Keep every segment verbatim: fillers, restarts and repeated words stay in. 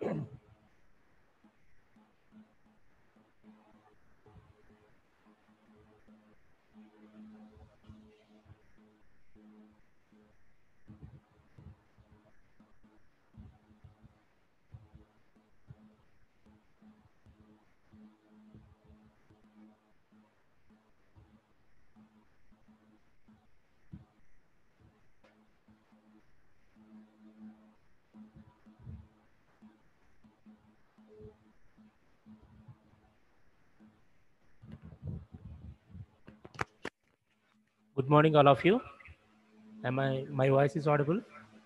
Good morning, all of you. Am I, my voice is audible?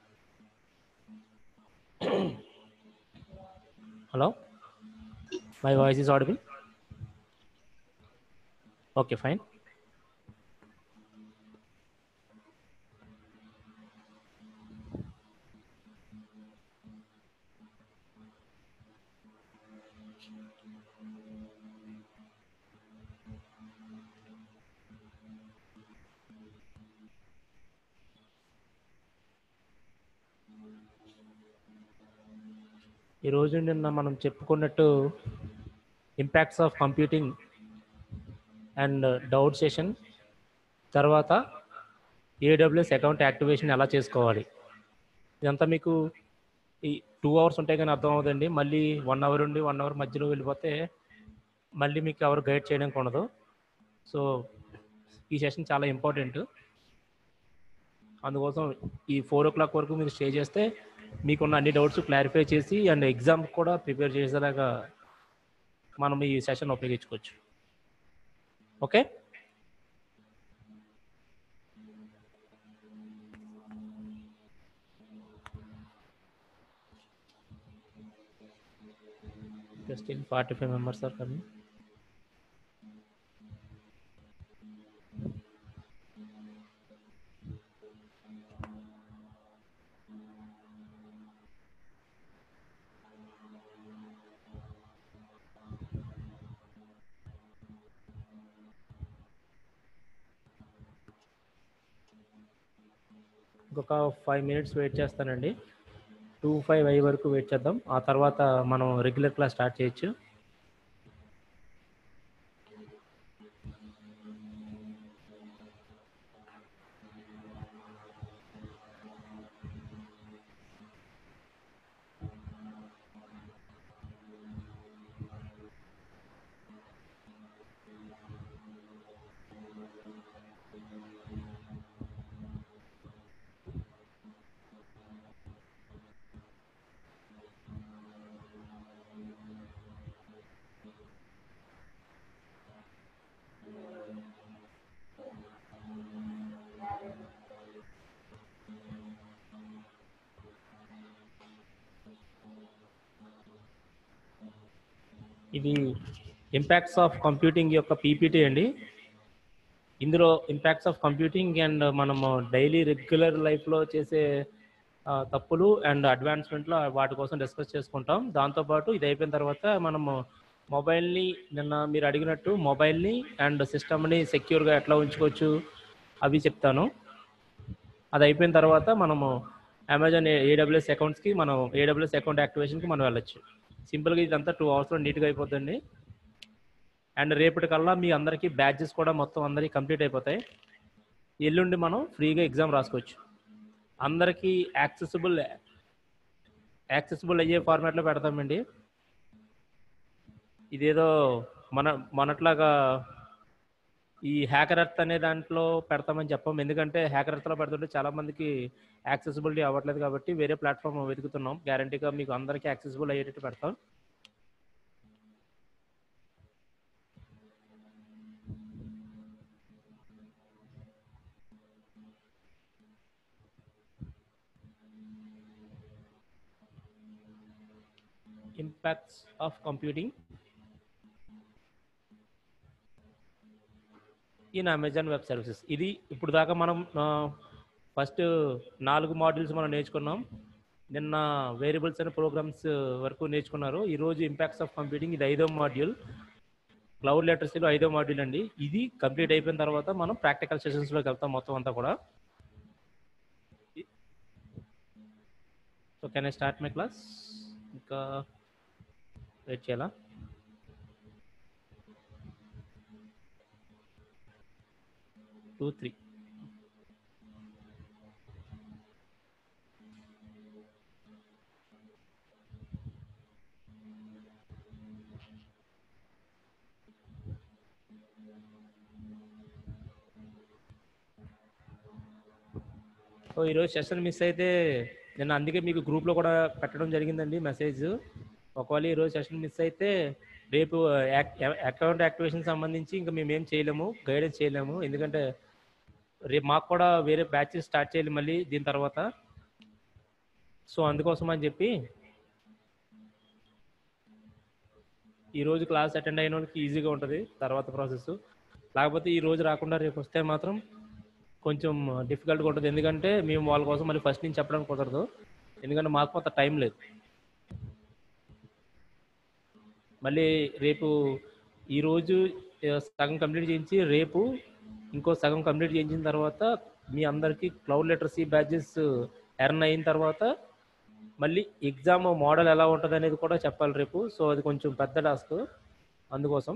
Hello? My voice is audible? Okay, fine. ఈ రోజు నిన్న మనం చెప్పుకున్నట్టు impacts of computing and doubt session తర్వాత AWS account activation ఎలా చేసుకోవాలి ఇదంతా మీకు ఈ టూ అవర్స్ ఉంటే కానీ అర్థం అవుతుందండి. మళ్ళీ వన్ అవర్ ఉండి వన్ అవర్ మధ్యలో వెళ్ళిపోతే మళ్ళీ మీకు ఎవరు గైడ్ చేయడానికి ఉండదు. సో ఈ సెషన్ చాలా ఇంపార్టెంట్. అందుకోసం ఈ ఫోర్ ఓ క్లాక్ వరకు మీరు స్టే చేస్తే మీకున్న అన్ని డౌట్స్ క్లారిఫై చేసి అండ్ ఎగ్జామ్ కూడా ప్రిపేర్ చేసేలాగా మనం ఈ సెషన్ ఉపయోగించుకోవచ్చు. Okay, still forty five members are coming. ఇంకొక ఫైవ్ మినిట్స్ వెయిట్ చేస్తానండి. టూ ఫైవ్ అయ్యే వరకు వెయిట్ చేద్దాం. ఆ తర్వాత మనం రెగ్యులర్ క్లాస్ స్టార్ట్ చేయొచ్చు. ఇది ఇంపాక్ట్స్ ఆఫ్ కంప్యూటింగ్ యొక్క పీపీటీ అండి. ఇందులో ఇంపాక్ట్స్ ఆఫ్ కంప్యూటింగ్ అండ్ మనము డైలీ రెగ్యులర్ లైఫ్లో చేసే తప్పులు అండ్ అడ్వాన్స్మెంట్లో వాటి కోసం డిస్కస్ చేసుకుంటాం. దాంతోపాటు ఇది అయిపోయిన తర్వాత మనము మొబైల్ని నిన్న మీరు అడిగినట్టు మొబైల్ని అండ్ సిస్టమ్ని సెక్యూర్గా ఎట్లా ఉంచుకోవచ్చు అవి చెప్తాను. అది అయిపోయిన తర్వాత మనము అమెజాన్ ఏడబ్ల్యూఎస్ అకౌంట్స్కి మనం ఏడబ్ల్యూఎస్ అకౌంట్ యాక్టివేషన్కి మనం వెళ్ళొచ్చు. సింపుల్గా ఇదంతా టూ అవర్స్లో నీట్గా అయిపోతుంది. అండ్ రేపటికల్లా మీ అందరికీ బ్యాచెస్ కూడా మొత్తం అందరికీ కంప్లీట్ అయిపోతాయి. ఎల్లుండి మనం ఫ్రీగా ఎగ్జామ్ రాసుకోవచ్చు. అందరికీ యాక్సెసిబుల్ యాక్సెసిబుల్ అయ్యే ఫార్మాట్లో పెడతామండి. ఇదేదో మన మొన్నట్లాగా ఈ హ్యాకర్ ఎర్త్ అనే దాంట్లో పెడతామని చెప్పాం. ఎందుకంటే హ్యాకర్ ఎర్త్లో పెడుతుంటే చాలామందికి యాక్సెసిబిలిటీ అవ్వట్లేదు కాబట్టి వేరే ప్లాట్ఫామ్ వెతుకుతున్నాం. గ్యారంటీగా మీకు అందరికీ యాక్సెసిబుల్ అయ్యేటట్టు పెడతాం. Impacts of computing in Amazon web services. ఇది ఇప్పుడు దాకా మనం ఫస్ట్ నాలుగు మాడ్యూల్స్ మనం నేర్చుకున్నాం. నిన్న వేరియబుల్స్ అండ్ ప్రోగ్రామ్స్ వరకు నేర్చుకున్నారు. ఈరోజు ఇంపాక్ట్స్ ఆఫ్ కంప్యూటింగ్ ఇది ఐదో మాడ్యూల్, క్లౌడ్ లిటరసీలో ఐదో మాడ్యూల్ అండి. ఇది కంప్లీట్ అయిపోయిన తర్వాత మనం ప్రాక్టికల్ సెషన్స్లోకి వెళ్తాం మొత్తం అంతా కూడా. So can I start my class? ఇంకా వెయిట్ చేయాలా? టూ త్రీ సో ఈరోజు సెషన్ మిస్ అయితే నేను అందుకే మీకు గ్రూప్లో కూడా పెట్టడం జరిగిందండి మెసేజ్. ఒకవేళ ఈరోజు సెషన్ మిస్ అయితే రేపు అకౌంట్ యాక్టివేషన్ సంబంధించి ఇంకా మేము ఏం చేయలేము, గైడెన్స్ చేయలేము. ఎందుకంటే రేపు మాకు కూడా వేరే బ్యాచెస్ స్టార్ట్ చేయాలి మళ్ళీ దీని తర్వాత. సో అందుకోసం అని చెప్పి ఈరోజు క్లాస్ అటెండ్ అయిన వాళ్ళకి ఈజీగా ఉంటుంది తర్వాత ప్రాసెస్. లేకపోతే ఈ రోజు రాకుండా రేపు వస్తే మాత్రం కొంచెం డిఫికల్ట్గా ఉంటుంది. ఎందుకంటే మేము వాళ్ళ కోసం మళ్ళీ ఫస్ట్ నుంచి చెప్పడానికి కుదరదు, ఎందుకంటే మాకు కొంత టైం లేదు. మళ్ళీ రేపు ఈరోజు సగం కంప్లీట్ చేయించి రేపు ఇంకో సగం కంప్లీట్ చేయించిన తర్వాత మీ అందరికీ క్లౌడ్ లిటరసీ బ్యాచెస్ ఎర్న్ అయిన తర్వాత మళ్ళీ ఎగ్జామ్ మోడల్ ఎలా ఉంటుంది అనేది కూడా చెప్పాలి రేపు. సో అది కొంచెం పెద్ద టాస్క్. అందుకోసం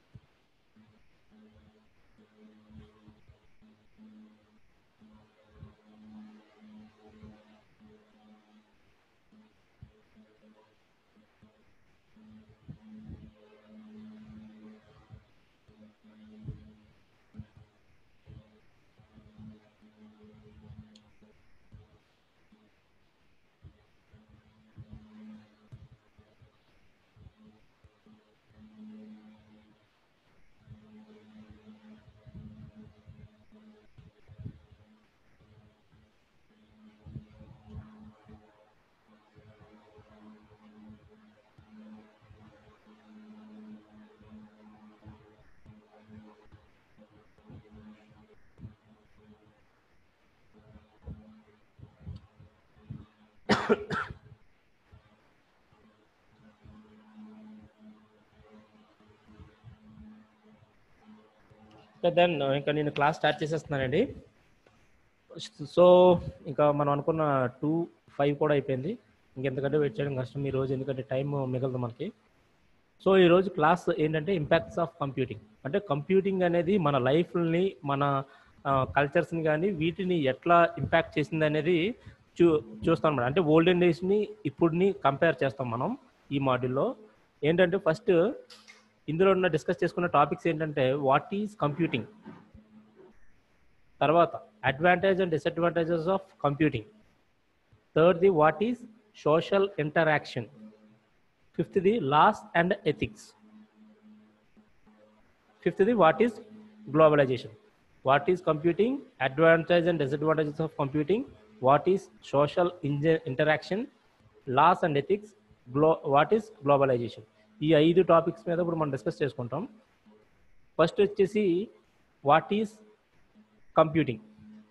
దెన్ ఇంకా నేను క్లాస్ స్టార్ట్ చేసేస్తున్నానండి. సో ఇంకా మనం అనుకున్న టూ ఫైవ్ కూడా అయిపోయింది. ఇంకెంతకంటే వెయిట్ చేయడం కష్టం ఈరోజు, ఎందుకంటే టైం మిగలదు మనకి. సో ఈరోజు క్లాస్ ఏంటంటే ఇంపాక్ట్స్ ఆఫ్ కంప్యూటింగ్. అంటే కంప్యూటింగ్ అనేది మన లైఫ్ని, మన కల్చర్స్ని కానీ వీటిని ఎట్లా ఇంపాక్ట్ చేసింది అనేది చూ చూస్తాం అన్నమాట. అంటే ఓల్డెన్ డేస్ని ఇప్పుడుని కంపేర్ చేస్తాం మనం ఈ మాడ్యూల్లో. ఏంటంటే ఫస్ట్ ఇందులో ఉన్న డిస్కస్ చేసుకున్న టాపిక్స్ ఏంటంటే వాట్ ఈజ్ కంప్యూటింగ్, తర్వాత advantage and disadvantages of computing, థర్డ్ది వాట్ ఈజ్ సోషల్ ఇంటరాక్షన్, ఫిఫ్త్ది లాస్ అండ్ ఎథిక్స్, ఫిఫ్త్ది what is globalisation. What is computing, advantage and disadvantages of computing, what is social interaction, laws and ethics, గ్లో what is globalisation. ఈ ఐదు topics మీద ఇప్పుడు మనం discuss చేసుకుంటాం. ఫస్ట్ వచ్చేసి what is computing.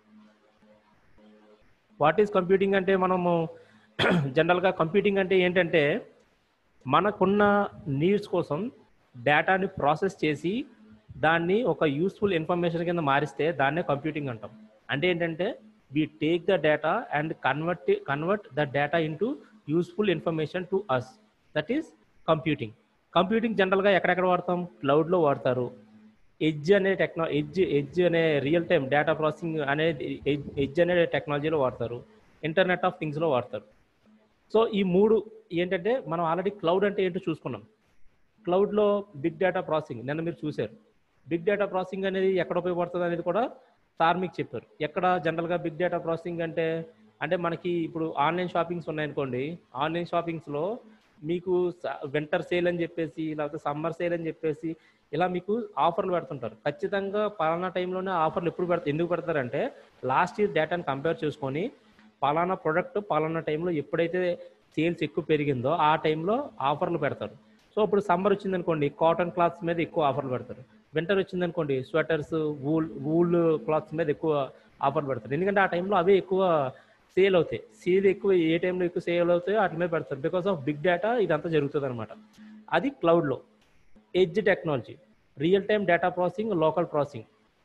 What is computing అంటే మనము జనరల్గా కంప్యూటింగ్ అంటే ఏంటంటే మనకున్న నీడ్స్ కోసం డేటాని ప్రాసెస్ చేసి దాన్ని ఒక యూస్ఫుల్ ఇన్ఫర్మేషన్ కింద మారిస్తే దాన్నే కంప్యూటింగ్ అంటాం. అంటే ఏంటంటే we take the data and convert it, convert the data into useful information to us. That is computing. Computing జనరల్గా ఎక్కడెక్కడ వాడతాం? క్లౌడ్లో వాడతారు. ఎడ్జ్ అనే టెక్నా ఎడ్జ్ ఎడ్జ్ అనే రియల్ టైమ్ డేటా ప్రాసెసింగ్ అనేది ఎడ్జ్ అనే టెక్నాలజీలో వాడతారు. ఇంటర్నెట్ ఆఫ్ థింగ్స్లో వాడతారు. సో ఈ మూడు ఏంటంటే మనం ఆల్రెడీ క్లౌడ్ అంటే ఏంటో చూసుకున్నాం. క్లౌడ్లో బిగ్ డేటా ప్రాసెసింగ్ నిన్న మీరు చూశారు. బిగ్ డేటా ప్రాసెసింగ్ అనేది ఎక్కడ ఉపయోగపడుతుంది అనేది కూడా సార్ మీకు చెప్పారు. ఎక్కడ జనరల్గా బిగ్ డేటా ప్రాసెసింగ్ అంటే అంటే మనకి ఇప్పుడు ఆన్లైన్ షాపింగ్స్ ఉన్నాయనుకోండి, ఆన్లైన్ షాపింగ్స్లో మీకు వింటర్ సేల్ అని చెప్పేసి లేకపోతే సమ్మర్ సేల్ అని చెప్పేసి ఇలా మీకు ఆఫర్లు పెడుతుంటారు. ఖచ్చితంగా పలానా టైంలోనే ఆఫర్లు ఎప్పుడు పెడతారు, ఎందుకు పెడతారంటే లాస్ట్ ఇయర్ డేటాను కంపేర్ చేసుకొని పలానా ప్రొడక్ట్ పలానా టైంలో ఎప్పుడైతే సేల్స్ ఎక్కువ పెరిగిందో ఆ టైంలో ఆఫర్లు పెడతారు. సో ఇప్పుడు సమ్మర్ వచ్చిందనుకోండి కాటన్ క్లాత్స్ మీద ఎక్కువ ఆఫర్లు పెడతారు. వింటర్ వచ్చిందనుకోండి స్వెటర్స్, వూల్ వూల్ క్లాత్స్ మీద ఎక్కువ ఆఫర్లు పెడతారు. ఎందుకంటే ఆ టైంలో అవే ఎక్కువ సేల్ అవుతాయి. సేల్ ఎక్కువ ఏ టైంలో ఎక్కువ సేల్ అవుతాయో వాటి మీద పెడతారు. బికాస్ ఆఫ్ బిగ్ డేటా ఇదంతా జరుగుతుంది అనమాట. అది క్లౌడ్లో. Edge technology, real time data processing, local processing.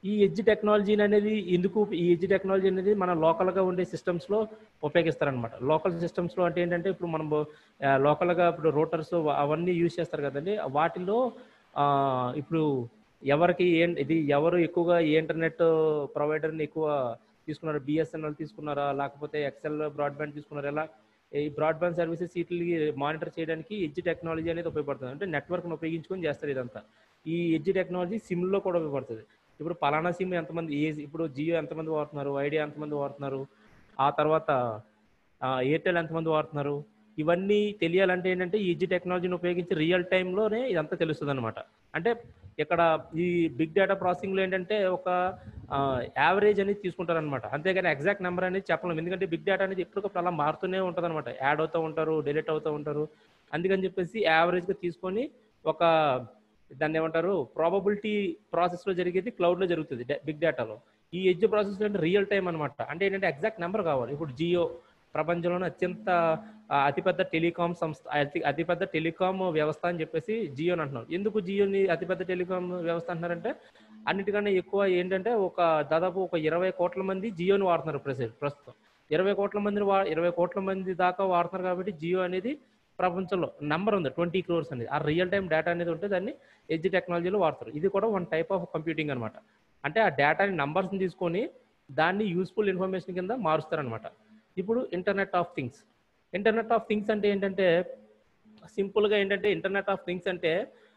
ఈ ఎడ్జ్ టెక్నాలజీని అనేది ఎందుకు ఈ ఎడ్జ్ టెక్నాలజీ అనేది మన లోకల్గా ఉండే సిస్టమ్స్లో ఉపయోగిస్తారనమాట. లోకల్ సిస్టమ్స్లో అంటే ఏంటంటే ఇప్పుడు మనం లోకల్గా ఇప్పుడు రూటర్స్ అవన్నీ యూజ్ చేస్తారు కదండి. వాటిల్లో ఇప్పుడు ఎవరికి ఏ ఇది ఎవరు ఎక్కువగా ఏ ఇంటర్నెట్ ప్రొవైడర్ని ఎక్కువ తీసుకున్నారు, బిఎస్ఎన్ఎల్ తీసుకున్నారా లేకపోతే ఎక్సెల్ బ్రాడ్బ్యాండ్ తీసుకున్నారా, ఎలా ఈ బ్రాడ్బ్యాండ్ సర్వీసెస్ వీటిని మానిటర్ చేయడానికి ఎడ్జ్ టెక్నాలజీ అనేది ఉపయోగపడుతుంది. అంటే నెట్వర్క్ను ఉపయోగించుకొని చేస్తారు ఇదంతా. ఈ ఎడ్జ్ టెక్నాలజీ సిమ్లో కూడా ఉపయోగపడుతుంది. ఇప్పుడు పలానా సిమ్ ఎంతమంది ఏ ఇప్పుడు జియో ఎంతమంది వాడుతున్నారు, ఐడియా ఎంతమంది వాడుతున్నారు, ఆ తర్వాత ఎయిర్టెల్ ఎంతమంది వాడుతున్నారు, ఇవన్నీ తెలియాలంటే ఏంటంటే ఈ ఎడ్జ్ టెక్నాలజీని ఉపయోగించి రియల్ టైంలోనే ఇదంతా తెలుస్తుంది అనమాట. అంటే ఇక్కడ ఈ బిగ్ డేటా ప్రాసెసింగ్లో ఏంటంటే ఒక యావరేజ్ అనేది తీసుకుంటారనమాట. అంతేగాని ఎగ్జాక్ట్ నెంబర్ అనేది చెప్పలేము. ఎందుకంటే బిగ్ డేటా అనేది ఎప్పటికప్పుడు అలా మారుతూనే ఉంటుంది అనమాట. యాడ్ అవుతూ ఉంటారు, డిలీట్ అవుతూ ఉంటారు. అందుకని చెప్పేసి యావరేజ్గా తీసుకొని ఒక దాన్ని ఏమంటారు ప్రాబబిలిటీ ప్రాసెస్లో జరిగేది క్లౌడ్లో జరుగుతుంది బిగ్ డేటాలో. ఈ ఎడ్జ్ ప్రాసెస్ అంటే రియల్ టైం అనమాట. అంటే ఏంటంటే ఎగ్జాక్ట్ నెంబర్ కావాలి. ఇప్పుడు జియో ప్రపంచంలోనే అత్యంత అతిపెద్ద టెలికాం సంస్థ, అతి అతిపెద్ద టెలికాం వ్యవస్థ అని చెప్పేసి జియోని అంటున్నారు. ఎందుకు జియోని అతిపెద్ద టెలికాం వ్యవస్థ అంటున్నారంటే అన్నిటికన్నా ఎక్కువ ఏంటంటే ఒక దాదాపు ఒక ఇరవై కోట్ల మంది జియోని వాడుతున్నారు ప్రెసెంట్ ప్రస్తుతం. ఇరవై కోట్ల మందిని వా ఇరవై కోట్ల మంది దాకా వాడుతున్నారు కాబట్టి జియో అనేది ప్రపంచంలో నెంబర్ ఉంది ట్వంటీ క్రోర్స్ అనేది. ఆ రియల్ టైం డేటా అనేది ఉంటే దాన్ని ఎడ్జ్ టెక్నాలజీలో వాడతారు. ఇది కూడా వన్ టైప్ ఆఫ్ కంప్యూటింగ్ అనమాట. అంటే ఆ డేటాని నంబర్స్ని తీసుకొని దాన్ని యూస్ఫుల్ ఇన్ఫర్మేషన్ కింద మారుస్తారనమాట. ఇప్పుడు internet of things. Internet of things అంటే ఏంటంటే సింపుల్గా ఏంటంటే ఇంటర్నెట్ ఆఫ్ థింగ్స్ అంటే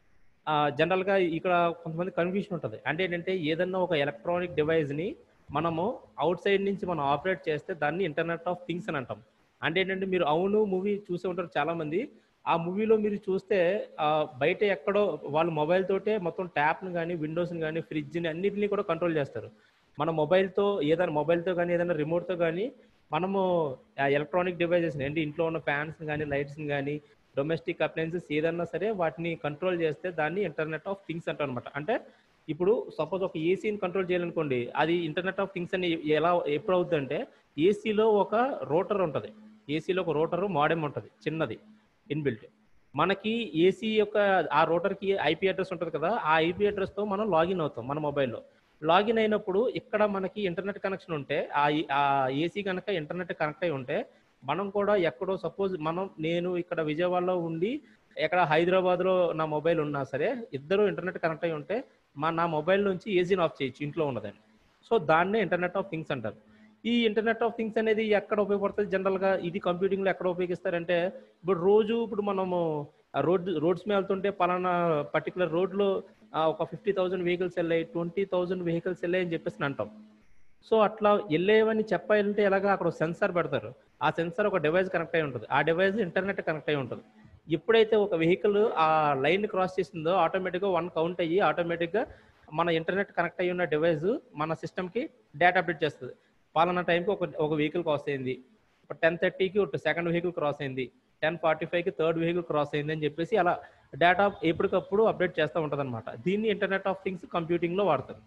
జనరల్గా ఇక్కడ కొంతమంది కన్ఫ్యూషన్ ఉంటుంది. అంటే ఏంటంటే ఏదన్నా ఒక ఎలక్ట్రానిక్ డివైస్ని మనము అవుట్ సైడ్ నుంచి మనం ఆపరేట్ చేస్తే దాన్ని ఇంటర్నెట్ ఆఫ్ థింగ్స్ అని అంటాం. అంటే ఏంటంటే మీరు అవును మూవీ చూసే ఉంటారు చాలామంది. ఆ మూవీలో మీరు చూస్తే బయట ఎక్కడో వాళ్ళు మొబైల్ తోటే మొత్తం ట్యాప్ని కానీ విండోస్ని కానీ ఫ్రిడ్జ్ని అన్నింటినీ కూడా కంట్రోల్ చేస్తారు. మన మొబైల్తో ఏదైనా మొబైల్తో కానీ ఏదైనా రిమోట్తో కానీ మనము ఎలక్ట్రానిక్ డివైజెస్ని అంటే ఇంట్లో ఉన్న ఫ్యాన్స్ని కానీ లైట్స్ని కానీ డొమెస్టిక్ అప్లయన్సెస్ ఏదన్నా సరే వాటిని కంట్రోల్ చేస్తే దాన్ని ఇంటర్నెట్ ఆఫ్ థింగ్స్ అంటారు అనమాట. అంటే ఇప్పుడు సపోజ్ ఒక ఏసీని కంట్రోల్ చేయాలనుకోండి, అది ఇంటర్నెట్ ఆఫ్ థింగ్స్ అని ఎలా ఎప్పుడు అవుతుందంటే ఏసీలో ఒక రోటర్ ఉంటుంది. ఏసీలో ఒక రోటరు మోడెమ్ ఉంటుంది చిన్నది ఇన్బిల్ట్. మనకి ఏసీ యొక్క ఆ రోటర్కి ఐపీ అడ్రస్ ఉంటుంది కదా, ఆ ఐపీ అడ్రస్తో మనం లాగిన్ అవుతాం మన మొబైల్లో. లాగిన్ అయినప్పుడు ఇక్కడ మనకి ఇంటర్నెట్ కనెక్షన్ ఉంటే ఆ ఏసీ కనుక ఇంటర్నెట్ కనెక్ట్ అయి ఉంటే మనం కూడా ఎక్కడో సపోజ్ మనం నేను ఇక్కడ విజయవాడలో ఉండి ఎక్కడ హైదరాబాద్లో నా మొబైల్ ఉన్నా సరే ఇద్దరు ఇంటర్నెట్ కనెక్ట్ అయి ఉంటే మా నా మొబైల్ నుంచి ఏసీని ఆఫ్ చేయొచ్చు ఇంట్లో ఉన్నదని. సో దాన్నే ఇంటర్నెట్ ఆఫ్ థింగ్స్ అంటారు. ఈ ఇంటర్నెట్ ఆఫ్ థింగ్స్ అనేది ఎక్కడ ఉపయోగపడుతుంది జనరల్గా ఇది కంప్యూటింగ్లో ఎక్కడ ఉపయోగిస్తారంటే ఇప్పుడు రోజు ఇప్పుడు మనము రోడ్ రోడ్స్ మీద వెళ్తుంటే పలానా పర్టికులర్ రోడ్లో ఒక ఫిఫ్టీ థౌసండ్ వెహికల్స్ వెళ్ళాయి, ట్వంటీ థౌసండ్ వెహికల్స్ వెళ్ళాయి అని చెప్పేసి అంటాం. సో అట్లా వెళ్ళేవని చెప్పాలంటే ఎలాగా అక్కడ సెన్సార్ పెడతారు. ఆ సెన్సార్ ఒక డివైస్ కనెక్ట్ అయి ఉంటుంది. ఆ డివైస్ ఇంటర్నెట్ కనెక్ట్ అయి ఉంటుంది. ఎప్పుడైతే ఒక వెహికల్ ఆ లైన్ క్రాస్ చేసిందో ఆటోమేటిక్గా వన్ కౌంట్ అయ్యి ఆటోమేటిక్గా మన ఇంటర్నెట్ కనెక్ట్ అయ్యి ఉన్న డివైస్ మన సిస్టమ్కి డేటా అప్డేట్ చేస్తుంది. పాలనా టైంకి ఒక ఒక వెహికల్ క్రాస్ అయింది, టెన్ థర్టీకి ఒక సెకండ్ వెహికల్ క్రాస్ అయింది, టెన్ ఫార్టీ ఫైవ్కి థర్డ్ వెహికల్ క్రాస్ అయింది అని చెప్పేసి అలా డేటా ఎప్పటికప్పుడు అప్డేట్ చేస్తూ ఉంటుంది అనమాట. దీన్ని ఇంటర్నెట్ ఆఫ్ థింగ్స్ కంప్యూటింగ్లో వాడతారు.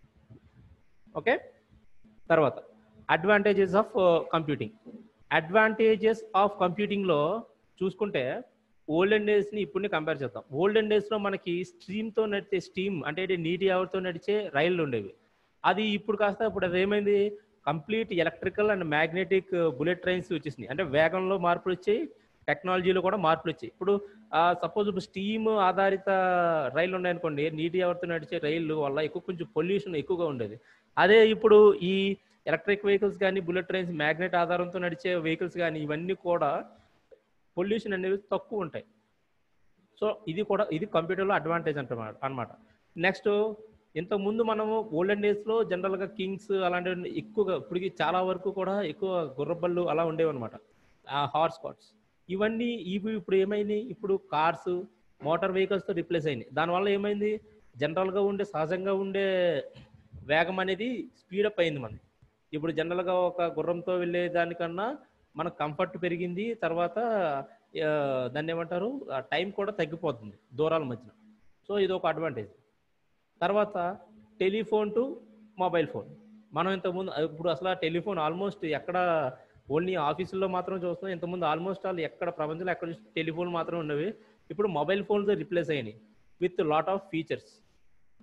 ఓకే, తర్వాత advantages of computing. Advantages of కంప్యూటింగ్లో చూసుకుంటే ఓల్డెన్ డేస్ని ఇప్పుడుని కంపేర్ చేద్దాం. ఓల్డెన్ డేస్లో మనకి స్ట్రీమ్తో నడిచే స్టీమ్ అంటే నీటి ఆవిరితో నడిచే రైళ్ళు ఉండేవి. అది ఇప్పుడు కాస్త ఇప్పుడు అది ఏమైంది complete electrical and magnetic bullet trains వచ్చేసినాయి. అంటే వేగంలో మార్పులు వచ్చాయి, టెక్నాలజీలో కూడా మార్పులు వచ్చాయి. ఇప్పుడు సపోజ్ ఇప్పుడు స్టీమ్ ఆధారిత రైళ్ళు ఉన్నాయనుకోండి, నీటి ఆవిరితో నడిచే రైళ్ళు వల్ల ఎక్కువ కొంచెం పొల్యూషన్ ఎక్కువగా ఉండేది. అదే ఇప్పుడు ఈ ఎలక్ట్రిక్ వెహికల్స్ కానీ బుల్లెట్ ట్రైన్స్ మ్యాగ్నెట్ ఆధారంతో నడిచే వెహికల్స్ కానీ ఇవన్నీ కూడా పొల్యూషన్ అనేవి తక్కువ ఉంటాయి. సో ఇది కూడా ఇది కంప్యూటర్లో అడ్వాంటేజ్ అంటున్నారు అనమాట. నెక్స్ట్ ఇంతకుముందు మనము ఓల్డెన్ డేస్లో జనరల్గా కింగ్స్ అలాంటివి ఎక్కువగా ఇప్పటికి చాలా వరకు కూడా ఎక్కువ గుర్రబళ్ళు అలా ఉండేవి అనమాట, హార్స్ కార్స్. ఇవన్నీ ఇవి ఇప్పుడు ఏమైంది, ఇప్పుడు కార్స్ మోటార్ వెహికల్స్తో రిప్లేస్ అయినాయి. దానివల్ల ఏమైంది జనరల్గా ఉండే సహజంగా ఉండే వేగం అనేది స్పీడప్ అయింది మనకి. ఇప్పుడు జనరల్గా ఒక గుర్రంతో వెళ్ళే దానికన్నా మనకు కంఫర్ట్ పెరిగింది. తర్వాత దాన్ని ఏమంటారు టైం కూడా తగ్గిపోతుంది దూరాల మధ్యన. సో ఇది ఒక అడ్వాంటేజ్. తర్వాత టెలిఫోన్ టు మొబైల్ ఫోన్. మనం ఇంతకుముందు ఇప్పుడు అసలు టెలిఫోన్ ఆల్మోస్ట్ ఎక్కడ ఓన్లీ ఆఫీసుల్లో మాత్రం చూస్తున్నాం. ఇంతకుముందు ఆల్మోస్ట్ వాళ్ళు ఎక్కడ ప్రపంచంలో ఎక్కడ టెలిఫోన్ మాత్రం ఉన్నవి. ఇప్పుడు మొబైల్ ఫోన్స్ రిప్లేస్ అయినాయి విత్ లాట్ ఆఫ్ ఫీచర్స్.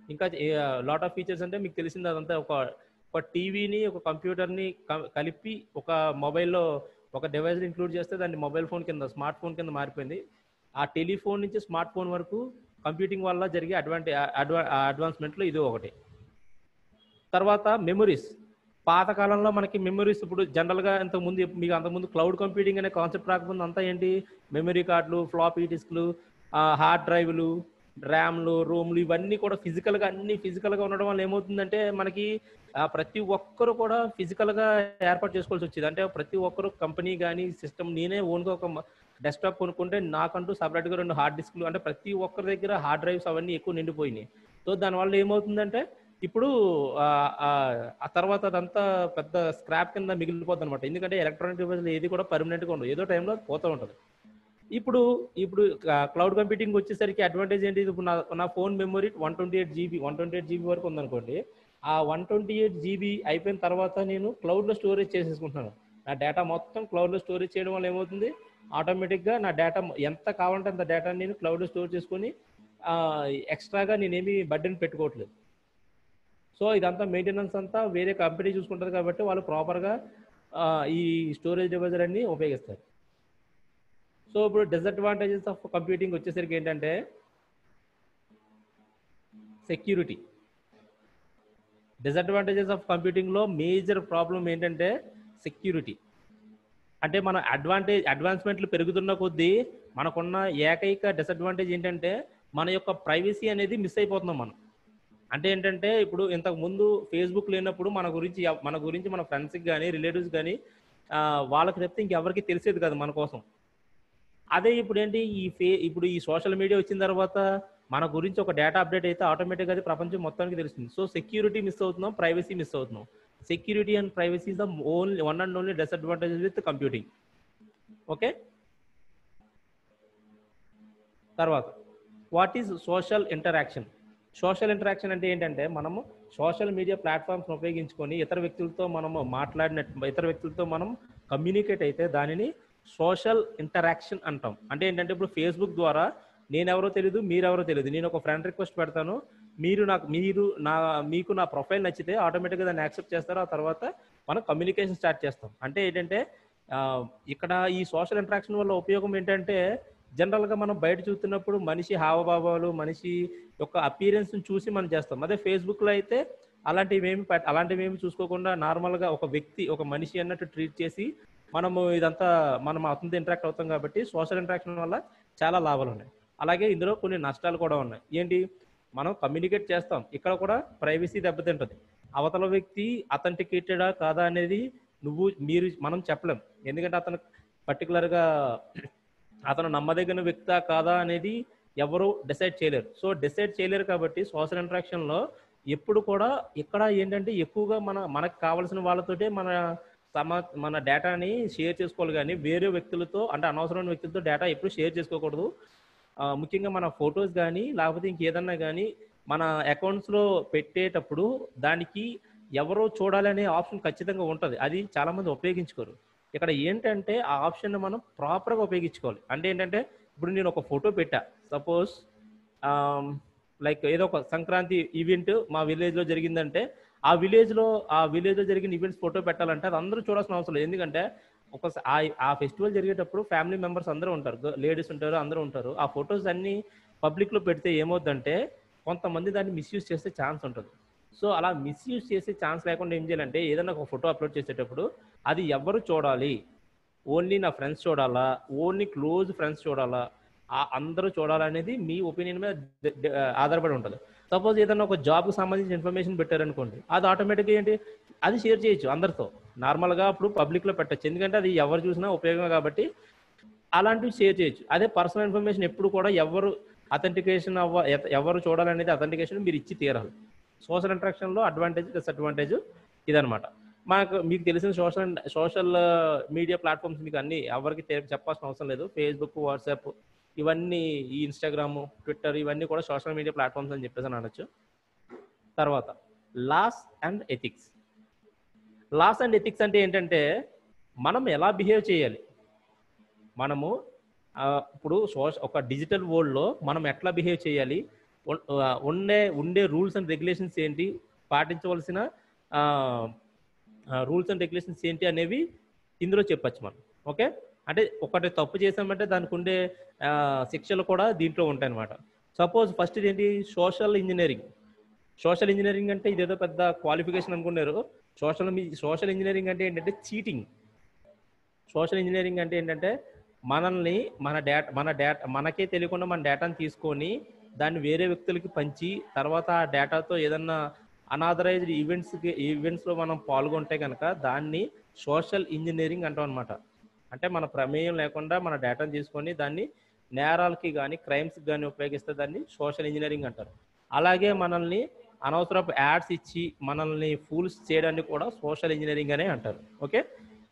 ఇంకా లాట్ ఆఫ్ ఫీచర్స్ అంటే మీకు తెలిసింది అదంతా ఒక ఒక టీవీని ఒక కంప్యూటర్ని కలిపి ఒక మొబైల్లో ఒక డివైస్ ఇంక్లూడ్ చేస్తే దాన్ని మొబైల్ ఫోన్ కింద స్మార్ట్ ఫోన్ కింద మారిపోయింది. ఆ టెలిఫోన్ నుంచి స్మార్ట్ ఫోన్ వరకు కంప్యూటింగ్ వల్ల జరిగే అడ్వాంటే అడ్వా అడ్వాన్స్మెంట్లో ఇది ఒకటి. తర్వాత మెమరీస్. పాతకాలంలో మనకి మెమరీస్ ఇప్పుడు జనరల్గా ఇంతకుముందు మీకు అంతకుముందు క్లౌడ్ కంప్యూటింగ్ అనే కాన్సెప్ట్ రాకముందు అంతా ఏంటి, మెమరీ కార్డులు, ఫ్లాపీ డిస్క్లు, హార్డ్ డ్రైవ్లు, ర్యామ్లు, రోమ్లు ఇవన్నీ కూడా ఫిజికల్గా అన్ని ఫిజికల్గా ఉండడం వల్ల ఏమవుతుందంటే మనకి ప్రతి ఒక్కరు కూడా ఫిజికల్గా ఏర్పాటు చేసుకోవాల్సి వచ్చేది. అంటే ప్రతి ఒక్కరు కంపెనీ కానీ సిస్టమ్, నేనే ఓన్గా ఒక డెస్క్టాప్ కొనుక్కుంటే నాకంటూ సపరేట్గా రెండు హార్డ్ డిస్క్లు, అంటే ప్రతి ఒక్కరి దగ్గర హార్డ్ డ్రైవ్స్ అవన్నీ ఎక్కువ నిండిపోయినాయి. సో దానివల్ల ఏమవుతుందంటే ఇప్పుడు ఆ తర్వాత అదంతా పెద్ద స్క్రాప్ కింద మిగిలిపోతుంది అనమాట. ఎందుకంటే ఎలక్ట్రానిక్ డివైస్లు ఏది కూడా పర్మనెంట్గా ఉండదు, ఏదో టైంలో పోతూ ఉంటుంది. ఇప్పుడు ఇప్పుడు క్లౌడ్ కంప్యూటింగ్ వచ్చేసరికి అడ్వాంటేజ్ ఏంటి, ఇప్పుడు నా నా phone memory one twenty eight GB one twenty eight GB వరకు ఉందనుకోండి. ఆ వన్ ట్వంటీ ఎయిట్ జీబీ అయిపోయిన తర్వాత నేను క్లౌడ్లో స్టోరేజ్ చేసేసుకుంటున్నాను. నా డేటా మొత్తం క్లౌడ్లో స్టోరేజ్ చేయడం వల్ల ఏమవుతుంది, ఆటోమేటిక్గా నా డేటా ఎంత కావాలంటే అంత డేటా నేను క్లౌడ్లో స్టోర్ చేసుకొని ఎక్స్ట్రాగా నేనేమి బర్డెన్ పెట్టుకోవట్లేదు. సో ఇదంతా మెయింటెనెన్స్ అంతా వేరే కంపెనీ చూసుకుంటుంది కాబట్టి వాళ్ళు ప్రాపర్గా ఈ స్టోరేజ్ డివైజర్ అన్ని ఉపయోగిస్తారు. సో ఇప్పుడు డిసడ్వాంటేజెస్ ఆఫ్ కంప్యూటింగ్ వచ్చేసరికి ఏంటంటే సెక్యూరిటీ. డిసడ్వాంటేజెస్ ఆఫ్ కంప్యూటింగ్లో మేజర్ ప్రాబ్లం ఏంటంటే సెక్యూరిటీ. అంటే మన అడ్వాంటేజ్ అడ్వాన్స్మెంట్లు పెరుగుతున్న కొద్దీ మనకున్న ఏకైక డిసడ్వాంటేజ్ ఏంటంటే మన యొక్క ప్రైవసీ అనేది మిస్ అయిపోతున్నాం మనం. అంటే ఏంటంటే ఇప్పుడు ఇంతకు ముందు ఫేస్బుక్ లేనప్పుడు మన గురించి మన గురించి మన ఫ్రెండ్స్కి కానీ రిలేటివ్స్ కానీ వాళ్ళకి చెప్తే ఇంకెవరికి తెలిసేది కాదు మన కోసం. అదే ఇప్పుడు ఏంటి, ఈ ఫే ఇప్పుడు ఈ సోషల్ మీడియా వచ్చిన తర్వాత మన గురించి ఒక డేటా అప్డేట్ అయితే ఆటోమేటిక్గా అది ప్రపంచం మొత్తానికి తెలుస్తుంది. సో సెక్యూరిటీ మిస్ అవుతున్నాం, ప్రైవసీ మిస్ అవుతున్నాం. Security and privacy is the only one and only disadvantages with computing. Okay, తర్వాత what is social interaction. Social interaction అంటే ఏంటంటే మనము సోషల్ మీడియా ప్లాట్ఫామ్స్ని ఉపయోగించుకొని ఇతర వ్యక్తులతో మనము మాట్లాడినట్టు ఇతర వ్యక్తులతో మనం కమ్యూనికేట్ అయితే దానిని సోషల్ ఇంటరాక్షన్ అంటాం. అంటే ఏంటంటే ఇప్పుడు ఫేస్బుక్ ద్వారా నేనెవరో తెలియదు, మీరెవరో తెలియదు, నేను ఒక ఫ్రెండ్ రిక్వెస్ట్ పెడతాను, మీరు నాకు మీరు నా మీకు నా ప్రొఫైల్ నచ్చితే ఆటోమేటిక్గా దాన్ని యాక్సెప్ట్ చేస్తారు. ఆ తర్వాత మనం కమ్యూనికేషన్ స్టార్ట్ చేస్తాం. అంటే ఏంటంటే ఇక్కడ ఈ సోషల్ ఇంటరాక్షన్ వల్ల ఉపయోగం ఏంటంటే జనరల్గా మనం బయట చూస్తున్నప్పుడు మనిషి హావభావాలు, మనిషి యొక్క అపీరెన్స్ని చూసి మనం చేస్తాం. అదే ఫేస్బుక్లో అయితే అలాంటివి ఏమి అలాంటివి ఏమి చూసుకోకుండా నార్మల్గా ఒక వ్యక్తి ఒక మనిషి అన్నట్టు ట్రీట్ చేసి మనము ఇదంతా మనం అతనితో ఇంటరాక్ట్ అవుతాం. కాబట్టి సోషల్ ఇంటరాక్షన్ వల్ల చాలా లాభాలు ఉన్నాయి. అలాగే ఇందులో కొన్ని నష్టాలు కూడా ఉన్నాయి. ఏంటి, మనం కమ్యూనికేట్ చేస్తాం, ఇక్కడ కూడా ప్రైవసీ దెబ్బతింటుంది. అవతల వ్యక్తి అథెంటికేటెడా కాదా అనేది నువ్వు మీరు మనం చెప్పలేం. ఎందుకంటే అతను పర్టికులర్గా అతను నమ్మదగిన వ్యక్తా కాదా అనేది ఎవరు డిసైడ్ చేయలేరు. సో డిసైడ్ చేయలేరు కాబట్టి సోషల్ ఇంటరాక్షన్లో ఎప్పుడు కూడా ఇక్కడ ఏంటంటే ఎక్కువగా మన మనకు కావాల్సిన వాళ్ళతోటే మన సమా మన డేటాని షేర్ చేసుకోవాలి. కానీ వేరే వ్యక్తులతో అంటే అనవసరమైన వ్యక్తులతో డేటా ఎప్పుడు షేర్ చేసుకోకూడదు. ముఖ్యంగా మన ఫొటోస్ కానీ లేకపోతే ఇంకేదన్నా కానీ మన అకౌంట్స్లో పెట్టేటప్పుడు దానికి ఎవరో చూడాలనే ఆప్షన్ ఖచ్చితంగా ఉంటుంది. అది చాలామంది ఉపయోగించుకోరు. ఇక్కడ ఏంటంటే ఆ ఆప్షన్ మనం ప్రాపర్గా ఉపయోగించుకోవాలి. అంటే ఏంటంటే ఇప్పుడు నేను ఒక ఫోటో పెట్టా, సపోజ్ లైక్ ఏదో ఒక సంక్రాంతి ఈవెంట్ మా విలేజ్లో జరిగిందంటే ఆ విలేజ్లో ఆ విలేజ్లో జరిగిన ఈవెంట్స్ ఫోటో పెట్టాలంటే అది అందరూ చూడాల్సిన అవసరం లేదు. ఎందుకంటే ఒక ఆ ఫెస్టివల్ జరిగేటప్పుడు ఫ్యామిలీ మెంబర్స్ అందరూ ఉంటారు, లేడీస్ ఉంటారు, అందరూ ఉంటారు. ఆ ఫొటోస్ అన్నీ పబ్లిక్లో పెడితే ఏమవుతుందంటే కొంతమంది దాన్ని మిస్యూజ్ చేసే ఛాన్స్ ఉంటుంది. సో అలా మిస్యూజ్ చేసే ఛాన్స్ లేకుండా ఏం చేయాలంటే ఏదైనా ఒక ఫోటో అప్లోడ్ చేసేటప్పుడు అది ఎవరు చూడాలి, ఓన్లీ నా ఫ్రెండ్స్ చూడాలా, ఓన్లీ క్లోజ్ ఫ్రెండ్స్ చూడాలా, ఆ అందరూ చూడాలనేది మీ ఒపీనియన్ మీద ఆధారపడి ఉంటుంది. సపోజ్ ఏదైనా ఒక జాబ్కి సంబంధించిన ఇన్ఫర్మేషన్ పెట్టారనుకోండి, అది ఆటోమేటిక్గా ఏంటి అది షేర్ చేయొచ్చు అందరితో, నార్మల్గా అప్పుడు పబ్లిక్లో పెట్టచ్చు. ఎందుకంటే అది ఎవరు చూసినా ఉపయోగం కాబట్టి అలాంటివి షేర్ చేయొచ్చు. అదే పర్సనల్ ఇన్ఫర్మేషన్ ఎప్పుడు కూడా ఎవరు అథెంటికేషన్ అవ్వ ఎవరు చూడాలనేది అథెంటికేషన్ మీరు ఇచ్చి తీరాలి. సోషల్ ఇంటరాక్షన్లో అడ్వాంటేజ్ డిసడ్వాంటేజ్ ఇదనమాట. మనకు మీకు తెలిసిన సోషల్ సోషల్ మీడియా ప్లాట్ఫామ్స్ మీకు అన్నీ ఎవరికి చెప్పాల్సిన అవసరం లేదు. ఫేస్బుక్, వాట్సాప్ ఇవన్నీ, ఈ ఇన్స్టాగ్రాము, ట్విట్టర్ ఇవన్నీ కూడా సోషల్ మీడియా ప్లాట్ఫామ్స్ అని చెప్పేసి అని అనొచ్చు. తర్వాత laws and ethics. Laws and ethics అంటే ఏంటంటే మనం ఎలా బిహేవ్ చేయాలి, మనము ఇప్పుడు సోష ఒక డిజిటల్ వరల్డ్లో మనం ఎట్లా బిహేవ్ చేయాలి, ఉండే ఉండే రూల్స్ అండ్ రెగ్యులేషన్స్ ఏంటి, పాటించవలసిన రూల్స్ అండ్ రెగ్యులేషన్స్ ఏంటి అనేవి ఇందులో చెప్పచ్చు మనం. ఓకే, అంటే ఒకటి తప్పు చేసామంటే దానికి ఉండే శిక్షలు కూడా దీంట్లో ఉంటాయి అన్నమాట. సపోజ్ ఫస్ట్ ఏంటి, సోషల్ ఇంజనీరింగ్. సోషల్ ఇంజనీరింగ్ అంటే ఇదేదో పెద్ద క్వాలిఫికేషన్ అనుకున్నారు. సోషల్ సోషల్ ఇంజనీరింగ్ అంటే ఏంటంటే చీటింగ్. సోషల్ ఇంజనీరింగ్ అంటే ఏంటంటే మనల్ని మన డేటా మన డేటా మనకే తెలియకుండా మన డేటాను తీసుకొని దాన్ని వేరే వ్యక్తులకి పంచి తర్వాత ఆ డేటాతో ఏదన్నా అనాథరైజ్డ్ ఈవెంట్స్కి ఈవెంట్స్లో మనం పాల్గొంటే కనుక దాన్ని సోషల్ ఇంజనీరింగ్ అంటాం అనమాట. అంటే మన ప్రమేయం లేకుండా మన డేటాను తీసుకొని దాన్ని నేరాలకి కానీ క్రైమ్స్కి కానీ ఉపయోగిస్తే దాన్ని సోషల్ ఇంజనీరింగ్ అంటారు. అలాగే మనల్ని అనవసరపు యాడ్స్ ఇచ్చి మనల్ని ఫూల్స్ చేయడాన్ని కూడా సోషల్ ఇంజనీరింగ్ అనే అంటారు. ఓకే,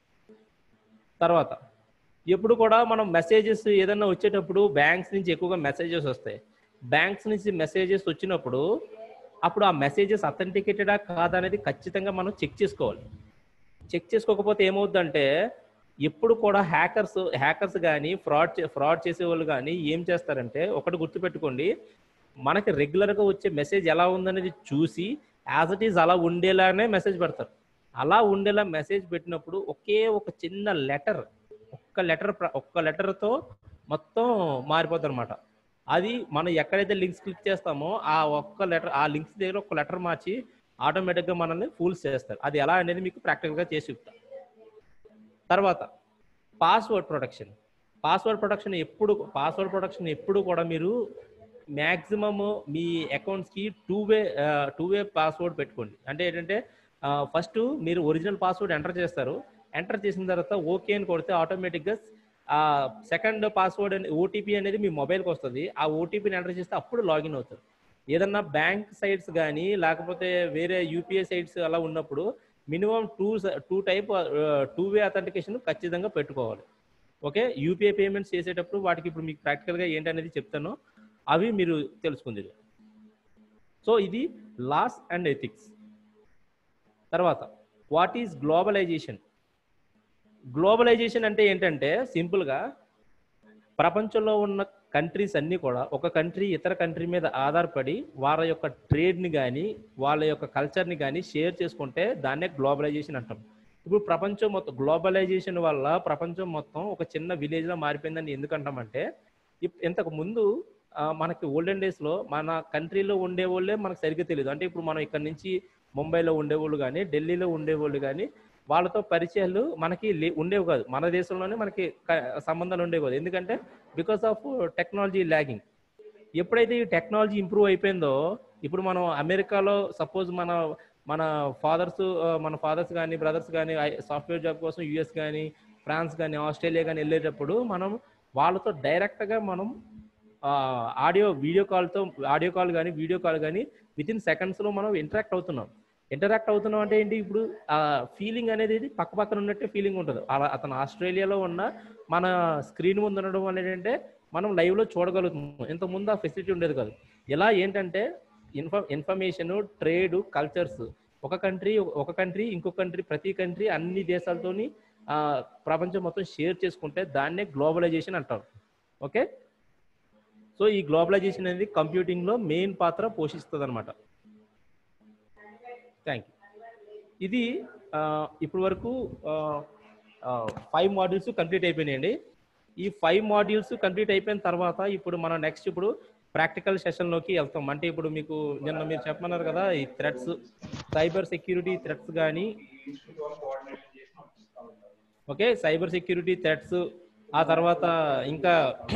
తర్వాత ఎప్పుడు కూడా మనం మెసేజెస్ ఏదన్నా వచ్చేటప్పుడు బ్యాంక్స్ నుంచి ఎక్కువగా మెసేజెస్ వస్తాయి. బ్యాంక్స్ నుంచి మెసేజెస్ వచ్చినప్పుడు అప్పుడు ఆ మెసేజెస్ అథెంటికేటెడా కాదనేది ఖచ్చితంగా మనం చెక్ చేసుకోవాలి. చెక్ చేసుకోకపోతే ఏమవుతుందంటే ఎప్పుడు కూడా హ్యాకర్స్ హ్యాకర్స్ కానీ ఫ్రాడ్ ఫ్రాడ్ చేసేవాళ్ళు కానీ ఏం చేస్తారంటే ఒకటి గుర్తుపెట్టుకోండి, మనకి రెగ్యులర్గా వచ్చే మెసేజ్ ఎలా ఉందనేది చూసి యాజ్ ఇట్ ఈజ్ అలా ఉండేలానే మెసేజ్ పెడతారు. అలా ఉండేలా మెసేజ్ పెట్టినప్పుడు ఒకే ఒక చిన్న లెటర్ ఒక్క లెటర్ ఒక్క లెటర్తో మొత్తం మారిపోతుంది అనమాట. అది మనం ఎక్కడైతే లింక్స్ క్లిక్ చేస్తామో ఆ ఒక్క లెటర్ ఆ లింక్స్ దగ్గర ఒక లెటర్ మార్చి ఆటోమేటిక్గా మనల్ని ఫూల్స్ చేస్తారు. అది ఎలా అనేది మీకు ప్రాక్టికల్గా చేసి చెప్తా. తర్వాత పాస్వర్డ్ ప్రొటెక్షన్. పాస్వర్డ్ ప్రొటెక్షన్ ఎప్పుడు పాస్వర్డ్ ప్రొటెక్షన్ ఎప్పుడు కూడా మీరు మ్యాక్సిమము మీ అకౌంట్స్కి two way two way password పెట్టుకోండి. అంటే ఏంటంటే ఫస్ట్ మీరు ఒరిజినల్ పాస్వర్డ్ ఎంటర్ చేస్తారు. ఎంటర్ చేసిన తర్వాత ఓకే అని కొడితే ఆటోమేటిక్గా సెకండ్ పాస్వర్డ్ అని ఓటీపీ అనేది మీ మొబైల్కి వస్తుంది. ఆ ఓటీపీని ఎంటర్ చేస్తే అప్పుడు లాగిన్ అవుతుంది. ఏదన్నా బ్యాంక్ సైట్స్ కానీ లేకపోతే వేరే యూపీఐ సైట్స్ అలా ఉన్నప్పుడు minimum two two type two way authentication ఖచ్చితంగా పెట్టుకోవాలి. ఓకే, యూపీఐ పేమెంట్స్ చేసేటప్పుడు వాటికి ఇప్పుడు మీకు ప్రాక్టికల్గా ఏంటనేది చెప్తాను, అవి మీరు తెలుసుకుంది. సో ఇది లాస్ అండ్ ఎథిక్స్. తర్వాత వాట్ ఈజ్ గ్లోబలైజేషన్. గ్లోబలైజేషన్ అంటే ఏంటంటే సింపుల్గా ప్రపంచంలో ఉన్న కంట్రీస్ అన్నీ కూడా ఒక కంట్రీ ఇతర కంట్రీ మీద ఆధారపడి వాళ్ళ యొక్క ట్రేడ్ని కానీ వాళ్ళ యొక్క కల్చర్ని కానీ షేర్ చేసుకుంటే దాన్నే గ్లోబలైజేషన్ అంటాం. ఇప్పుడు ప్రపంచం మొత్తం గ్లోబలైజేషన్ వల్ల ప్రపంచం మొత్తం ఒక చిన్న విలేజ్లో మారిపోయిందని ఎందుకంటామంటే ఇంతకు ముందు మనకి ఓల్డెన్ డేస్లో మన కంట్రీలో ఉండేవాళ్ళే మనకు సరిగ్గా తెలియదు. అంటే ఇప్పుడు మనం ఇక్కడ నుంచి ముంబైలో ఉండేవాళ్ళు కానీ ఢిల్లీలో ఉండేవాళ్ళు కానీ వాళ్ళతో పరిచయాలు మనకి ఉండేవి కాదు. మన దేశంలోనే మనకి సంబంధాలు ఉండేవి కాదు. ఎందుకంటే బికాస్ ఆఫ్ టెక్నాలజీ ల్యాగింగ్. ఎప్పుడైతే ఈ టెక్నాలజీ ఇంప్రూవ్ అయిపోయిందో ఇప్పుడు మనం అమెరికాలో సపోజ్ మన మన ఫాదర్స్ మన ఫాదర్స్ కానీ బ్రదర్స్ కానీ సాఫ్ట్వేర్ జాబ్ కోసం యూఎస్ కానీ ఫ్రాన్స్ కానీ ఆస్ట్రేలియా కానీ వెళ్ళేటప్పుడు మనం వాళ్ళతో డైరెక్ట్గా మనం ఆడియో వీడియో కాల్తో ఆడియో కాల్ కానీ వీడియో కాల్ కానీ విత్ ఇన్ సెకండ్స్లో మనం ఇంటరాక్ట్ అవుతున్నాం. ఇంటరాక్ట్ అవుతున్నాం అంటే ఏంటి, ఇప్పుడు ఆ ఫీలింగ్ అనేది పక్క పక్కన ఉన్నట్టే ఫీలింగ్ ఉంటుంది. అలా అతను ఆస్ట్రేలియాలో ఉన్న మన స్క్రీన్ ముందు ఉండడం వల్ల ఏంటంటే మనం లైవ్లో చూడగలుగుతున్నాం. ఇంతకుముందు ఆ ఫెసిలిటీ ఉండేది కాదు. ఇలా ఏంటంటే ఇన్ఫర్ ఇన్ఫర్మేషన్ ట్రేడ్ కల్చర్స్ ఒక కంట్రీ ఒక కంట్రీ ఇంకొక కంట్రీ ప్రతి కంట్రీ అన్ని దేశాలతోని ప్రపంచం మొత్తం షేర్ చేసుకుంటే దాన్నే గ్లోబలైజేషన్ అంటారు. ఓకే, సో ఈ గ్లోబలైజేషన్ అనేది కంప్యూటింగ్లో మెయిన్ పాత్ర పోషిస్తుంది అనమాట. Thank you. ఇది ఇప్పటి వరకు ఫైవ్ మాడ్యూల్స్ కంప్లీట్ అయిపోయినాయండి. ఈ ఫైవ్ మాడ్యూల్స్ కంప్లీట్ అయిపోయిన తర్వాత ఇప్పుడు మనం నెక్స్ట్ ఇప్పుడు ప్రాక్టికల్ సెషన్లోకి వెళ్తాం. అంటే ఇప్పుడు మీకు నిన్న మీరు చెప్పమన్నారు కదా ఈ థ్రెట్స్, సైబర్ సెక్యూరిటీ థ్రెట్స్ కానీ ఓకే సైబర్ సెక్యూరిటీ థ్రెట్స్ ఆ తర్వాత ఇంకా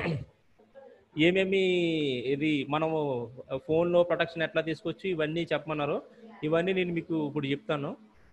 ఏమేమి ఇది మనము ఫోన్లో ప్రొటెక్షన్ ఎట్లా తీసుకోవచ్చు ఇవన్నీ చెప్పమన్నారు. ఇవన్నీ నేను మీకు ఇప్పుడు చెప్తాను.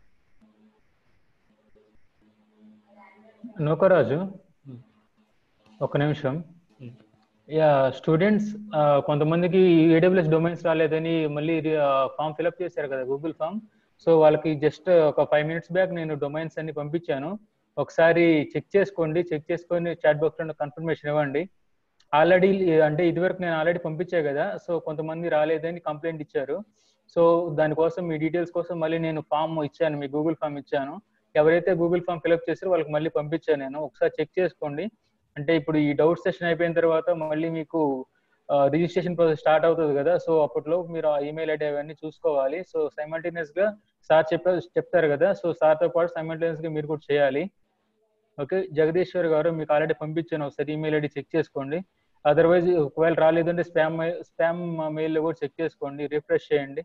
నూకరాజు ఒక నిమిషం. యా స్టూడెంట్స్ కొంతమందికి ఏడబ్ల్యూఎస్ డొమైన్స్ రాలేదని మళ్ళీ ఫామ్ ఫిల్అప్ చేశారు కదా గూగుల్ ఫామ్. సో వాళ్ళకి జస్ట్ ఒక ఫైవ్ మినిట్స్ బ్యాక్ నేను డొమైన్స్ అన్ని పంపించాను. ఒకసారి చెక్ చేసుకోండి. చెక్ చేసుకొని చాట్ బాక్స్లో కన్ఫర్మేషన్ ఇవ్వండి. ఆల్రెడీ అంటే ఇదివరకు నేను ఆల్రెడీ పంపించా కదా, సో కొంతమంది రాలేదని కంప్లైంట్ ఇచ్చారు. సో దానికోసం మీ డీటెయిల్స్ కోసం మళ్ళీ నేను ఫామ్ ఇచ్చాను, మీ గూగుల్ ఫామ్ ఇచ్చాను. ఎవరైతే గూగుల్ ఫామ్ ఫిల్అప్ చేస్తారో వాళ్ళకి మళ్ళీ పంపించాను నేను. ఒకసారి చెక్ చేసుకోండి. అంటే ఇప్పుడు ఈ డౌట్ సెషన్ అయిపోయిన తర్వాత మళ్ళీ మీకు రిజిస్ట్రేషన్ ప్రాసెస్ స్టార్ట్ అవుతుంది కదా, సో అప్పట్లో మీరు ఆ ఈమెయిల్ ఐడి అవన్నీ చూసుకోవాలి. సో సైమల్టేనియస్ గా సార్ చెప్ప చెప్తారు కదా, సో సార్తో పాటు సైమల్టేనియస్ గా మీరు కూడా చేయాలి. ఓకే, జగదీశ్వర్ గారు మీకు ఆల్రెడీ పంపించాను, ఒకసారి ఈమెయిల్ ఐడి చెక్ చేసుకోండి. అదర్వైజ్ ఒకవేళ రాలేదంటే స్పామ్ స్పామ్ మెయిల్లో కూడా చెక్ చేసుకోండి, రిఫ్రెష్ చేయండి.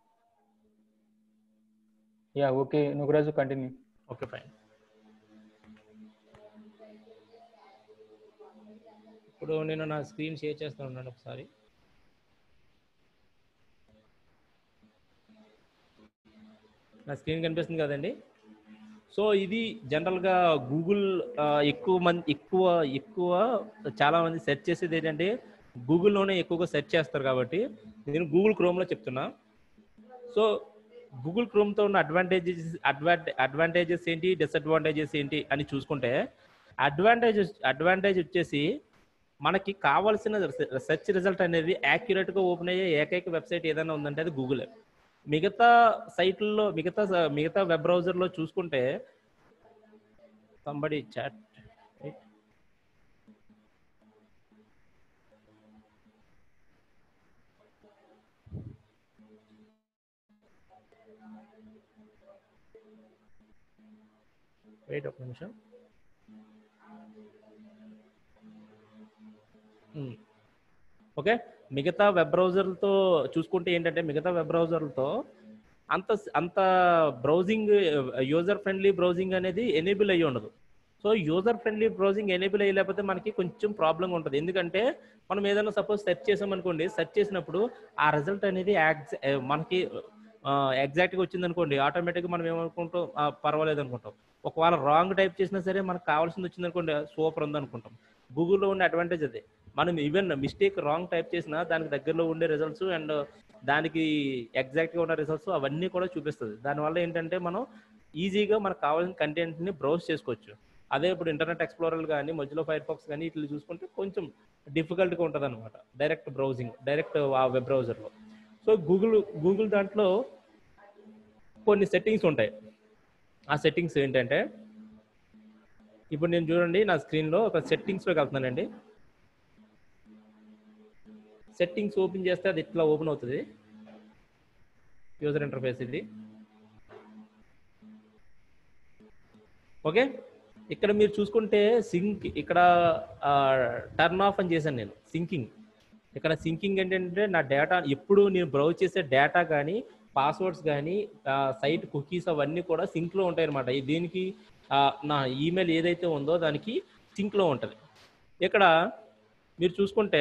Yeah okay Nookaraju continue. Okay fine. ఇప్పుడు నేను నా స్క్రీన్ షేర్ చేస్తూ ఉన్నాను ఒకసారి. నా స్క్రీన్ కనిపిస్తుంది కదండి. సో ఇది జనరల్గా గూగుల్ ఎక్కువ మంది ఎక్కువ ఎక్కువ చాలా మంది సెర్చ్ చేసేది ఏంటంటే గూగుల్లోనే ఎక్కువగా సెర్చ్ చేస్తారు కాబట్టి నేను గూగుల్ క్రోమ్లో చెప్తున్నా. సో గూగుల్ క్రోమ్తో ఉన్న అడ్వాంటేజెస్ అడ్వాంటే అడ్వాంటేజెస్ ఏంటి, డిసడ్వాంటేజెస్ ఏంటి అని చూసుకుంటే, అడ్వాంటేజెస్ అడ్వాంటేజ్ వచ్చేసి మనకి కావాల్సిన సెర్చ్ రిజల్ట్ అనేది యాక్యురేట్గా ఓపెన్ అయ్యే ఏకైక వెబ్సైట్ ఏదైనా ఉందంటే అది గూగులే. మిగతా సైట్లలో మిగతా మిగతా వెబ్ బ్రౌజర్లో చూసుకుంటే సంబడి చాట్ వెయిట్ ఒక నిమిషం. ఓకే, మిగతా వెబ్ బ్రౌజర్లతో చూసుకుంటే ఏంటంటే మిగతా వెబ్ బ్రౌజర్లతో అంత అంత బ్రౌజింగ్ యూజర్ ఫ్రెండ్లీ బ్రౌజింగ్ అనేది ఎనేబుల్ అయ్యి ఉండదు. So user friendly browsing enable అయ్యలేకపోతే మనకి కొంచెం ప్రాబ్లం ఉంటుంది. ఎందుకంటే మనం ఏదైనా సపోజ్ సెర్చ్ చేసామనుకోండి, సెర్చ్ చేసినప్పుడు ఆ రిజల్ట్ అనేది మనకి ఎగ్జాక్ట్గా వచ్చింది అనుకోండి, ఆటోమేటిక్గా మనం ఏమనుకుంటాం, పర్వాలేదు అనుకుంటాం. ఒకవేళ రాంగ్ టైప్ చేసినా సరే మనకు కావాల్సింది వచ్చింది అనుకోండి, సూపర్ ఉంది అనుకుంటాం. గూగుల్లో ఉండే అడ్వాంటేజ్ అదే, మనం ఈవెన్ మిస్టేక్ రాంగ్ టైప్ చేసినా దానికి దగ్గరలో ఉండే రిజల్ట్స్ అండ్ దానికి ఎగ్జాక్ట్గా ఉన్న రిజల్ట్స్ అవన్నీ కూడా చూపిస్తుంది. దానివల్ల ఏంటంటే మనం ఈజీగా మనకు కావాల్సిన కంటెంట్ని బ్రౌజ్ చేసుకోవచ్చు. అదే ఇప్పుడు ఇంటర్నెట్ ఎక్స్ప్లోరర్ కానీ మధ్యలో ఫైర్ ఫాక్స్ కానీ ఇట్లా చూసుకుంటే కొంచెం డిఫికల్ట్గా ఉంటుంది అనమాట డైరెక్ట్ బ్రౌజింగ్, డైరెక్ట్ ఆ వెబ్ బ్రౌజర్లో. సో గూగుల్ గూగుల్ దాంట్లో కొన్ని సెట్టింగ్స్ ఉంటాయి. ఆ సెట్టింగ్స్ ఏంటంటే ఇప్పుడు నేను చూడండి నా స్క్రీన్లో ఒక సెట్టింగ్స్లోకి వెళ్తున్నానండి. సెట్టింగ్స్ ఓపెన్ చేస్తే అది ఇట్లా ఓపెన్ అవుతుంది, యూజర్ ఇంటర్ఫేస్ ఇది. ఓకే, ఇక్కడ మీరు చూసుకుంటే సింక్ ఇక్కడ టర్న్ ఆఫ్ అని చేశాను నేను, సింకింగ్. ఇక్కడ సింకింగ్ ఏంటంటే నా డేటా ఎప్పుడు నేను బ్రౌజ్ చేసే డేటా కానీ పాస్వర్డ్స్ కానీ సైట్ కుకీస్ అవన్నీ కూడా సింక్లో ఉంటాయి అనమాట. దీనికి నా ఈమెయిల్ ఏదైతే ఉందో దానికి సింక్లో ఉంటుంది. ఇక్కడ మీరు చూసుకుంటే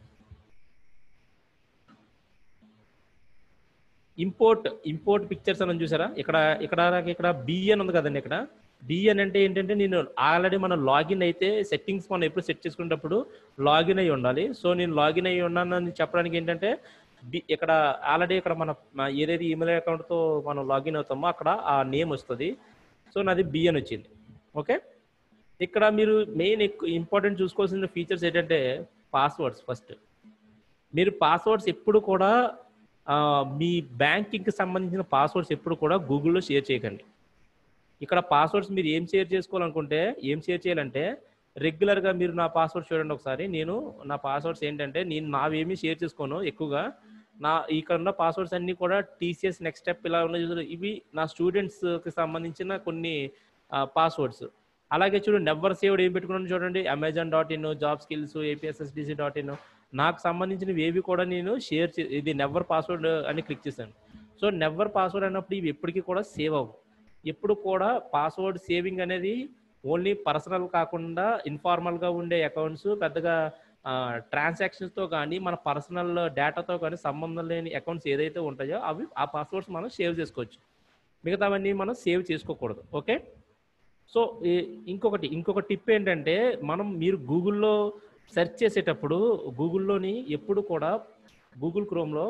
ఇంపోర్ట్ ఇంపోర్ట్ పిక్చర్స్ అని చూసారా, ఇక్కడ ఇక్కడ ఇక్కడ బిఎన్ ఉంది కదండి. ఇక్కడ బిఎన్ అంటే ఏంటంటే నేను ఆల్రెడీ మనం లాగిన్ అయితే సెట్టింగ్స్ మనం ఎప్పుడు సెట్ చేసుకునేటప్పుడు లాగిన్ అయ్యి ఉండాలి. సో నేను లాగిన్ అయ్యి ఉన్నానని చెప్పడానికి ఏంటంటే బి ఇక్కడ ఆల్రెడీ ఇక్కడ మన ఏదైతే ఈమెయిల్ అకౌంట్తో మనం లాగిన్ అవుతామో అక్కడ ఆ నేమ్ వస్తుంది. సో నాది బిఎన్ వచ్చింది. ఓకే, ఇక్కడ మీరు మెయిన్ ఎక్కువ ఇంపార్టెంట్ చూసుకోవాల్సిన ఫీచర్స్ ఏంటంటే పాస్వర్డ్స్. ఫస్ట్ మీరు పాస్వర్డ్స్ ఎప్పుడు కూడా మీ బ్యాంకింగ్కి సంబంధించిన పాస్వర్డ్స్ ఎప్పుడు కూడా గూగుల్లో షేర్ చేయకండి. ఇక్కడ పాస్వర్డ్స్ మీరు ఏం షేర్ చేసుకోవాలనుకుంటే ఏం షేర్ చేయాలంటే రెగ్యులర్గా మీరు నా పాస్వర్డ్ చూడండి ఒకసారి. నేను నా పాస్వర్డ్స్ ఏంటంటే నేను నావేమీ షేర్ చేసుకోను ఎక్కువగా. నా ఇక్కడ ఉన్న పాస్వర్డ్స్ అన్నీ కూడా టీసీఎస్ నెక్స్ట్ స్టెప్ ఇలా ఉన్నాయి, ఇవి నా స్టూడెంట్స్కి సంబంధించిన కొన్ని పాస్వర్డ్స్. అలాగే చూడండి నెవర్ సేవ్డ్ ఏం పెట్టుకున్నాను చూడండి, Amazon dot in, job skills, APSSDC dot in. నాకు సంబంధించినవి ఏవి కూడా నేను షేర్ చే ఇది నెవర్ పాస్వర్డ్ అని క్లిక్ చేశాను. సో నెవర్ పాస్వర్డ్ అన్నప్పుడు ఇవి ఎప్పటికీ కూడా సేవ్ అవ్వవు. ఎప్పుడు కూడా పాస్వర్డ్ సేవింగ్ అనేది ఓన్లీ పర్సనల్ కాకుండా ఇన్ఫార్మల్గా ఉండే అకౌంట్స్, పెద్దగా ట్రాన్సాక్షన్స్తో కానీ మన పర్సనల్ డేటాతో కానీ సంబంధం లేని అకౌంట్స్ ఏదైతే ఉంటాయో అవి ఆ పాస్వర్డ్స్ మనం సేవ్ చేసుకోవచ్చు. మిగతావన్నీ మనం సేవ్ చేసుకోకూడదు. ఓకే, సో ఇంకొకటి ఇంకొక టిప్ ఏంటంటే మనం మీరు గూగుల్లో సెర్చ్ చేసేటప్పుడు గూగుల్లోని ఎప్పుడు కూడా గూగుల్ క్రోమ్లో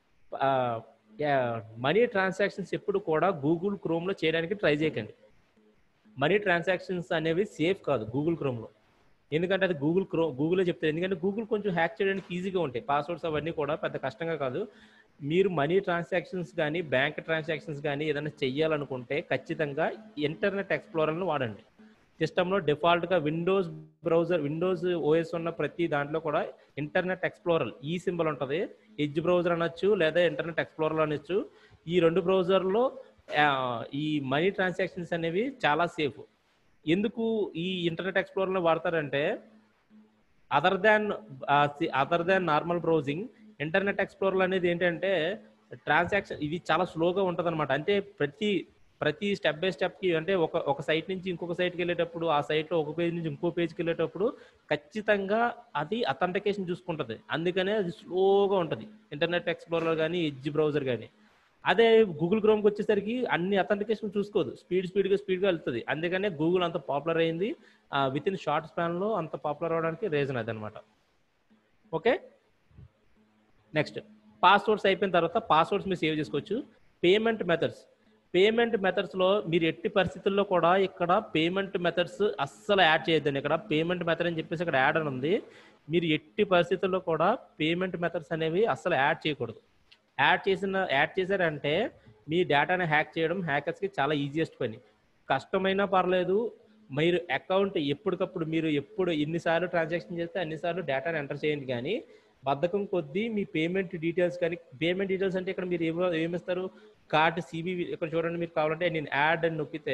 మనీ ట్రాన్సాక్షన్స్ ఎప్పుడు కూడా గూగుల్ క్రోమ్లో చేయడానికి ట్రై చేయకండి. మనీ ట్రాన్సాక్షన్స్ అనేవి సేఫ్ కాదు గూగుల్ క్రోమ్లో. ఎందుకంటే అది గూగుల్ క్రో గూగులే చెప్తారు. ఎందుకంటే గూగుల్ కొంచెం హ్యాక్ చేయడానికి ఈజీగా ఉంటాయి, పాస్వర్డ్స్ అవన్నీ కూడా పెద్ద కష్టంగా కాదు. మీరు మనీ ట్రాన్సాక్షన్స్ కానీ బ్యాంక్ ట్రాన్సాక్షన్స్ కానీ ఏదైనా చెయ్యాలనుకుంటే ఖచ్చితంగా ఇంటర్నెట్ ఎక్స్ప్లోరర్ను వాడండి. సిస్టంలో డిఫాల్ట్గా విండోస్ బ్రౌజర్ విండోస్ ఓఎస్ ఉన్న ప్రతి దాంట్లో కూడా ఇంటర్నెట్ ఎక్స్ప్లోరర్ ఈ సింబల్ ఉంటుంది. ఎడ్జ్ బ్రౌజర్ అనొచ్చు లేదా ఇంటర్నెట్ ఎక్స్ప్లోరర్ అనొచ్చు. ఈ రెండు బ్రౌజర్లో ఈ మనీ ట్రాన్సాక్షన్స్ అనేవి చాలా సేఫ్. ఎందుకు ఈ ఇంటర్నెట్ ఎక్స్ప్లోరర్లో వాడతారంటే other than other than normal browsing internet explorer అనేది ఏంటంటే ట్రాన్సాక్షన్ ఇది చాలా స్లోగా ఉంటుంది అనమాట. అంటే ప్రతి ప్రతి స్టెప్ బై స్టెప్కి అంటే ఒక ఒక సైట్ నుంచి ఇంకొక సైట్కి వెళ్ళేటప్పుడు ఆ సైట్లో ఒక పేజ్ నుంచి ఇంకో పేజ్కి వెళ్ళేటప్పుడు ఖచ్చితంగా అది అథెంటికేషన్ చూసుకుంటుంది. అందుకనే అది స్లోగా ఉంటుంది ఇంటర్నెట్ ఎక్స్ప్లోరర్ కానీ ఎడ్జ్ బ్రౌజర్ కానీ. అదే గూగుల్ క్రోమ్కి వచ్చేసరికి అన్ని అథెంటికేషన్ చూసుకోదు, స్పీడ్ స్పీడ్గా స్పీడ్గా వెళ్తుంది. అందుకనే గూగుల్ అంత పాపులర్ అయింది. విత్ ఇన్ షార్ట్ స్పాన్లో అంత పాపులర్ అవడానికి రీజన్ అదనమాట. ఓకే, నెక్స్ట్ పాస్వర్డ్స్ అయిపోయిన తర్వాత పాస్వర్డ్స్ మీరు సేవ్ చేసుకోవచ్చు. పేమెంట్ మెథడ్స్ పేమెంట్ మెథడ్స్లో మీరు ఎట్టి పరిస్థితుల్లో కూడా ఇక్కడ పేమెంట్ మెథడ్స్ అస్సలు యాడ్ చేయొద్దండి. ఇక్కడ పేమెంట్ మెథడ్ అని చెప్పేసి ఇక్కడ యాడ్ అని ఉంది. మీరు ఎట్టి పరిస్థితుల్లో కూడా పేమెంట్ మెథడ్స్ అనేవి అస్సలు యాడ్ చేయకూడదు. యాడ్ చేసిన యాడ్ చేశారంటే మీ డేటాని హ్యాక్ చేయడం హ్యాకర్స్కి చాలా ఈజియెస్ట్ పని. కష్టమైనా పర్లేదు, మీరు అకౌంట్ ఎప్పటికప్పుడు మీరు ఎప్పుడు ఎన్నిసార్లు ట్రాన్సాక్షన్ చేస్తే అన్నిసార్లు డేటాని ఎంటర్ చేయండి. కానీ బద్ధకం కొద్దీ మీ పేమెంట్ డీటెయిల్స్ కానీ పేమెంట్ డీటెయిల్స్ అంటే ఇక్కడ మీరు ఏమో ఏమిస్తారు కార్డ్ సిబివి ఇక్కడ చూడండి. మీరు కావాలంటే నేను యాడ్ అని నొక్కితే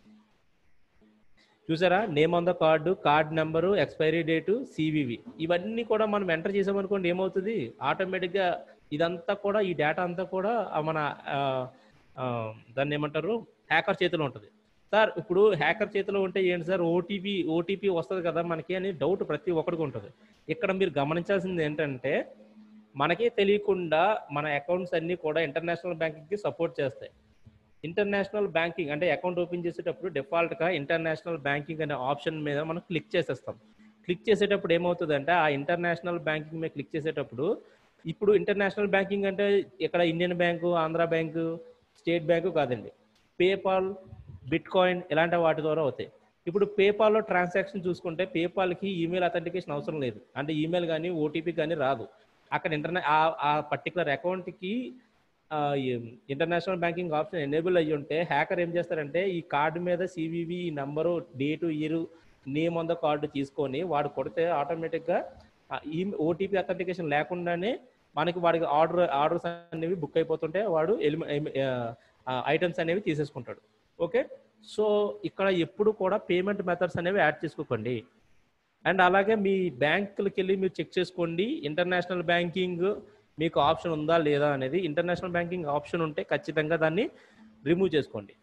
చూసారా name on the card, card number, expiry date, CVV ఇవన్నీ కూడా మనం ఎంటర్ చేసామనుకోండి ఏమవుతుంది ఆటోమేటిక్గా ఇదంతా కూడా ఈ డేటా అంతా కూడా మన దాన్ని ఏమంటారు హ్యాకర్ చేతిలో ఉంటుంది. సార్ ఇప్పుడు హ్యాకర్ చేతిలో ఉంటే ఏంటి సార్ ఓటీపీ ఓటీపీ వస్తుంది కదా మనకి అని డౌట్ ప్రతి ఒక్కరికి ఉంటుంది. ఇక్కడ మీరు గమనించాల్సింది ఏంటంటే మనకే తెలియకుండా మన అకౌంట్స్ అన్నీ కూడా ఇంటర్నేషనల్ బ్యాంకింగ్కి సపోర్ట్ చేస్తాయి. ఇంటర్నేషనల్ బ్యాంకింగ్ అంటే అకౌంట్ ఓపెన్ చేసేటప్పుడు డిఫాల్ట్గా ఇంటర్నేషనల్ బ్యాంకింగ్ అనే ఆప్షన్ మీద మనం క్లిక్ చేసేస్తాం. క్లిక్ చేసేటప్పుడు ఏమవుతుందంటే ఆ ఇంటర్నేషనల్ బ్యాంకింగ్ మీద క్లిక్ చేసేటప్పుడు ఇప్పుడు ఇంటర్నేషనల్ బ్యాంకింగ్ అంటే ఇక్కడ Indian bank, Andhra bank, State bank కాదండి, పేపాల్, బిట్ కాయిన్ ఇలాంటి వాటి ద్వారా అవుతాయి. ఇప్పుడు పేపాల్లో ట్రాన్సాక్షన్ చూసుకుంటే పేపాల్కి ఈమెయిల్ అథెంటికేషన్ అవసరం లేదు. అంటే ఈమెయిల్ కానీ ఓటీపీ కానీ రాదు. అక్కడ ఇంటర్నే ఆ పర్టికులర్ అకౌంట్కి ఇంటర్నేషనల్ బ్యాంకింగ్ ఆప్షన్ ఎనేబుల్ అయ్యి ఉంటే హ్యాకర్ ఏం చేస్తారంటే ఈ కార్డు మీద CVV number, date, year, name on the card తీసుకొని వాడు కొడితే ఆటోమేటిక్గా ఈ ఓటీపీ అథెంటికేషన్ లేకుండానే మనకి వాడికి ఆర్డర్ ఆర్డర్స్ అనేవి బుక్ అయిపోతుంటే వాడు ఎలిమి ఐటమ్స్ అనేవి తీసేసుకుంటాడు. ఓకే, సో ఇక్కడ ఎప్పుడు కూడా పేమెంట్ మెథడ్స్ అనేవి యాడ్ చేసుకోకండి. అండ్ అలాగే మీ బ్యాంకులకి వెళ్ళి మీరు చెక్ చేసుకోండి ఇంటర్నేషనల్ బ్యాంకింగ్ మీకు ఆప్షన్ ఉందా లేదా అనేది. ఇంటర్నేషనల్ బ్యాంకింగ్ ఆప్షన్ ఉంటే ఖచ్చితంగా దాన్ని రిమూవ్ చేసుకోండి.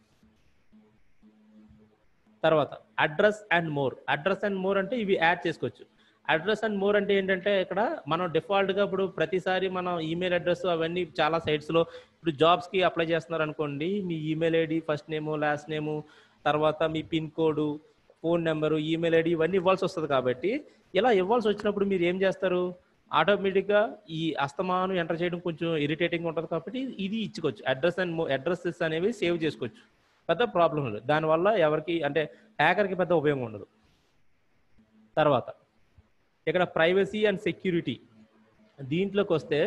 తర్వాత address and more address and more అంటే ఇవి యాడ్ చేసుకోవచ్చు. అడ్రస్ అండ్ మోర్ అంటే ఏంటంటే ఇక్కడ మనం డిఫాల్ట్గా ఇప్పుడు ప్రతిసారి మనం ఈమెయిల్ అడ్రస్ అవన్నీ చాలా సైట్స్లో ఇప్పుడు జాబ్స్కి అప్లై చేస్తున్నారు అనుకోండి, మీ email ID, first name, last name, తర్వాత మీ pin code, phone number, email ID ఇవన్నీ ఇవ్వాల్సి వస్తుంది. కాబట్టి ఇలా ఇవ్వాల్సి వచ్చినప్పుడు మీరు ఏం చేస్తారు ఆటోమేటిక్గా ఈ అస్తమానం ఎంటర్ చేయడం కొంచెం ఇరిటేటింగ్ ఉంటుంది. కాబట్టి ఇది ఇచ్చుకోవచ్చు. అడ్రస్ అండ్ అడ్రసెస్ అనేవి సేవ్ చేసుకోవచ్చు. పెద్ద ప్రాబ్లం లేదు దానివల్ల, ఎవరికి అంటే హ్యాకర్కి పెద్ద ఉపయోగం ఉండదు. తర్వాత ఇక్కడ ప్రైవసీ అండ్ సెక్యూరిటీ దీంట్లోకి వస్తే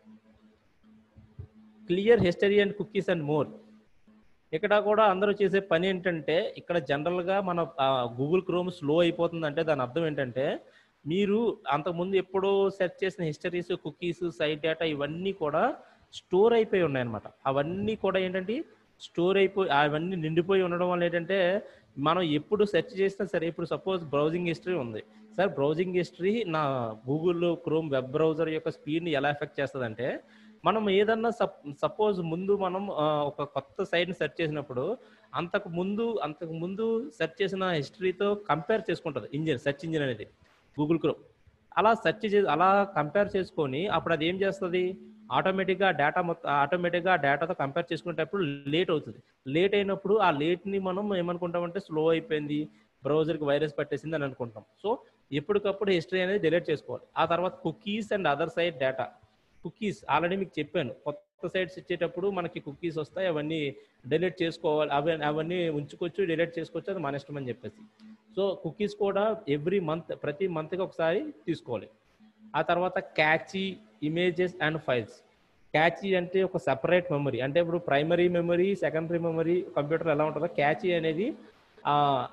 clear history and cookies and more. ఇక్కడ కూడా అందరూ చేసే పని ఏంటంటే ఇక్కడ జనరల్గా మన గూగుల్ క్రోమ్ స్లో అయిపోతుందంటే దాని అర్థం ఏంటంటే మీరు అంతకుముందు ఎప్పుడో సెర్చ్ చేసిన హిస్టరీస్, కుకీస్, సైట్ డేటా ఇవన్నీ కూడా స్టోర్ అయిపోయి ఉన్నాయన్నమాట. అవన్నీ కూడా ఏంటంటే స్టోర్ అయిపోయి అవన్నీ నిండిపోయి ఉండడం వల్ల ఏంటంటే మనం ఎప్పుడు సెర్చ్ చేసినా సరే ఇప్పుడు సపోజ్ బ్రౌజింగ్ హిస్టరీ ఉంది సార్, బ్రౌజింగ్ హిస్టరీ నా గూగుల్ క్రోమ్ వెబ్ బ్రౌజర్ యొక్క స్పీడ్ని ఎలా ఎఫెక్ట్ చేస్తుందంటే మనం ఏదన్నా సప్ సపోజ్ ముందు మనం ఒక కొత్త సైట్ని సెర్చ్ చేసినప్పుడు అంతకు ముందు అంతకు ముందు సెర్చ్ చేసిన హిస్టరీతో కంపేర్ చేసుకుంటుంది ఇంజిన్, సెర్చ్ ఇంజిన్ అనేది గూగుల్ క్రోమ్. అలా సెర్చ్ చే అలా కంపేర్ చేసుకొని అప్పుడు అది ఏం చేస్తుంది ఆటోమేటిక్గా డేటా మొత్తం ఆటోమేటిక్గా డేటాతో కంపేర్ చేసుకునేటప్పుడు లేట్ అవుతుంది. లేట్ అయినప్పుడు ఆ లేట్ని మనం ఏమనుకుంటామంటే స్లో అయిపోయింది, బ్రౌజర్కి వైరస్ పట్టేసింది అని అనుకుంటాం. సో ఎప్పటికప్పుడు హిస్టరీ అనేది డిలీట్ చేసుకోవాలి. ఆ తర్వాత cookies and other site data. Cookies already మీకు చెప్పాను, కొత్త సైట్స్ ఇచ్చేటప్పుడు మనకి కుకీస్ వస్తాయి, అవన్నీ డిలీట్ చేసుకోవాలి. అవి అవన్నీ ఉంచుకోవచ్చు, డిలీట్ చేసుకోవచ్చు, అది మన ఇష్టం అని చెప్పేసి. సో కుకీస్ కూడా ఎవ్రీ మంత్ ప్రతి మంత్కి ఒకసారి తీసుకోవాలి. ఆ తర్వాత cache images and files. Cache అంటే ఒక సెపరేట్ మెమరీ, అంటే ఇప్పుడు primary memory, secondary memory computer ఎలా ఉంటుందో క్యాచీ అనేది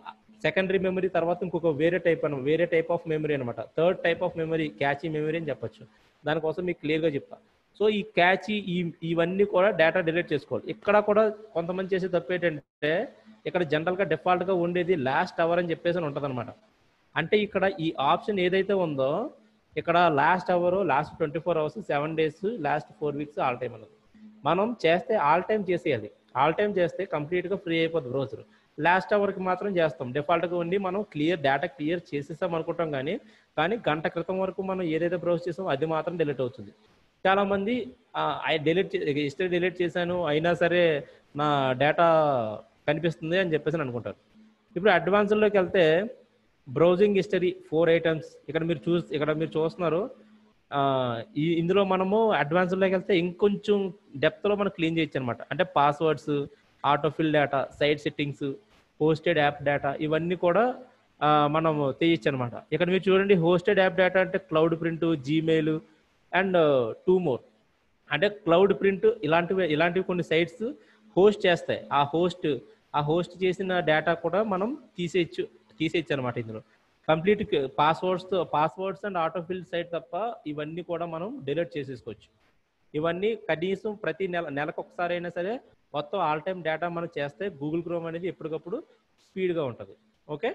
సెకండరీ మెమరీ తర్వాత ఇంకొక వేరే టైప్ అన్న వేరే టైప్ ఆఫ్ మెమరీ అనమాట. Third type of memory cache memory అని చెప్పొచ్చు. దానికోసం మీకు క్లియర్గా చెప్తా. సో ఈ క్యాచీ ఈ ఇవన్నీ కూడా డేటా డిలీట్ చేసుకోవాలి. ఇక్కడ కూడా కొంతమంది చేసే తప్పు ఏంటంటే ఇక్కడ జనరల్గా డిఫాల్ట్గా ఉండేది లాస్ట్ అవర్ అని చెప్పేసి ఉంటుంది అనమాట. అంటే ఇక్కడ ఈ ఆప్షన్ ఏదైతే ఉందో ఇక్కడ last hour, last twenty four hours, seven days, last four weeks all time అన్నది మనం చేస్తే ఆల్ టైమ్ చేసేయాలి. ఆల్ టైమ్ చేస్తే కంప్లీట్గా ఫ్రీ అయిపోతుంది బ్రౌజర్. లాస్ట్ అవర్కి మాత్రం చేస్తాం, డిఫాల్ట్గా ఉండి మనం క్లియర్ డేటా క్లియర్ చేసేసాం అనుకుంటాం. కానీ కానీ గంట క్రితం వరకు మనం ఏదైతే బ్రౌజ్ చేసామో అది మాత్రం డిలీట్ అవుతుంది. చాలామంది డిలీట్ హిస్టరీ డిలీట్ చేశాను అయినా సరే నా డేటా కనిపిస్తుంది అని చెప్పేసి అనుకుంటారు. ఇప్పుడు అడ్వాన్స్లోకి వెళ్తే బ్రౌజింగ్ హిస్టరీ ఫోర్ ఐటమ్స్ ఇక్కడ మీరు చూ ఇక్కడ మీరు చూస్తున్నారు. ఈ ఇందులో మనము అడ్వాన్స్లోకి వెళ్తే ఇంకొంచెం డెప్త్లో మనం క్లీన్ చేయొచ్చు అనమాట. అంటే passwords, autofill data, site settings, hosted app data ఇవన్నీ కూడా మనం తీయచ్చు అనమాట. ఇక్కడ మీరు చూడండి హోస్టెడ్ యాప్ డేటా అంటే cloud print, Gmail and two more. అంటే క్లౌడ్ ప్రింట్ ఇలాంటివి ఇలాంటివి కొన్ని సైట్స్ హోస్ట్ చేస్తాయి. ఆ హోస్ట్ ఆ హోస్ట్ చేసిన డేటా కూడా మనం తీసేయచ్చు తీసేయచ్చు అనమాట. ఇందులో complete passwords passwords and autofill site తప్ప ఇవన్నీ కూడా మనం డిలీట్ చేసేసుకోవచ్చు. ఇవన్నీ కనీసం ప్రతి నెల నెలకు ఒకసారి అయినా సరే మొత్తం ఆల్ టైమ్ డేటా మనం చేస్తే గూగుల్ క్రోమ్ అనేది ఎప్పటికప్పుడు స్పీడ్గా ఉంటుంది. ఓకే,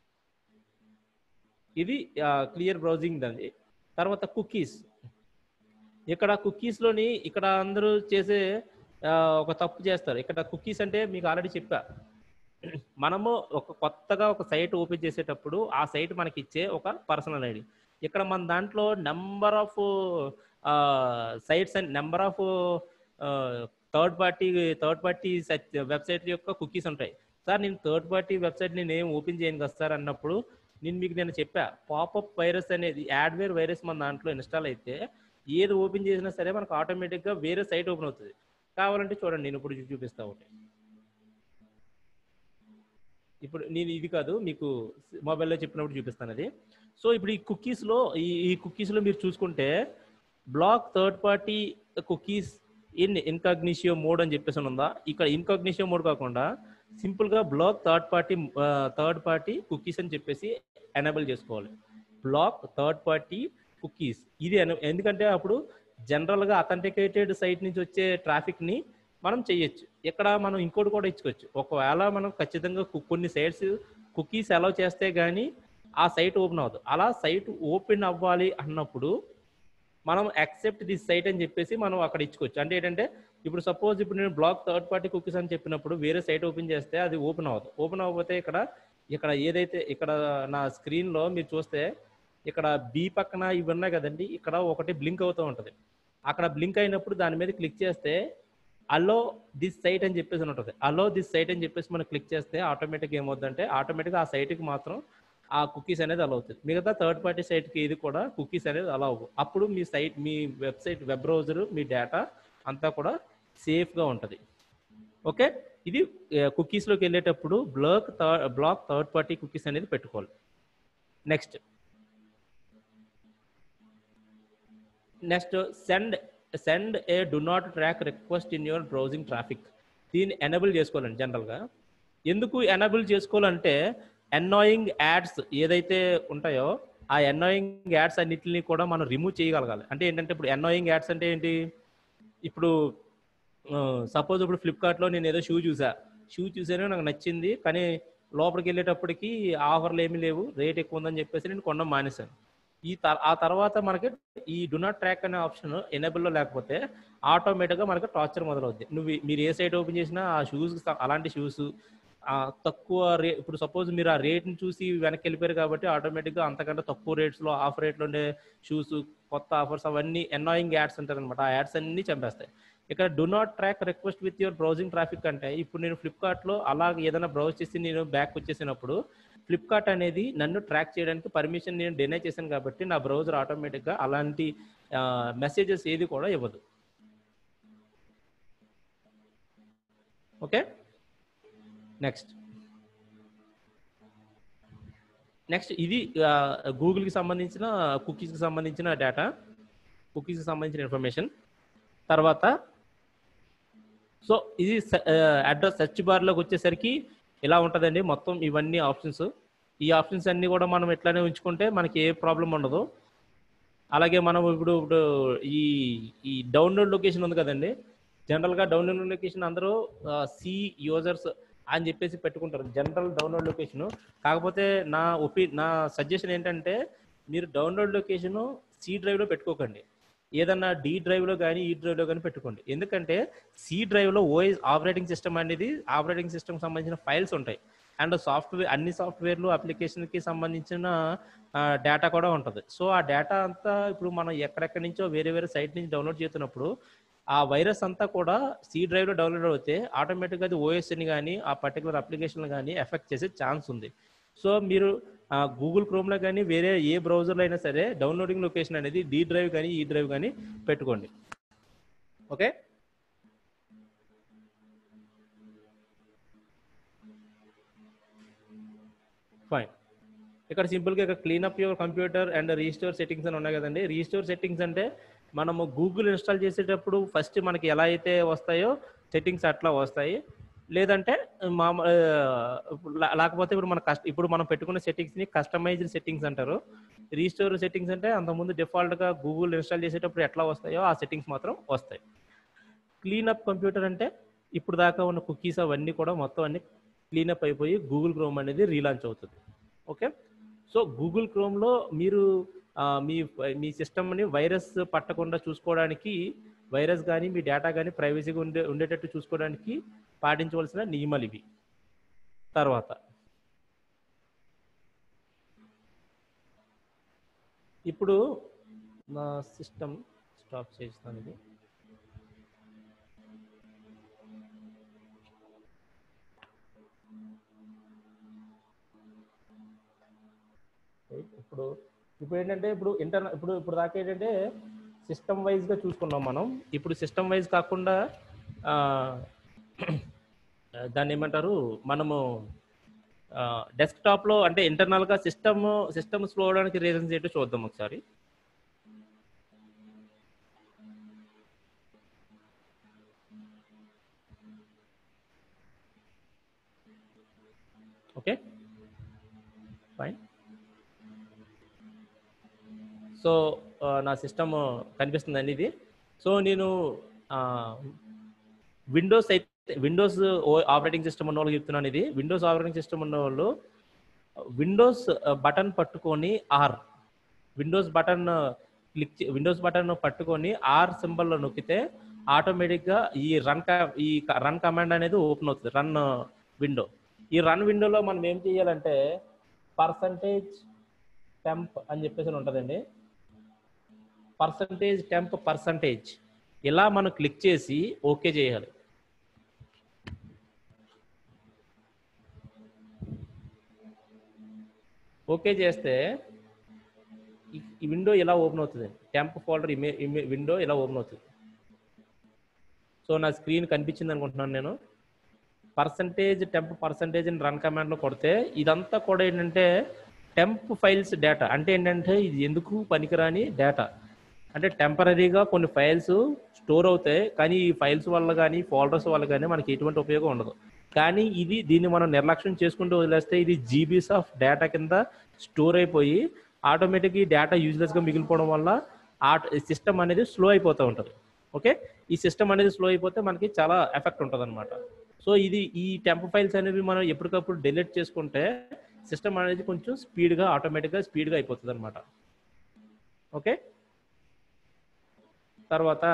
ఇది క్లియర్ బ్రౌజింగ్ దాన్ని. తర్వాత కుకీస్. ఇక్కడ కుకీస్లోని ఇక్కడ అందరూ చేసే ఒక తప్పు చేస్తారు. ఇక్కడ కుకీస్ అంటే మీకు ఆల్రెడీ చెప్పా, మనము ఒక కొత్తగా ఒక సైట్ ఓపెన్ చేసేటప్పుడు ఆ సైట్ మనకి ఇచ్చే ఒక పర్సనల్ ఐడి. ఇక్కడ మన దాంట్లో number of sites and number of third party third party website యొక్క కుకీస్ ఉంటాయి. సార్ నేను థర్డ్ పార్టీ వెబ్సైట్ నేను ఏం ఓపెన్ చేయను కదా సార్ అన్నప్పుడు నేను మీకు నేను చెప్పా, పాపప్ వైరస్ అనేది యాడ్వేర్ వైరస్ మన దాంట్లో ఇన్స్టాల్ అయితే ఏది ఓపెన్ చేసినా సరే మనకు ఆటోమేటిక్గా వేరే సైట్ ఓపెన్ అవుతుంది. కావాలంటే చూడండి, నేను ఇప్పుడు చూపిస్తా ఒకటి. ఇప్పుడు నేను ఇది కాదు మీకు మొబైల్లో చెప్పినప్పుడు చూపిస్తాను అది. సో ఇప్పుడు ఈ కుకీస్లో ఈ ఈ కుకీస్లో మీరు చూసుకుంటే block third party cookies in incognito mode అని చెప్పేసి ఉందా. ఇక్కడ ఇన్కాగ్నిషియో మోడ్ కాకుండా సింపుల్గా block third party third party cookies అని చెప్పేసి ఎనేబుల్ చేసుకోవాలి. బ్లాక్ థర్డ్ పార్టీ కుకీస్ ఇది ఎందుకంటే అప్పుడు జనరల్గా అథెంటికేటెడ్ సైట్ నుంచి వచ్చే ట్రాఫిక్ని మనం చేయొచ్చు. ఇక్కడ మనం ఇంకోటి కూడా ఇచ్చుకోవచ్చు. ఒకవేళ మనం ఖచ్చితంగా కొన్ని సైట్స్ కుకీస్ అలౌ చేస్తే కానీ ఆ సైట్ ఓపెన్ అవ్వదు. అలా సైట్ ఓపెన్ అవ్వాలి అన్నప్పుడు మనం యాక్సెప్ట్ దిస్ సైట్ అని చెప్పేసి మనం అక్కడ ఇచ్చుకోవచ్చు. అంటే ఏంటంటే ఇప్పుడు సపోజ్ ఇప్పుడు నేను బ్లాక్ థర్డ్ పార్టీ కుకీస్ అని చెప్పినప్పుడు వేరే సైట్ ఓపెన్ చేస్తే అది ఓపెన్ అవ్వదు. ఓపెన్ అవ్వకపోతే ఇక్కడ ఇక్కడ ఏదైతే ఇక్కడ నా స్క్రీన్లో మీరు చూస్తే ఇక్కడ బి పక్కన ఇవి ఉన్నాయి కదండి, ఇక్కడ ఒకటి బ్లింక్ అవుతూ ఉంటుంది. అక్కడ బ్లింక్ అయినప్పుడు దాని మీద క్లిక్ చేస్తే అలో దిస్ సైట్ అని చెప్పేసి ఉంటుంది. అలో దిస్ సైట్ అని చెప్పేసి మనం క్లిక్ చేస్తే ఆటోమేటిక్గా ఏమవుతుందంటే ఆటోమేటిక్గా ఆ సైట్కి మాత్రం ఆ కుకీస్ అనేది అలా అవుతుంది. మిగతా థర్డ్ పార్టీ సైట్కి ఇది కూడా కుకీస్ అనేది అలా అవ్వవు. అప్పుడు మీ సైట్ మీ వెబ్సైట్ వెబ్ బ్రౌజర్ మీ డేటా అంతా కూడా సేఫ్గా ఉంటుంది. ఓకే, ఇది కుకీస్లోకి వెళ్ళేటప్పుడు block third block third party cookies అనేది పెట్టుకోవాలి. Next next send send a do not track request in your browsing traffic. దీన్ని ఎనేబుల్ చేసుకోవాలండి. జనరల్గా ఎందుకు ఎనేబుల్ చేసుకోవాలంటే అన్నాయింగ్ యాడ్స్ ఏదైతే ఉంటాయో ఆ అన్నాయింగ్ యాడ్స్ అన్నిటిని కూడా మనం రిమూవ్ చేయగలగాలి. అంటే ఏంటంటే ఇప్పుడు అన్నాయింగ్ యాడ్స్ అంటే ఏంటి, ఇప్పుడు సపోజ్ ఇప్పుడు ఫ్లిప్కార్ట్లో నేను ఏదో షూ చూసా షూ చూసాను నాకు నచ్చింది, కానీ లోపలికి వెళ్ళేటప్పటికి ఆఫర్లు ఏమీ లేవు, రేట్ ఎక్కువ ఉందని చెప్పేసి నేను కొనడం మానేశాను. ఈ ఆ తర్వాత మనకి ఈ డు నాట్ ట్రాక్ అనే ఆప్షన్ ఎనేబుల్లో లేకపోతే ఆటోమేటిక్గా మనకి టార్చర్ మొదలవుద్ది. నువ్వు మీరు ఏ సైట్ ఓపెన్ చేసినా ఆ షూస్ అలాంటి షూస్ తక్కువ రే ఇప్పుడు సపోజ్ మీరు ఆ రేట్ని చూసి వెనక్కి వెళ్ళిపోయారు కాబట్టి ఆటోమేటిక్గా అంతకంటే తక్కువ రేట్స్లో ఆఫర్ రేట్లో ఉండే షూస్ కొత్త ఆఫర్స్ అవన్నీ అన్నాయింగ్ యాడ్స్ అంటారు అనమాట. ఆ యాడ్స్ అన్నీ చంపేస్తాయి. ఇక్కడ do not track request with your browsing traffic అంటే ఇప్పుడు నేను ఫ్లిప్కార్ట్లో అలా ఏదైనా బ్రౌజ్ చేసి నేను బ్యాక్ వచ్చేసినప్పుడు ఫ్లిప్కార్ట్ అనేది నన్ను ట్రాక్ చేయడానికి పర్మిషన్ నేను డినై చేశాను కాబట్టి నా బ్రౌజర్ ఆటోమేటిక్గా అలాంటి మెసేజెస్ ఏది కూడా ఇవ్వదు. ఓకే, నెక్స్ట్ నెక్స్ట్ ఇది గూగుల్కి సంబంధించిన కుకీస్కి సంబంధించిన డేటా, కుకీస్కి సంబంధించిన ఇన్ఫర్మేషన్. తర్వాత సో ఇది అడ్రస్ సెర్చ్ బార్లోకి వచ్చేసరికి ఇలా ఉంటుందండి మొత్తం ఇవన్నీ ఆప్షన్స్. ఈ ఆప్షన్స్ అన్నీ కూడా మనం ఎట్లానే ఉంచుకుంటే మనకి ఏ ప్రాబ్లం ఉండదు. అలాగే మనం ఇప్పుడు ఇప్పుడు ఈ ఈ డౌన్లోడ్ లొకేషన్ ఉంది కదండి, జనరల్గా డౌన్లోడ్ లొకేషన్ అందరూ సి యూజర్స్ అని చెప్పేసి పెట్టుకుంటారు, జనరల్ డౌన్లోడ్ లొకేషను. కాకపోతే నా ఒపీ నా సజెషన్ ఏంటంటే మీరు డౌన్లోడ్ లొకేషను సి డ్రైవ్లో పెట్టుకోకండి, ఏదన్నా డి డ్రైవ్లో కానీ ఈ డ్రైవ్లో కానీ పెట్టుకోండి. ఎందుకంటే సి డ్రైవ్లో ఓఎస్ ఆపరేటింగ్ సిస్టమ్ అనేది ఆపరేటింగ్ సిస్టమ్ సంబంధించిన ఫైల్స్ ఉంటాయి, అండ్ సాఫ్ట్వేర్ అన్ని సాఫ్ట్వేర్లు అప్లికేషన్కి సంబంధించిన డేటా కూడా ఉంటుంది. సో ఆ డేటా అంతా ఇప్పుడు మనం ఎక్కడెక్కడి నుంచో వేరే వేరే సైట్ నుంచి డౌన్లోడ్ చేస్తున్నప్పుడు ఆ వైరస్ అంతా కూడా సి డ్రైవ్లో డౌన్లోడ్ అవుతే ఆటోమేటిక్గా అది ఓఎస్ని కానీ ఆ పర్టికులర్ అప్లికేషన్ కానీ ఎఫెక్ట్ చేసే ఛాన్స్ ఉంది. సో మీరు గూగుల్ క్రోమ్లో కానీ వేరే ఏ బ్రౌజర్లో అయినా సరే డౌన్లోడింగ్ లొకేషన్ అనేది డి డ్రైవ్ కానీ ఈ డ్రైవ్ కానీ పెట్టుకోండి. Okay, fine. ఇక్కడ సింపుల్గా ఇక్కడ cleanup your computer and restore settings అని ఉన్నాయి కదండి. రీస్టోర్ సెట్టింగ్స్ అంటే మనము గూగుల్ ఇన్స్టాల్ చేసేటప్పుడు ఫస్ట్ మనకి ఎలా అయితే వస్తాయో సెట్టింగ్స్ అట్లా వస్తాయి, లేదంటే మామ లేకపోతే ఇప్పుడు మన కస్ట్ ఇప్పుడు మనం పెట్టుకున్న సెట్టింగ్స్ని కస్టమైజ్డ్ సెట్టింగ్స్ అంటారు. రీస్టోర్ సెట్టింగ్స్ అంటే అంతకుముందు డిఫాల్ట్గా గూగుల్ ఇన్స్టాల్ చేసేటప్పుడు ఎట్లా వస్తాయో ఆ సెట్టింగ్స్ మాత్రం వస్తాయి. క్లీనప్ కంప్యూటర్ అంటే ఇప్పుడు దాకా ఉన్న కుకీస్ అవన్నీ కూడా మొత్తం అన్ని క్లీనప్ అయిపోయి గూగుల్ క్రోమ్ అనేది రీలాంచ్ అవుతుంది. ఓకే, సో గూగుల్ క్రోమ్లో మీరు మీ మీ సిస్టమ్ని వైరస్ పట్టకుండా చూసుకోవడానికి, వైరస్ కానీ మీ డేటా కానీ ప్రైవసీగా ఉండే ఉండేటట్టు చూసుకోవడానికి పాటించవలసిన నియమాలు ఇవి. తర్వాత ఇప్పుడు నా సిస్టమ్ స్టాప్ చేస్తాను. ఇది ఇప్పుడు ఇప్పుడు ఏంటంటే ఇప్పుడు ఇంటర్నల్ ఇప్పుడు ఇప్పుడు దాకా ఏంటంటే సిస్టమ్ వైజ్గా చూసుకున్నాం మనం. ఇప్పుడు సిస్టమ్ వైజ్ కాకుండా దాన్ని ఏమంటారు, మనము డెస్క్టాప్లో అంటే ఇంటర్నల్గా సిస్టమ్ సిస్టమ్ స్లో అవడానికి రీజన్స్ ఏంటో చూద్దాం ఒకసారి. Okay, fine. సో నా సిస్టమ్ కనిపిస్తుందండి ఇది. సో నేను విండోస్ అయితే విండోస్ ఆపరేటింగ్ సిస్టమ్ ఉన్న వాళ్ళకి చెప్తున్నాను. ఇది విండోస్ ఆపరేటింగ్ సిస్టమ్ ఉన్న వాళ్ళు విండోస్ బటన్ పట్టుకొని R Windows button click Windows button పట్టుకొని ఆర్ సింబల్లో నొక్కితే ఆటోమేటిక్గా ఈ రన్ ఈ రన్ కమాండ్ అనేది ఓపెన్ అవుతుంది, రన్ విండో. ఈ రన్ విండోలో మనం ఏం చేయాలంటే పర్సంటేజ్ టెంప్ అని చెప్పేసి ఉంటుందండి. పర్సంటేజ్ టెంప్ పర్సంటేజ్ ఇలా మనం క్లిక్ చేసి ఓకే చేయాలి. ఓకే చేస్తే ఈ విండో ఇలా ఓపెన్ అవుతుంది, టెంప్ ఫోల్డర్ ఇమే విండో ఇలా ఓపెన్ అవుతుంది. సో నా స్క్రీన్ కనిపించింది అనుకుంటున్నాను నేను. పర్సంటేజ్ టెంప్ పర్సంటేజ్ అని రన్ కమాండ్లో కొడితే ఇదంతా కూడా ఏంటంటే టెంప్ ఫైల్స్ డేటా. అంటే ఏంటంటే ఇది ఎందుకు పనికిరాని డేటా, అంటే టెంపరీగా కొన్ని ఫైల్స్ స్టోర్ అవుతాయి, కానీ ఈ ఫైల్స్ వల్ల కానీ ఫోల్డర్స్ వల్ల కానీ మనకి ఎటువంటి ఉపయోగం ఉండదు. కానీ ఇది దీన్ని మనం నిర్లక్ష్యం చేసుకుంటూ వదిలేస్తే ఇది జీబీస్ ఆఫ్ డేటా కింద స్టోర్ అయిపోయి ఆటోమేటిక్గా ఈ డేటా యూజ్లెస్గా మిగిలిపోవడం వల్ల ఆ సిస్టమ్ అనేది స్లో అయిపోతూ ఉంటుంది. ఓకే, ఈ సిస్టమ్ అనేది స్లో అయిపోతే మనకి చాలా ఎఫెక్ట్ ఉంటుంది అనమాట. సో ఇది ఈ టెంప్ ఫైల్స్ అనేవి మనం ఎప్పటికప్పుడు డిలీట్ చేసుకుంటే సిస్టమ్ అనేది కొంచెం స్పీడ్గా ఆటోమేటిక్గా స్పీడ్గా అయిపోతుంది అనమాట. ఓకే, తర్వాత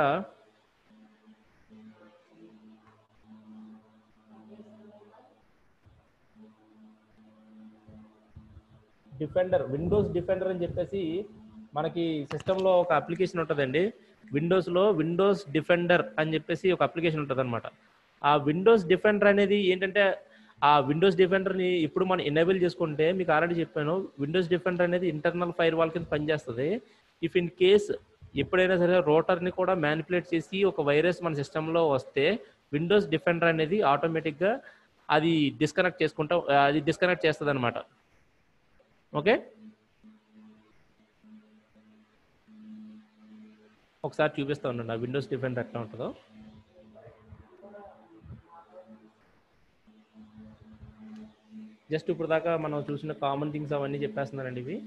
డిఫెండర్, విండోస్ డిఫెండర్ అని చెప్పేసి మనకి సిస్టంలో ఒక అప్లికేషన్ ఉంటుందండి. విండోస్లో విండోస్ డిఫెండర్ అని చెప్పేసి ఒక అప్లికేషన్ ఉంటుంది అనమాట. ఆ విండోస్ డిఫెండర్ అనేది ఏంటంటే ఆ విండోస్ డిఫెండర్ని ఇప్పుడు మనం ఎనేబుల్ చేసుకుంటే మీకు ఆల్రెడీ చెప్పాను, విండోస్ డిఫెండర్ అనేది ఇంటర్నల్ ఫైర్ వాల్ కింద పనిచేస్తుంది. ఇఫ్ ఇన్ కేస్ ఎప్పుడైనా సరే రోటర్ని కూడా మ్యానిపులేట్ చేసి ఒక వైరస్ మన సిస్టంలో వస్తే విండోస్ డిఫెండర్ అనేది ఆటోమేటిక్గా అది డిస్కనెక్ట్ చేసుకుంటా అది డిస్కనెక్ట్ చేస్తుంది అనమాట. ఓకే, ఒకసారి చూపిస్తా ఉండండి ఆ విండోస్ డిఫెండర్ ఎట్లా ఉంటుందో. జస్ట్ ఇప్పుడు దాకా మనం చూసిన కామన్ థింగ్స్ అవన్నీ చెప్పేస్తున్నానండి ఇవి.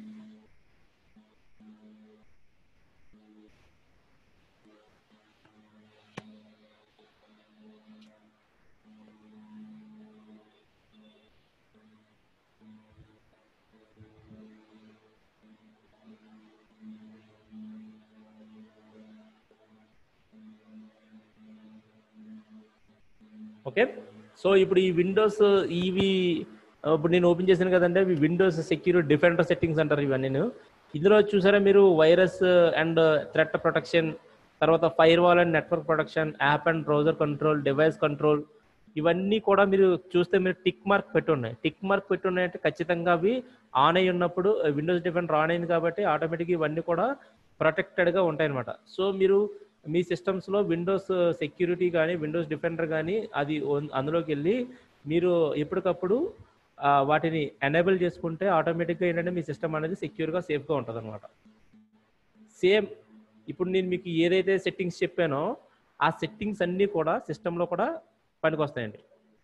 ఓకే, సో ఇప్పుడు ఈ విండోస్ ఇవి ఇప్పుడు నేను ఓపెన్ చేశాను కదండి, ఇవి విండోస్ సెక్యూరిటీ డిఫెండర్ సెట్టింగ్స్ అంటారు ఇవన్నీ. ఇందులో చూసారా మీరు వైరస్ అండ్ థ్రెట్ ప్రొటెక్షన్, తర్వాత firewall and network protection, app and browser control, device control, ఇవన్నీ కూడా మీరు చూస్తే మీరు టిక్ మార్క్ పెట్టి ఉన్నాయి. టిక్ మార్క్ పెట్టి ఉన్నాయంటే ఖచ్చితంగా అవి ఆన్ అయి ఉన్నప్పుడు విండోస్ డిఫెండర్ ఆన్ అయింది కాబట్టి ఆటోమేటిక్గా ఇవన్నీ కూడా ప్రొటెక్టెడ్గా ఉంటాయి అనమాట. సో మీరు మీ సిస్టమ్స్లో విండోస్ సెక్యూరిటీ కానీ విండోస్ డిఫెండర్ కానీ అది అందులోకి వెళ్ళి మీరు ఎప్పటికప్పుడు వాటిని ఎనేబుల్ చేసుకుంటే ఆటోమేటిక్గా ఏంటంటే మీ సిస్టమ్ అనేది సెక్యూర్గా సేఫ్గా ఉంటుంది అనమాట. సేమ్ ఇప్పుడు నేను మీకు ఏదైతే సెట్టింగ్స్ చెప్పానో ఆ సెట్టింగ్స్ అన్నీ కూడా సిస్టంలో కూడా పనికి వస్తాయండి.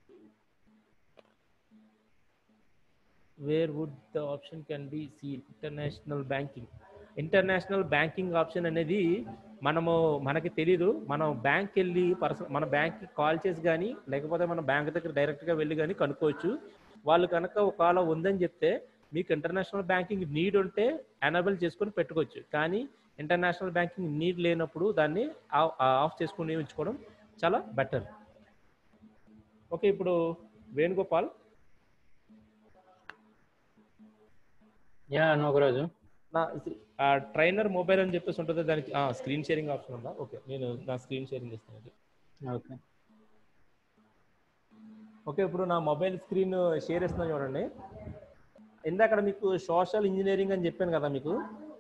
Where would the option can be seen international banking. International banking option అనేది మనము మనకి తెలీదు. మనం బ్యాంక్ వెళ్ళి పర్సన్ మన బ్యాంక్కి కాల్ చేసి కానీ లేకపోతే మన బ్యాంక్ దగ్గర డైరెక్ట్గా వెళ్ళి కానీ కనుక్కోవచ్చు. వాళ్ళు కనుక ఒకవేళ ఉందని చెప్తే మీకు ఇంటర్నేషనల్ బ్యాంకింగ్ నీడ్ ఉంటే ఎనేబుల్ చేసుకొని పెట్టుకోవచ్చు. కానీ ఇంటర్నేషనల్ బ్యాంకింగ్ నీడ్ లేనప్పుడు దాన్ని ఆఫ్ చేసుకుని ఉంచుకోవడం చాలా బెటర్. ఓకే, ఇప్పుడు వేణుగోపాల్. యా నోగరాజు, నా ట్రైనర్ మొబైల్ అని చెప్పేసి ఉంటుంది, దానికి స్క్రీన్ షేరింగ్ ఆప్షన్ ఉందా? ఓకే, నేను నా స్క్రీన్ షేరింగ్ ఇస్తాను. ఓకే ఓకే ఇప్పుడు నా మొబైల్ స్క్రీన్ షేర్ ఇస్తున్నాను చూడండి. ఇందాక మీకు సోషల్ ఇంజనీరింగ్ అని చెప్పాను కదా మీకు,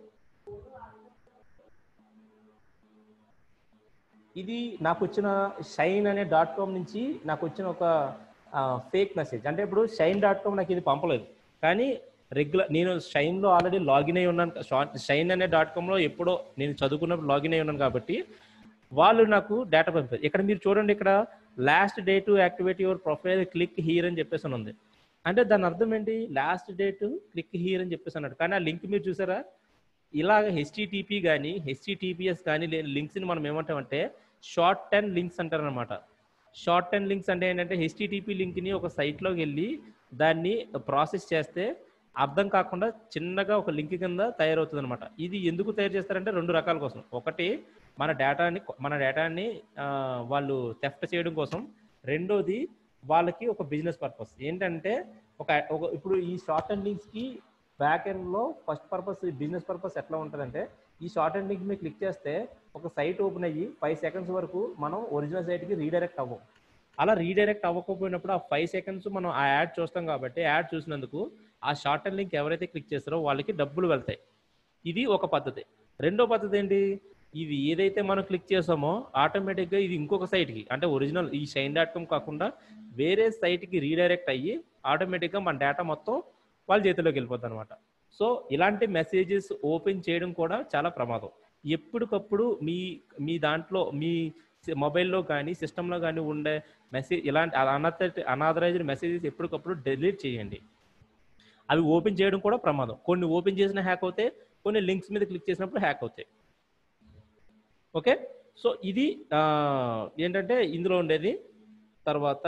ఇది నాకు వచ్చిన షైన్ అనే డాట్ కామ్ నుంచి నాకు వచ్చిన ఒక ఫేక్ మెసేజ్. అంటే ఇప్పుడు షైన్ డాట్ కామ్ నాకు ఇది పంపలేదు, కానీ రెగ్యులర్ నేను షైన్లో ఆల్రెడీ లాగిన్ అయి ఉన్నాను. షైన్ అనే డాట్ కామ్లో ఎప్పుడో నేను చదువుకున్నప్పుడు లాగిన్ అయి ఉన్నాను కాబట్టి వాళ్ళు నాకు డేటా పంపారు. ఇక్కడ మీరు చూడండి, ఇక్కడ last day to activate your profile click here అని చెప్పేసి ఉంది. అంటే దాని అర్థం ఏంటి? Last day to click here అని చెప్పేసి అన్నాడు. కానీ ఆ లింక్ మీరు చూసారా, ఇలాగ హెచ్టిటిపి కానీ హెచ్టిటిపిఎస్ కానీ లేని లింక్స్ని మనం ఏమంటామంటే షార్ట్ టెన్ లింక్స్ అంటారనమాట. షార్ట్ టెన్ లింక్స్ అంటే ఏంటంటే హెచ్టిటిపి లింక్ని ఒక సైట్లోకి వెళ్ళి దాన్ని ప్రాసెస్ చేస్తే అర్థం కాకుండా చిన్నగా ఒక లింక్ కింద తయారవుతుంది అనమాట. ఇది ఎందుకు తయారు చేస్తారంటే రెండు రకాల కోసం. ఒకటి మన డేటాని మన డేటాని వాళ్ళు థెఫ్ట్ చేయడం కోసం. రెండోది వాళ్ళకి ఒక బిజినెస్ పర్పస్. ఏంటంటే ఒక ఒక ఇప్పుడు ఈ షార్ట్ అండ్ లింక్స్కి బ్యాక్ ఎండ్లో ఫస్ట్ పర్పస్ బిజినెస్ పర్పస్ ఎట్లా ఉంటుందంటే, ఈ షార్ట్ అండ్ లింక్ మీద క్లిక్ చేస్తే ఒక సైట్ ఓపెన్ అయ్యి ఫైవ్ సెకండ్స్ వరకు మనం ఒరిజినల్ సైట్కి రీడైరెక్ట్ అవ్వం. అలా రీడైరెక్ట్ అవ్వకపోయినప్పుడు ఆ ఫైవ్ సెకండ్స్ మనం ఆ యాడ్ చూస్తాం కాబట్టి యాడ్ చూసినందుకు ఆ షార్ట్ అండ్ లింక్ ఎవరైతే క్లిక్ చేస్తారో వాళ్ళకి డబ్బులు వెళ్తాయి. ఇది ఒక పద్ధతి. రెండో పద్ధతి ఏంటి, ఇది ఏదైతే మనం క్లిక్ చేసామో ఆటోమేటిక్గా ఇది ఇంకొక సైట్కి, అంటే ఒరిజినల్ ఈ షైన్ డాట్ కామ్ కాకుండా వేరే సైట్కి రీడైరెక్ట్ అయ్యి ఆటోమేటిక్గా మన డేటా మొత్తం వాళ్ళ చేతిలోకి వెళ్ళిపోద్ది అనమాట. సో ఇలాంటి మెసేజెస్ ఓపెన్ చేయడం కూడా చాలా ప్రమాదం. ఎప్పటికప్పుడు మీ మీ దాంట్లో మీ మొబైల్లో కానీ సిస్టంలో కానీ ఉండే మెసేజ్ ఇలాంటి అనాథ అనాథరైజ్డ్ మెసేజెస్ ఎప్పటికప్పుడు డిలీట్ చేయండి. అవి ఓపెన్ చేయడం కూడా ప్రమాదం. కొన్ని ఓపెన్ చేసిన హ్యాక్ అవుతాయి, కొన్ని లింక్స్ మీద క్లిక్ చేసినప్పుడు హ్యాక్ అవుతాయి. ఓకే, సో ఇది ఏంటంటే ఇందులో ఉండేది. తర్వాత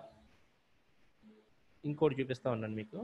ఇంకోటి చూపిస్తా ఉన్నాను మీకు.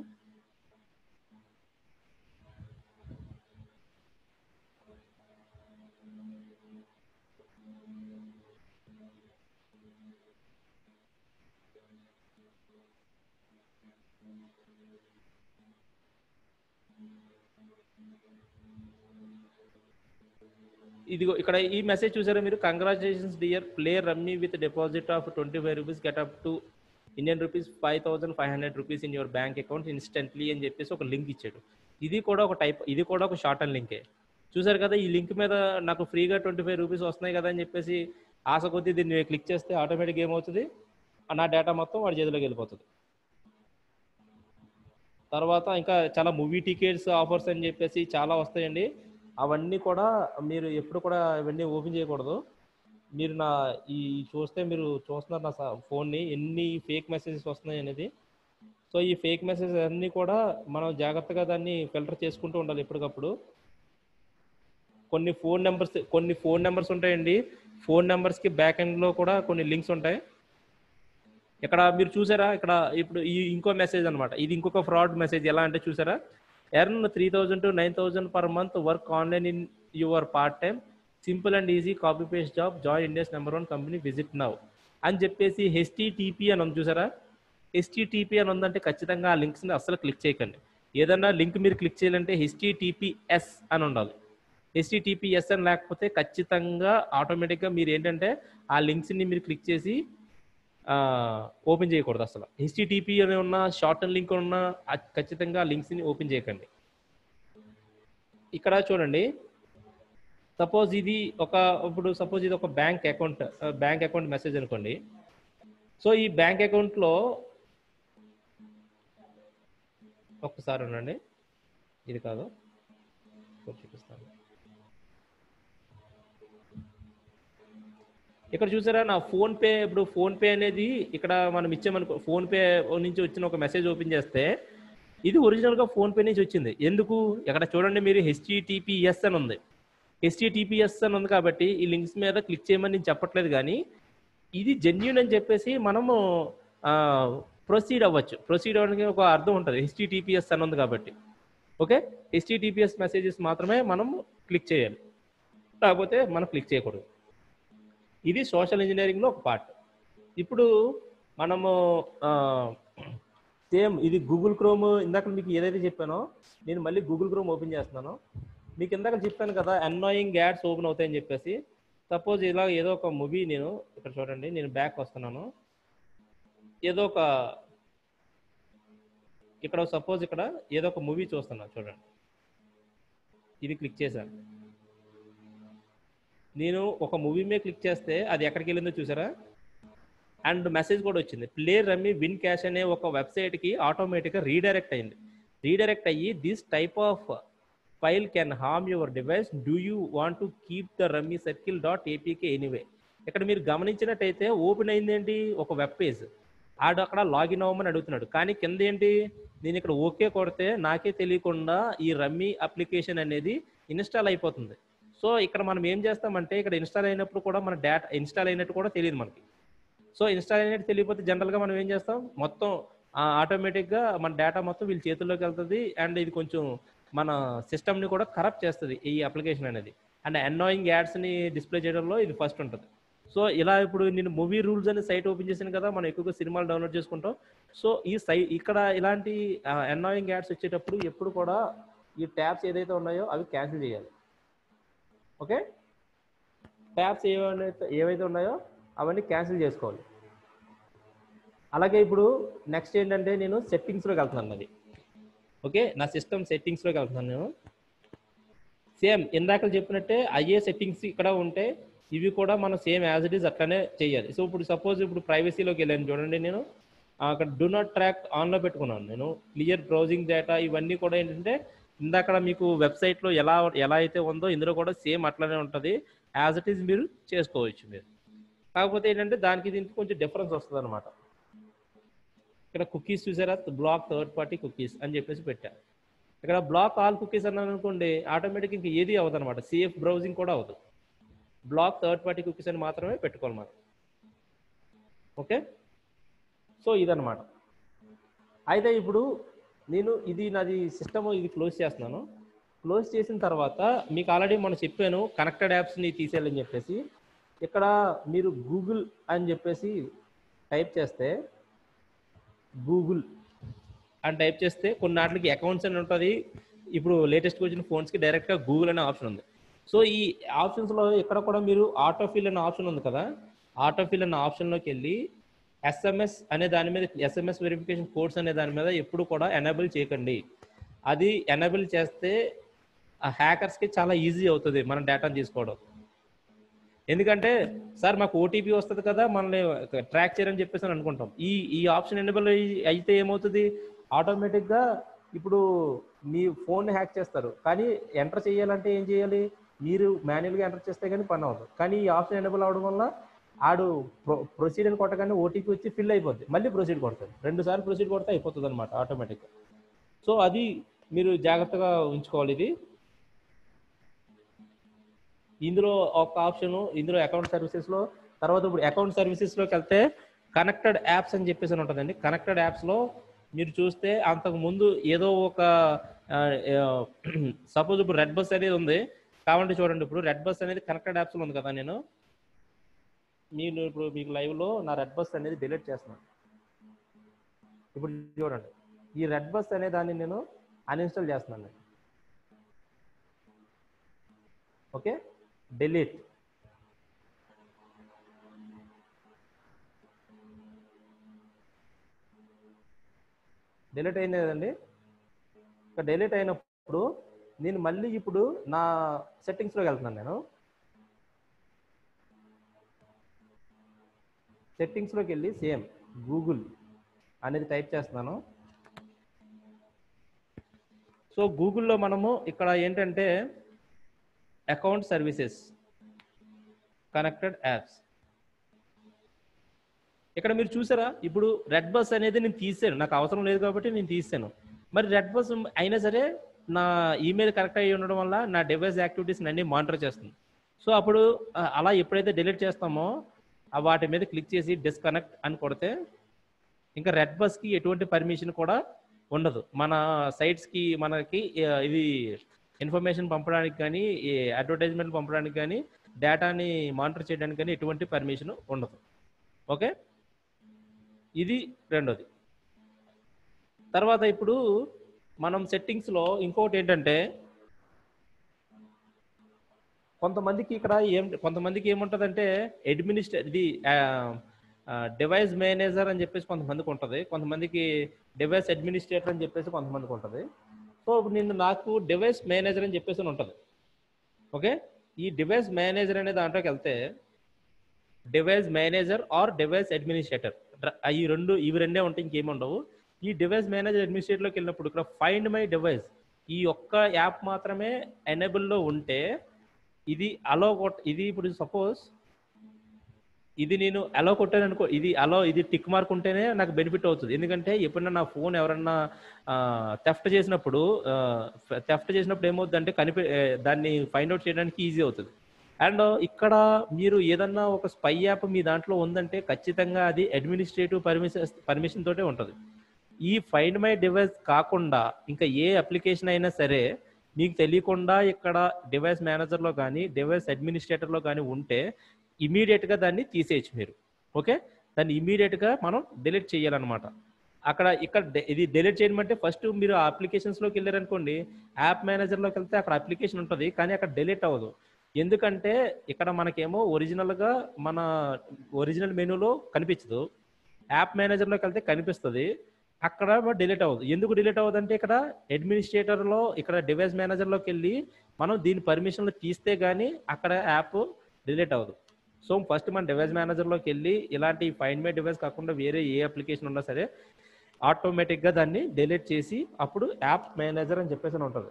ఇదిగో ఇక్కడ ఈ మెసేజ్ చూసారా మీరు, congratulations dear player rummy with deposit of twenty five rupees get up to Indian rupees five thousand five hundred rupees in your bank account instantly అని చెప్పేసి ఒక లింక్ ఇచ్చాడు. ఇది కూడా ఒక టైప్, ఇది కూడా ఒక షార్ట్ అండ్ లింకే. చూసారు కదా, ఈ లింక్ మీద నాకు ఫ్రీగా ట్వంటీ ఫైవ్ రూపీస్ వస్తున్నాయి కదా అని చెప్పేసి ఆశ కొద్దీ దీన్ని క్లిక్ చేస్తే ఆటోమేటిక్గా ఏమవుతుంది, నా డేటా మొత్తం వాడి చేతిలోకి వెళ్ళిపోతుంది. తర్వాత ఇంకా చాలా మూవీ టికెట్స్ ఆఫర్స్ అని చెప్పేసి చాలా వస్తాయండి. అవన్నీ కూడా మీరు ఎప్పుడు కూడా ఇవన్నీ ఓపెన్ చేయకూడదు. మీరు నా ఈ చూస్తే మీరు చూస్తున్నారు నా ఫోన్ని ఎన్ని ఫేక్ మెసేజెస్ వస్తున్నాయి అనేది. సో ఈ ఫేక్ మెసేజ్ అన్నీ కూడా మనం జాగ్రత్తగా దాన్ని ఫిల్టర్ చేసుకుంటూ ఉండాలి ఎప్పటికప్పుడు. కొన్ని ఫోన్ నెంబర్స్ కొన్ని ఫోన్ నెంబర్స్ ఉంటాయండి. ఫోన్ నెంబర్స్కి బ్యాక్ ఎండ్లో కూడా కొన్ని లింక్స్ ఉంటాయి. ఇక్కడ మీరు చూసారా, ఇక్కడ ఇప్పుడు ఈ ఇంకో మెసేజ్ అనమాట, ఇది ఇంకొక ఫ్రాడ్ మెసేజ్. ఎలా అంటే చూసారా, earn three thousand to nine thousand per month, work online in your part time, simple and easy copy paste job, join India's number one company, visit now అని చెప్పేసి హెచ్టిటిపి అని ఉంది చూసారా. హెచ్టిటిపి అని ఉందంటే ఖచ్చితంగా ఆ లింక్స్ని అస్సలు క్లిక్ చేయకండి. ఏదన్నా లింక్ మీరు క్లిక్ చేయాలంటే హెచ్టిటిపిఎస్ అని ఉండాలి. హెచ్టిటిపిఎస్ అని లేకపోతే ఖచ్చితంగా ఆటోమేటిక్గా మీరు ఏంటంటే ఆ లింక్స్ని మీరు క్లిక్ చేసి ఓపెన్ చేయకూడదు అసలు. హెచ్టిటిపి అని ఉన్న షార్ట్ అండ్ లింక్ ఉన్న ఖచ్చితంగా లింక్స్ని ఓపెన్ చేయకండి. ఇక్కడ చూడండి, సపోజ్ ఇది ఒక ఇప్పుడు సపోజ్ ఇది ఒక bank account bank account message అనుకోండి. సో ఈ బ్యాంక్ అకౌంట్లో ఒక్కసారి ఉండండి, ఇది కాదు చూపిస్తాను. ఇక్కడ చూసారా నా ఫోన్పే, ఇప్పుడు ఫోన్పే అనేది ఇక్కడ మనం ఇచ్చామనుకో, ఫోన్పే నుంచి వచ్చిన ఒక మెసేజ్ ఓపెన్ చేస్తే ఇది ఒరిజినల్గా ఫోన్పే నుంచి వచ్చింది. ఎందుకు, ఇక్కడ చూడండి మీరు హెచ్టిటిపిఎస్ అని ఉంది. హెచ్టిటిపిఎస్ అని ఉంది కాబట్టి ఈ లింక్స్ మీద క్లిక్ చేయమని నేను చెప్పట్లేదు, కానీ ఇది జెన్యూన్ అని చెప్పేసి మనము ప్రొసీడ్ అవ్వచ్చు. ప్రొసీడ్ అవ్వడానికి ఒక అర్థం ఉంటుంది, హెచ్టిటిపిఎస్ అని ఉంది కాబట్టి. ఓకే, హెచ్టిటిపిఎస్ మెసేజెస్ మాత్రమే మనం క్లిక్ చేయాలి, లేకపోతే మనం క్లిక్ చేయకూడదు. ఇది సోషల్ ఇంజనీరింగ్లో ఒక పార్ట్. ఇప్పుడు మనము సేమ్ ఇది గూగుల్ క్రోమ్, ఇందాక మీకు ఏదైతే చెప్పానో నేను మళ్ళీ గూగుల్ క్రోమ్ ఓపెన్ చేస్తున్నాను. మీకు ఇందాక చెప్పాను కదా అన్నాయింగ్ యాడ్స్ ఓపెన్ అవుతాయని చెప్పేసి. సపోజ్ ఇలా ఏదో ఒక మూవీ, నేను ఇక్కడ చూడండి, నేను బ్యాక్ వస్తున్నాను. ఏదో ఒక ఇక్కడ సపోజ్ ఇక్కడ ఏదో ఒక మూవీ చూస్తున్నాను చూడండి, ఇది క్లిక్ చేశాను. నేను ఒక మూవీ మీద క్లిక్ చేస్తే అది ఎక్కడికి వెళ్ళిందో చూసారా, అండ్ మెసేజ్ కూడా వచ్చింది, ప్లే రమ్మీ విన్ క్యాష్ అనే ఒక వెబ్సైట్కి ఆటోమేటిక్గా రీడైరెక్ట్ అయింది. రీడైరెక్ట్ అయ్యి this type of file can harm your device, do you want to keep the rummy circle dot APK anyway. ఇక్కడ మీరు గమనించినట్టయితే ఓపెన్ అయింది ఏంటి, ఒక వెబ్ పేజ్. ఆడు అక్కడ లాగిన్ అవ్వమని అడుగుతున్నాడు, కానీ కింద ఏంటి, నేను ఇక్కడ ఓకే కొడితే నాకే తెలియకుండా ఈ రమ్మీ అప్లికేషన్ అనేది ఇన్స్టాల్ అయిపోతుంది. సో ఇక్కడ మనం ఏం చేస్తామంటే, ఇక్కడ ఇన్స్టాల్ అయినప్పుడు కూడా మన డేటా ఇన్స్టాల్ అయినట్టు కూడా తెలియదు మనకి. సో ఇన్స్టాల్ అయినట్టు తెలియకపోతే జనరల్గా మనం ఏం చేస్తాం, మొత్తం ఆటోమేటిక్గా మన డేటా మొత్తం వీళ్ళ చేతుల్లోకి వెళ్తుంది. అండ్ ఇది కొంచెం మన సిస్టమ్ని కూడా కరప్ట్ చేస్తుంది ఈ అప్లికేషన్ అనేది. అండ్ అన్నాయింగ్ యాడ్స్ని డిస్ప్లే చేయడంలో ఇది ఫస్ట్ ఉంటుంది. సో ఇలా ఇప్పుడు నేను మూవీ రూల్స్ అనే సైట్ ఓపెన్ చేశాను కదా, మనం ఎక్కువగా సినిమాలు డౌన్లోడ్ చేసుకుంటాం. సో ఈ సై ఇక్కడ ఇలాంటి అన్నాయింగ్ యాడ్స్ వచ్చేటప్పుడు ఎప్పుడు కూడా ఈ ట్యాబ్స్ ఏదైతే ఉన్నాయో అవి క్యాన్సిల్ చేయాలి. ఓకే, ట్యాబ్స్ ఏవైతే ఏవైతే ఉన్నాయో అవన్నీ క్యాన్సిల్ చేసుకోవాలి. అలాగే ఇప్పుడు నెక్స్ట్ ఏంటంటే నేను సెట్టింగ్స్లోకి వెళ్తున్నాను. అది ఓకే, నా సిస్టమ్ సెట్టింగ్స్లోకి వెళ్తున్నాను నేను. సేమ్ ఇందాక చెప్పినట్టే అయ్యే సెట్టింగ్స్ ఇక్కడ ఉంటే ఇవి కూడా మనం సేమ్ యాజ్ ఇట్ ఈస్ అట్లనే చేయాలి. సో ఇప్పుడు సపోజ్ ఇప్పుడు ప్రైవసీలోకి వెళ్ళాను చూడండి, నేను అక్కడ డూ నాట్ ట్రాక్ ఆన్లో పెట్టుకున్నాను. నేను క్లియర్ బ్రౌజింగ్ డేటా ఇవన్నీ కూడా ఏంటంటే ఇందాక మీకు వెబ్సైట్లో ఎలా ఎలా అయితే ఉందో ఇందులో కూడా సేమ్ అట్లనే ఉంటుంది, యాజ్ ఇట్ ఈస్ మీరు చేసుకోవచ్చు మీరు. కాకపోతే ఏంటంటే దానికి దీనికి కొంచెం డిఫరెన్స్ వస్తుంది అనమాట. ఇక్కడ కుకీస్ చూసారా, బ్లాక్ థర్డ్ పార్టీ కుకీస్ అని చెప్పేసి పెట్టా. ఇక్కడ బ్లాక్ ఆల్ కుకీస్ అన్నాను అనుకోండి, ఆటోమేటిక్ ఇంకా ఏది అవ్వదు అనమాట, సేఫ్ బ్రౌజింగ్ కూడా అవ్వదు. బ్లాక్ థర్డ్ పార్టీ కుకీస్ అని మాత్రమే పెట్టుకోవాలి మనం. ఓకే, సో ఇదనమాట. అయితే ఇప్పుడు నేను ఇది నాది సిస్టమ్ ఇది క్లోజ్ చేస్తున్నాను. క్లోజ్ చేసిన తర్వాత మీకు ఆల్రెడీ మనం చెప్పాను కనెక్టెడ్ యాప్స్ని తీసేయాలని చెప్పేసి. ఇక్కడ మీరు గూగుల్ అని చెప్పేసి టైప్ చేస్తే, గూగుల్ అని టైప్ చేస్తే కొన్ని వాటికి అకౌంట్స్ అని ఉంటుంది. ఇప్పుడు లేటెస్ట్గా వచ్చిన ఫోన్స్కి డైరెక్ట్గా గూగుల్ అనే ఆప్షన్ ఉంది. సో ఈ ఆప్షన్స్లో ఇక్కడ కూడా మీరు ఆటోఫిల్ అనే ఆప్షన్ ఉంది కదా, ఆటోఫిల్ అనే ఆప్షన్లోకి వెళ్ళి ఎస్ఎంఎస్ అనే దాని మీద, ఎస్ఎంఎస్ వెరిఫికేషన్ కోడ్స్ అనే దాని మీద ఎప్పుడు కూడా ఎనేబుల్ చేయకండి. అది ఎనేబుల్ చేస్తే ఆ హ్యాకర్స్కి చాలా ఈజీ అవుతుంది మన డేటాను తీసుకోవడం. ఎందుకంటే సార్ మాకు ఓటీపీ వస్తుంది కదా, మనల్ని ట్రాక్ చేయరని చెప్పేసి అని అనుకుంటాం. ఈ ఈ ఆప్షన్ ఎనేబుల్ అయితే ఏమవుతుంది, ఆటోమేటిక్గా ఇప్పుడు మీ ఫోన్ హ్యాక్ చేస్తారు, కానీ ఎంటర్ చేయాలంటే ఏం చేయాలి, మీరు మాన్యువల్గా ఎంటర్ చేస్తే కానీ పని అవ్వదు. కానీ ఈ ఆప్షన్ ఎనేబుల్ అవడం వల్ల ఆడు ప్రొ ప్రొసీడ్ అని కొట్టగానే ఓటీపీ వచ్చి ఫిల్ అయిపోద్ది, మళ్ళీ ప్రొసీడ్ కొడతాడు, రెండు సార్లు ప్రొసీడ్ కొడితే అయిపోతుంది అనమాట ఆటోమేటిక్గా. సో అది మీరు జాగ్రత్తగా ఉంచుకోవాలి. ఇది ఇందులో ఒక ఆప్షను ఇందులో అకౌంట్ సర్వీసెస్లో. తర్వాత ఇప్పుడు అకౌంట్ సర్వీసెస్లోకి వెళ్తే కనెక్టెడ్ యాప్స్ అని చెప్పేసి అని ఉంటుందండి. కనెక్టెడ్ యాప్స్లో మీరు చూస్తే అంతకు ముందు ఏదో ఒక సపోజ్ ఇప్పుడు రెడ్ బస్ అనేది ఉంది కాబట్టి చూడండి, ఇప్పుడు రెడ్ బస్ అనేది కనెక్టెడ్ యాప్స్లో ఉంది కదా. నేను మీరు ఇప్పుడు మీకు లైవ్లో నా రెడ్ బస్ అనేది డిలీట్ చేస్తున్నాను. ఇప్పుడు చూడండి, ఈ రెడ్ బస్ అనే దాన్ని నేను అన్ఇన్స్టాల్ చేస్తున్నాను. Okay, delete. డిలీట్ అయింది కదండి. ఇక డిలీట్ అయినప్పుడు నేను మళ్ళీ ఇప్పుడు నా సెట్టింగ్స్లోకి వెళ్తున్నాను. నేను సెట్టింగ్స్లోకి వెళ్ళి సేమ్ గూగుల్ అనేది టైప్ చేస్తున్నాను. సో గూగుల్లో మనము ఇక్కడ ఏంటంటే అకౌంట్ సర్వీసెస్, కనెక్టెడ్ యాప్స్, ఇక్కడ మీరు చూసారా ఇప్పుడు రెడ్ బస్ అనేది నేను తీసాను, నాకు అవసరం లేదు కాబట్టి నేను తీసాను. మరి రెడ్ బస్ అయినా సరే నా ఈమెయిల్ కనెక్ట్ అయ్యి ఉండడం వల్ల నా డివైస్ యాక్టివిటీస్ అన్ని మానిటర్ చేస్తుంది. సో అప్పుడు అలా ఎప్పుడైతే డిలీట్ చేస్తామో వాటి మీద క్లిక్ చేసి డిస్కనెక్ట్ అని కొడితే ఇంకా రెడ్ బస్కి ఎటువంటి పర్మిషన్ కూడా ఉండదు. మన సైట్స్కి మనకి ఇది ఇన్ఫర్మేషన్ పంపడానికి కానీ, అడ్వర్టైజ్మెంట్ పంపడానికి కానీ, డేటాని మానిటర్ చేయడానికి కానీ ఎటువంటి పర్మిషన్ ఉండదు. ఓకే, ఇది రెండోది. తర్వాత ఇప్పుడు మనం సెట్టింగ్స్లో ఇంకోటి ఏంటంటే కొంతమందికి ఇక్కడ ఏం కొంతమందికి ఏముంటుందంటే అడ్మినిస్ట్రే ఇది డివైస్ మేనేజర్ అని చెప్పేసి కొంతమందికి ఉంటుంది, కొంతమందికి డివైస్ అడ్మినిస్ట్రేటర్ అని చెప్పేసి కొంతమందికి ఉంటుంది. సో నేను నాకు డివైస్ మేనేజర్ అని చెప్పేసి ఉంటుంది. ఓకే, ఈ డివైస్ మేనేజర్ అనే దాంట్లోకి వెళ్తే device manager or device administrator ఈ రెండు ఇవి రెండే ఉంటాయి, ఇంకేమి ఉండవు. ఈ డివైస్ మేనేజర్ అడ్మినిస్ట్రేటర్లోకి వెళ్ళినప్పుడు ఇక్కడ ఫైండ్ మై డివైస్ ఈ ఒక్క యాప్ మాత్రమే ఎనేబుల్లో ఉంటే ఇది అలో కొట్ ఇది ఇప్పుడు సపోజ్ ఇది నేను అలో కొట్టాను అనుకో, ఇది అలో ఇది టిక్ మార్క్ ఉంటేనే నాకు బెనిఫిట్ అవుతుంది. ఎందుకంటే ఎప్పుడన్నా నా ఫోన్ ఎవరన్నా థెఫ్ట్ చేసినప్పుడు థెఫ్ట్ చేసినప్పుడు ఏమవుతుందంటే కనిపి దాన్ని ఫైండ్ అవుట్ చేయడానికి ఈజీ అవుతుంది. అండ్ ఇక్కడ మీరు ఏదన్నా ఒక స్పై యాప్ మీ దాంట్లో ఉందంటే ఖచ్చితంగా అది అడ్మినిస్ట్రేటివ్ పర్మిషన్ పర్మిషన్ తోటే ఉంటుంది. ఈ ఫైండ్ మై డివైస్ కాకుండా ఇంకా ఏ అప్లికేషన్ అయినా సరే మీకు తెలియకుండా ఇక్కడ డివైస్ మేనేజర్లో కానీ డివైస్ అడ్మినిస్ట్రేటర్లో కానీ ఉంటే ఇమీడియట్గా దాన్ని తీసేయచ్చు మీరు. ఓకే, దాన్ని ఇమీడియట్గా మనం డిలీట్ చేయాలన్నమాట. అక్కడ ఇక్కడ ఇది డిలీట్ చేయమంటే ఫస్ట్ మీరు ఆ అప్లికేషన్స్లోకి వెళ్ళారనుకోండి, యాప్ మేనేజర్లోకి వెళ్తే అక్కడ అప్లికేషన్ ఉంటుంది కానీ అక్కడ డిలీట్ అవ్వదు. ఎందుకంటే ఇక్కడ మనకేమో ఒరిజినల్గా మన ఒరిజినల్ మెనూలో కనిపించదు, యాప్ మేనేజర్లోకి వెళ్తే కనిపిస్తుంది, అక్కడ డిలీట్ అవ్వదు. ఎందుకు డిలీట్ అవ్వదు అంటే ఇక్కడ అడ్మినిస్ట్రేటర్లో ఇక్కడ డివైస్ మేనేజర్లోకి వెళ్ళి మనం దీని పర్మిషన్లు తీస్తే కానీ అక్కడ యాప్ డిలీట్ అవ్వదు. సో ఫస్ట్ మన డివైస్ మేనేజర్లోకి వెళ్ళి ఇలాంటి ఫైండ్ మై డివైస్ కాకుండా వేరే ఏ అప్లికేషన్ ఉన్నా సరే ఆటోమేటిక్గా దాన్ని డిలీట్ చేసి అప్పుడు యాప్ మేనేజర్ అని చెప్పేసి ఉంటుంది.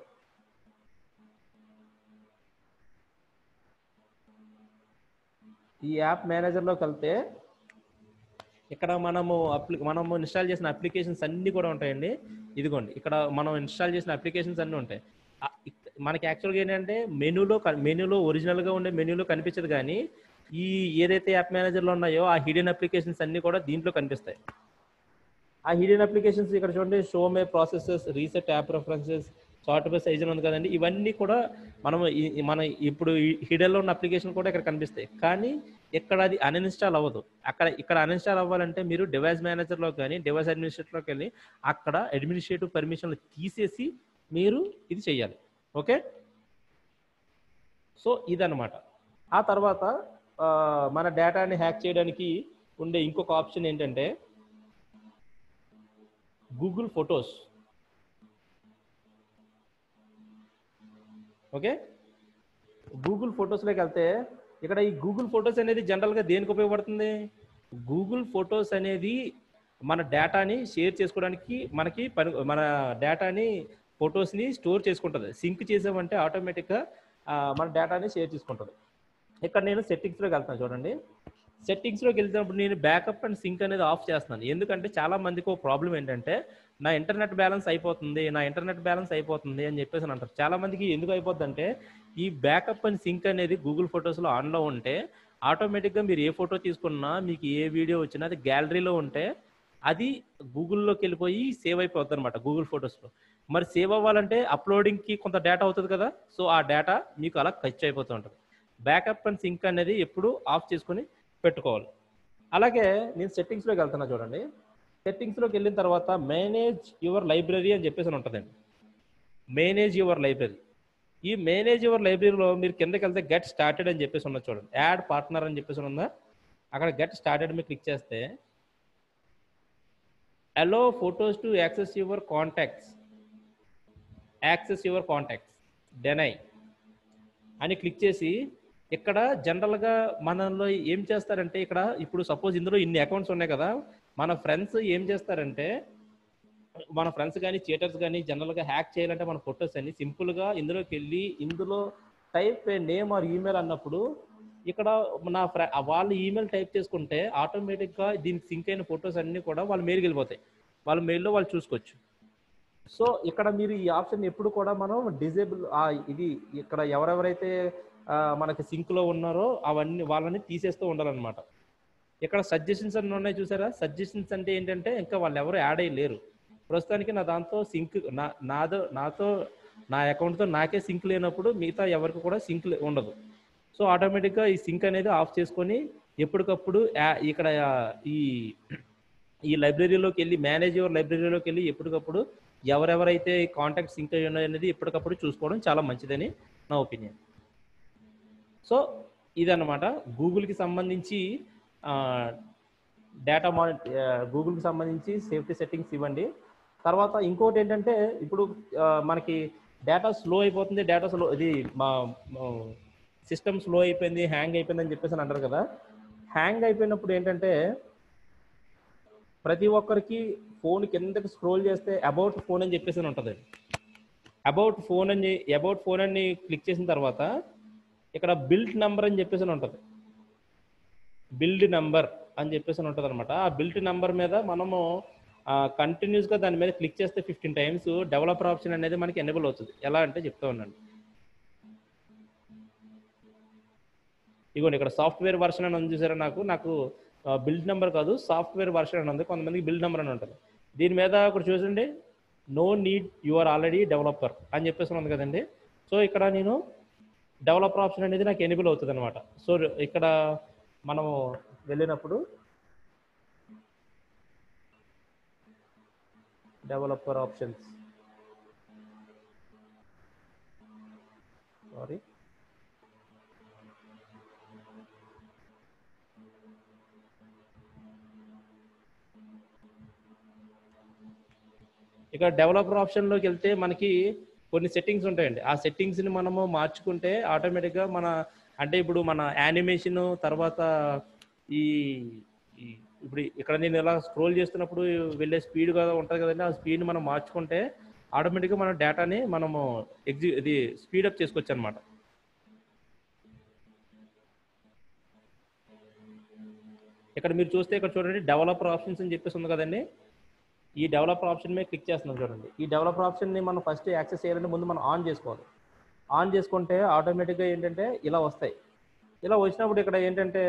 ఈ యాప్ మేనేజర్లోకి వెళ్తే ఇక్కడ మనము అప్లి మనము ఇన్స్టాల్ చేసిన అప్లికేషన్స్ అన్నీ కూడా ఉంటాయండి. ఇదిగోండి ఇక్కడ మనం ఇన్స్టాల్ చేసిన అప్లికేషన్స్ అన్నీ ఉంటాయి. మనకి యాక్చువల్గా ఏంటంటే మెనూలో మెనూలో ఒరిజినల్గా ఉండే మెనూలో కనిపించదు, కానీ ఈ ఏదైతే యాప్ మేనేజర్లో ఉన్నాయో ఆ హిడెన్ అప్లికేషన్స్ అన్నీ కూడా దీంట్లో కనిపిస్తాయి. ఆ హిడెన్ అప్లికేషన్స్ ఇక్కడ చూడండి, show may processes, reset app references, software size ఉంది కదండి, ఇవన్నీ కూడా మనం మన ఇప్పుడు హిడెన్లో ఉన్న అప్లికేషన్ కూడా ఇక్కడ కనిపిస్తాయి. కానీ ఇక్కడ అది అన్ఇన్స్టాల్ అవ్వదు. అక్కడ ఇక్కడ అన్ఇన్స్టాల్ అవ్వాలంటే మీరు డివైస్ మేనేజర్లో కానీ డివైస్ అడ్మినిస్ట్రేటర్లోకి వెళ్ళి అక్కడ అడ్మినిస్ట్రేటివ్ పర్మిషన్లు తీసేసి మీరు ఇది చెయ్యాలి. ఓకే, సో ఇదన్నమాట. ఆ తర్వాత మన డేటాని హ్యాక్ చేయడానికి ఉండే ఇంకొక ఆప్షన్ ఏంటంటే గూగుల్ ఫొటోస్. ఓకే, గూగుల్ ఫొటోస్లోకి వెళ్తే ఇక్కడ ఈ గూగుల్ ఫొటోస్ అనేది జనరల్గా దేనికి ఉపయోగపడుతుంది? గూగుల్ ఫొటోస్ అనేది మన డేటాని షేర్ చేసుకోవడానికి మనకి పని మన డేటాని ఫొటోస్ని స్టోర్ చేసుకుంటుంది. సింక్ చేసామంటే ఆటోమేటిక్గా మన డేటాని షేర్ చేసుకుంటుంది. ఇక్కడ నేను సెట్టింగ్స్లోకి వెళ్తాను చూడండి. సెట్టింగ్స్లోకి వెళ్తున్నప్పుడు నేను బ్యాకప్ అండ్ సింక్ అనేది ఆఫ్ చేస్తున్నాను. ఎందుకంటే చాలా మందికి ఒక ప్రాబ్లం ఏంటంటే నా ఇంటర్నెట్ బ్యాలెన్స్ అయిపోతుంది నా ఇంటర్నెట్ బ్యాలెన్స్ అయిపోతుంది అని చెప్పేసి అని అంటారు. చాలా మందికి ఎందుకు అయిపోద్ది అంటే ఈ బ్యాకప్ అండ్ సింక్ అనేది గూగుల్ ఫొటోస్లో ఆన్లో ఉంటే ఆటోమేటిక్గా మీరు ఏ ఫోటో తీసుకున్నా మీకు ఏ వీడియో వచ్చినా అది గ్యాలరీలో ఉంటే అది గూగుల్లోకి వెళ్ళిపోయి సేవ్ అయిపోతుంది అనమాట గూగుల్ ఫొటోస్లో. మరి సేవ్ అవ్వాలంటే అప్లోడింగ్కి కొంత డేటా అవుతుంది కదా, సో ఆ డేటా మీకు అలా ఖర్చు అయిపోతూ ఉంటుంది. బ్యాకప్ అండ్ సింక్ అనేది ఎప్పుడు ఆఫ్ చేసుకొని పెట్టుకోవాలి. అలాగే నేను సెట్టింగ్స్లోకి వెళ్తున్నా చూడండి. సెట్టింగ్స్లోకి వెళ్ళిన తర్వాత మేనేజ్ యువర్ లైబ్రరీ అని చెప్పేసి ఉంటుందండి. Manage your library. ఈ మేనేజ్ యువర్ లైబ్రరీలో మీరు కిందకి వెళ్తే గెట్ స్టార్టెడ్ అని చెప్పేసి ఉన్నది చూడండి. యాడ్ పార్ట్నర్ అని చెప్పేసి ఉందా, అక్కడ గెట్ స్టార్టెడ్ మీరు క్లిక్ చేస్తే allow photos to access your contacts access your contacts deny అని క్లిక్ చేసి ఇక్కడ జనరల్గా మనలో ఏం చేస్తారంటే ఇక్కడ ఇప్పుడు సపోజ్ ఇందులో ఇన్ని అకౌంట్స్ ఉన్నాయి కదా, మన ఫ్రెండ్స్ ఏం చేస్తారంటే మన ఫ్రెండ్స్ కానీ చీటర్స్ కానీ జనరల్గా హ్యాక్ చేయాలంటే మన ఫొటోస్ అన్ని సింపుల్గా ఇందులోకి వెళ్ళి ఇందులో టైప్ నేమ్ ఆర్ ఈమెయిల్ అన్నప్పుడు ఇక్కడ నా ఫ్రె వాళ్ళ ఈమెయిల్ టైప్ చేసుకుంటే ఆటోమేటిక్గా దీనికి సింక్ అయిన ఫొటోస్ అన్నీ కూడా వాళ్ళ మెయిల్కి వెళ్ళిపోతాయి. వాళ్ళ మెయిల్లో వాళ్ళు చూసుకోవచ్చు. సో ఇక్కడ మీరు ఈ ఆప్షన్ ఎప్పుడు కూడా మనం డిజేబుల్ ఇది ఇక్కడ ఎవరెవరైతే మనకి సింక్లో ఉన్నారో అవన్నీ వాళ్ళని తీసేస్తూ ఉండాలన్నమాట. ఇక్కడ సజెషన్స్ అన్నీ ఉన్నాయి చూసారా. సజెషన్స్ అంటే ఏంటంటే ఇంకా వాళ్ళు ఎవరు యాడ్ అయ్యి లేరు ప్రస్తుతానికి. నా దాంతో సింక్ నా నాదో నాతో నా అకౌంట్తో నాకే సింక్ లేనప్పుడు మిగతా ఎవరికి కూడా సింక్ ఉండదు. సో ఆటోమేటిక్గా ఈ సింక్ అనేది ఆఫ్ చేసుకొని ఎప్పటికప్పుడు ఇక్కడ ఈ ఈ లైబ్రరీలోకి వెళ్ళి మేనేజ్ యువర్ లైబ్రరీలోకి వెళ్ళి ఎప్పటికప్పుడు ఎవరెవరైతే కాంటాక్ట్ సింక్ అయ్యి ఉన్నాయనేది ఎప్పటికప్పుడు చూసుకోవడం చాలా మంచిదని నా ఒపీనియన్. సో ఇదన్నమాట గూగుల్కి సంబంధించి డేటా మాని గూగుల్కి సంబంధించి సేఫ్టీ సెట్టింగ్స్ ఇవ్వండి. తర్వాత ఇంకోటి ఏంటంటే ఇప్పుడు మనకి డేటా స్లో అయిపోతుంది, డేటా స్లో ఇది మా సిస్టమ్ స్లో అయిపోయింది, హ్యాంగ్ అయిపోయింది అని చెప్పేసి అంటారు కదా. హ్యాంగ్ అయిపోయినప్పుడు ఏంటంటే ప్రతి ఒక్కరికి ఫోన్ కిందకి స్క్రోల్ చేస్తే అబౌట్ ఫోన్ అని చెప్పేసి ఉంటుంది. అబౌట్ ఫోన్ అని అబౌట్ ఫోన్ అని క్లిక్ చేసిన తర్వాత ఇక్కడ బిల్డ్ నెంబర్ అని చెప్పేసి ఉంటుంది. బిల్డ్ నెంబర్ అని చెప్పేసి ఉంటుంది అనమాట. ఆ బిల్డ్ నెంబర్ మీద మనము కంటిన్యూస్గా దాని మీద క్లిక్ చేస్తే ఫిఫ్టీన్ టైమ్స్ డెవలపర్ ఆప్షన్ అనేది మనకి ఎనేబుల్ అవుతుంది. ఎలా అంటే చెప్తా ఉన్నాను. ఇగోండి ఇక్కడ సాఫ్ట్వేర్ వర్షన్ అని ఉంది చూసారా. నాకు నాకు బిల్డ్ నెంబర్ కాదు సాఫ్ట్వేర్ వర్షన్ అని ఉంది, కొంతమందికి బిల్డ్ నెంబర్ అని ఉంటుంది. దీని మీద ఇక్కడ చూసండి no need you are already developer అని చెప్పేసి ఉంది కదండి. సో ఇక్కడ నేను డెవలపర్ ఆప్షన్ అనేది నాకు ఎనేబుల్ అవుతుంది అనమాట. సో ఇక్కడ మనము వెళ్ళినప్పుడు డెవలపర్ ఆప్షన్స్ సారీ ఇక్కడ డెవలపర్ ఆప్షన్లోకి వెళ్తే మనకి కొన్ని సెట్టింగ్స్ ఉంటాయండి. ఆ సెట్టింగ్స్ని మనము మార్చుకుంటే ఆటోమేటిక్గా మన అంటే ఇప్పుడు మన యానిమేషన్ తర్వాత ఈ ఇప్పుడు ఇక్కడ నేను ఇలా స్క్రోల్ చేస్తున్నప్పుడు వెళ్ళే స్పీడ్ కదా ఉంటుంది కదండి, ఆ స్పీడ్ని మనం మార్చుకుంటే ఆటోమేటిక్గా మన డేటాని మనము ఎగ్జి ఇది స్పీడప్ చేసుకోవచ్చు అనమాట. ఇక్కడ మీరు చూస్తే ఇక్కడ చూడండి డెవలపర్ ఆప్షన్స్ అని చెప్పేసి ఉంది కదండి. ఈ డెవలపర్ ఆప్షన్ మీద క్లిక్ చేస్తున్నాం చూడండి. ఈ డెవలపర్ ఆప్షన్ని మనం ఫస్ట్ యాక్సెస్ చేయాలంటే ముందు మనం ఆన్ చేసుకోవాలి. ఆన్ చేసుకుంటే ఆటోమేటిక్గా ఏంటంటే ఇలా వస్తాయి. ఇలా వచ్చినప్పుడు ఇక్కడ ఏంటంటే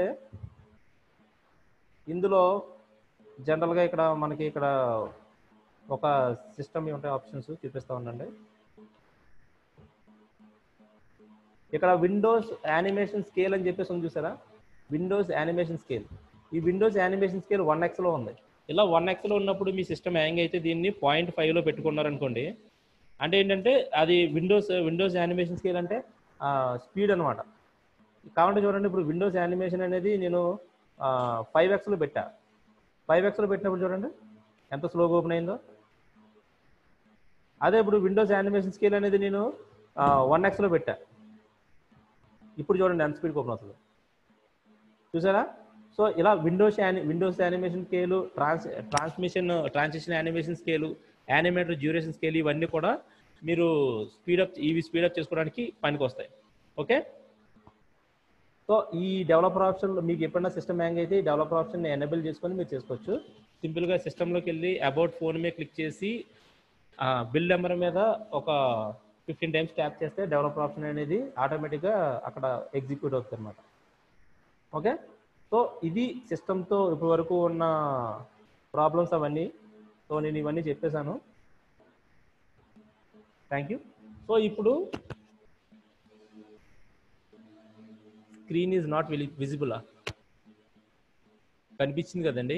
ఇందులో జనరల్గా ఇక్కడ మనకి ఇక్కడ ఒక సిస్టమ్ ఉంటాయి ఆప్షన్స్ చూపిస్తూ ఉండండి. ఇక్కడ విండోస్ యానిమేషన్ స్కేల్ అని చెప్పేసి ఉంది చూసారా. విండోస్ యానిమేషన్ స్కేల్ ఈ విండోస్ యానిమేషన్ స్కేల్ వన్ ఎక్స్లో ఉంది. ఇలా వన్ ఎక్స్లో ఉన్నప్పుడు మీ సిస్టమ్ హ్యాంగ్ అయితే దీన్ని పాయింట్ ఫైవ్లో పెట్టుకున్నారనుకోండి, అంటే ఏంటంటే అది విండోస్ విండోస్ యానిమేషన్ స్కేల్ అంటే స్పీడ్ అనమాట. కాబట్టి చూడండి ఇప్పుడు విండోస్ యానిమేషన్ అనేది నేను ఫైవ్ ఎక్స్లో పెట్టా. ఫైవ్ ఎక్స్లో పెట్టినప్పుడు చూడండి ఎంత స్లోగా ఓపెన్ అయిందో. అదే ఇప్పుడు విండోస్ యానిమేషన్ స్కేల్ అనేది నేను వన్ ఎక్స్లో పెట్టా. ఇప్పుడు చూడండి ఎంత స్పీడ్ ఓపెన్ అవుతుంది చూసారా. సో ఇలా విండోస్ యాని విండోస్ యానిమేషన్ స్కేలు, ట్రాన్స్ transmission transition animation scale, animator duration scale ఇవన్నీ కూడా మీరు స్పీడప్ ఇవి స్పీడప్ చేసుకోవడానికి పనికి వస్తాయి. ఓకే, సో సో ఈ డెవలపర్ ఆప్షన్ మీకు ఎప్పుడైనా సిస్టమ్ హ్యాంగ్ అయితే ఈ డెవలపర్ ఆప్షన్ ఎనేబుల్ చేసుకొని మీరు చేసుకోవచ్చు. సింపుల్గా సిస్టంలోకి వెళ్ళి అబౌట్ ఫోన్ మీద క్లిక్ చేసి బిల్ నెంబర్ మీద ఒక ఫిఫ్టీన్ టైమ్స్ ట్యాప్ చేస్తే డెవలపర్ ఆప్షన్ అనేది ఆటోమేటిక్గా అక్కడ ఎగ్జిక్యూట్ అవుతుంది అనమాట. ఓకే, సో ఇది సిస్టమ్తో ఇప్పటి వరకు ఉన్న ప్రాబ్లమ్స్ అవన్నీ. సో నేను ఇవన్నీ చెప్పేశాను. Thank you. సో ఇప్పుడు స్క్రీన్ ఈజ్ నాట్ విజిబుల్ కనిపించింది కదండి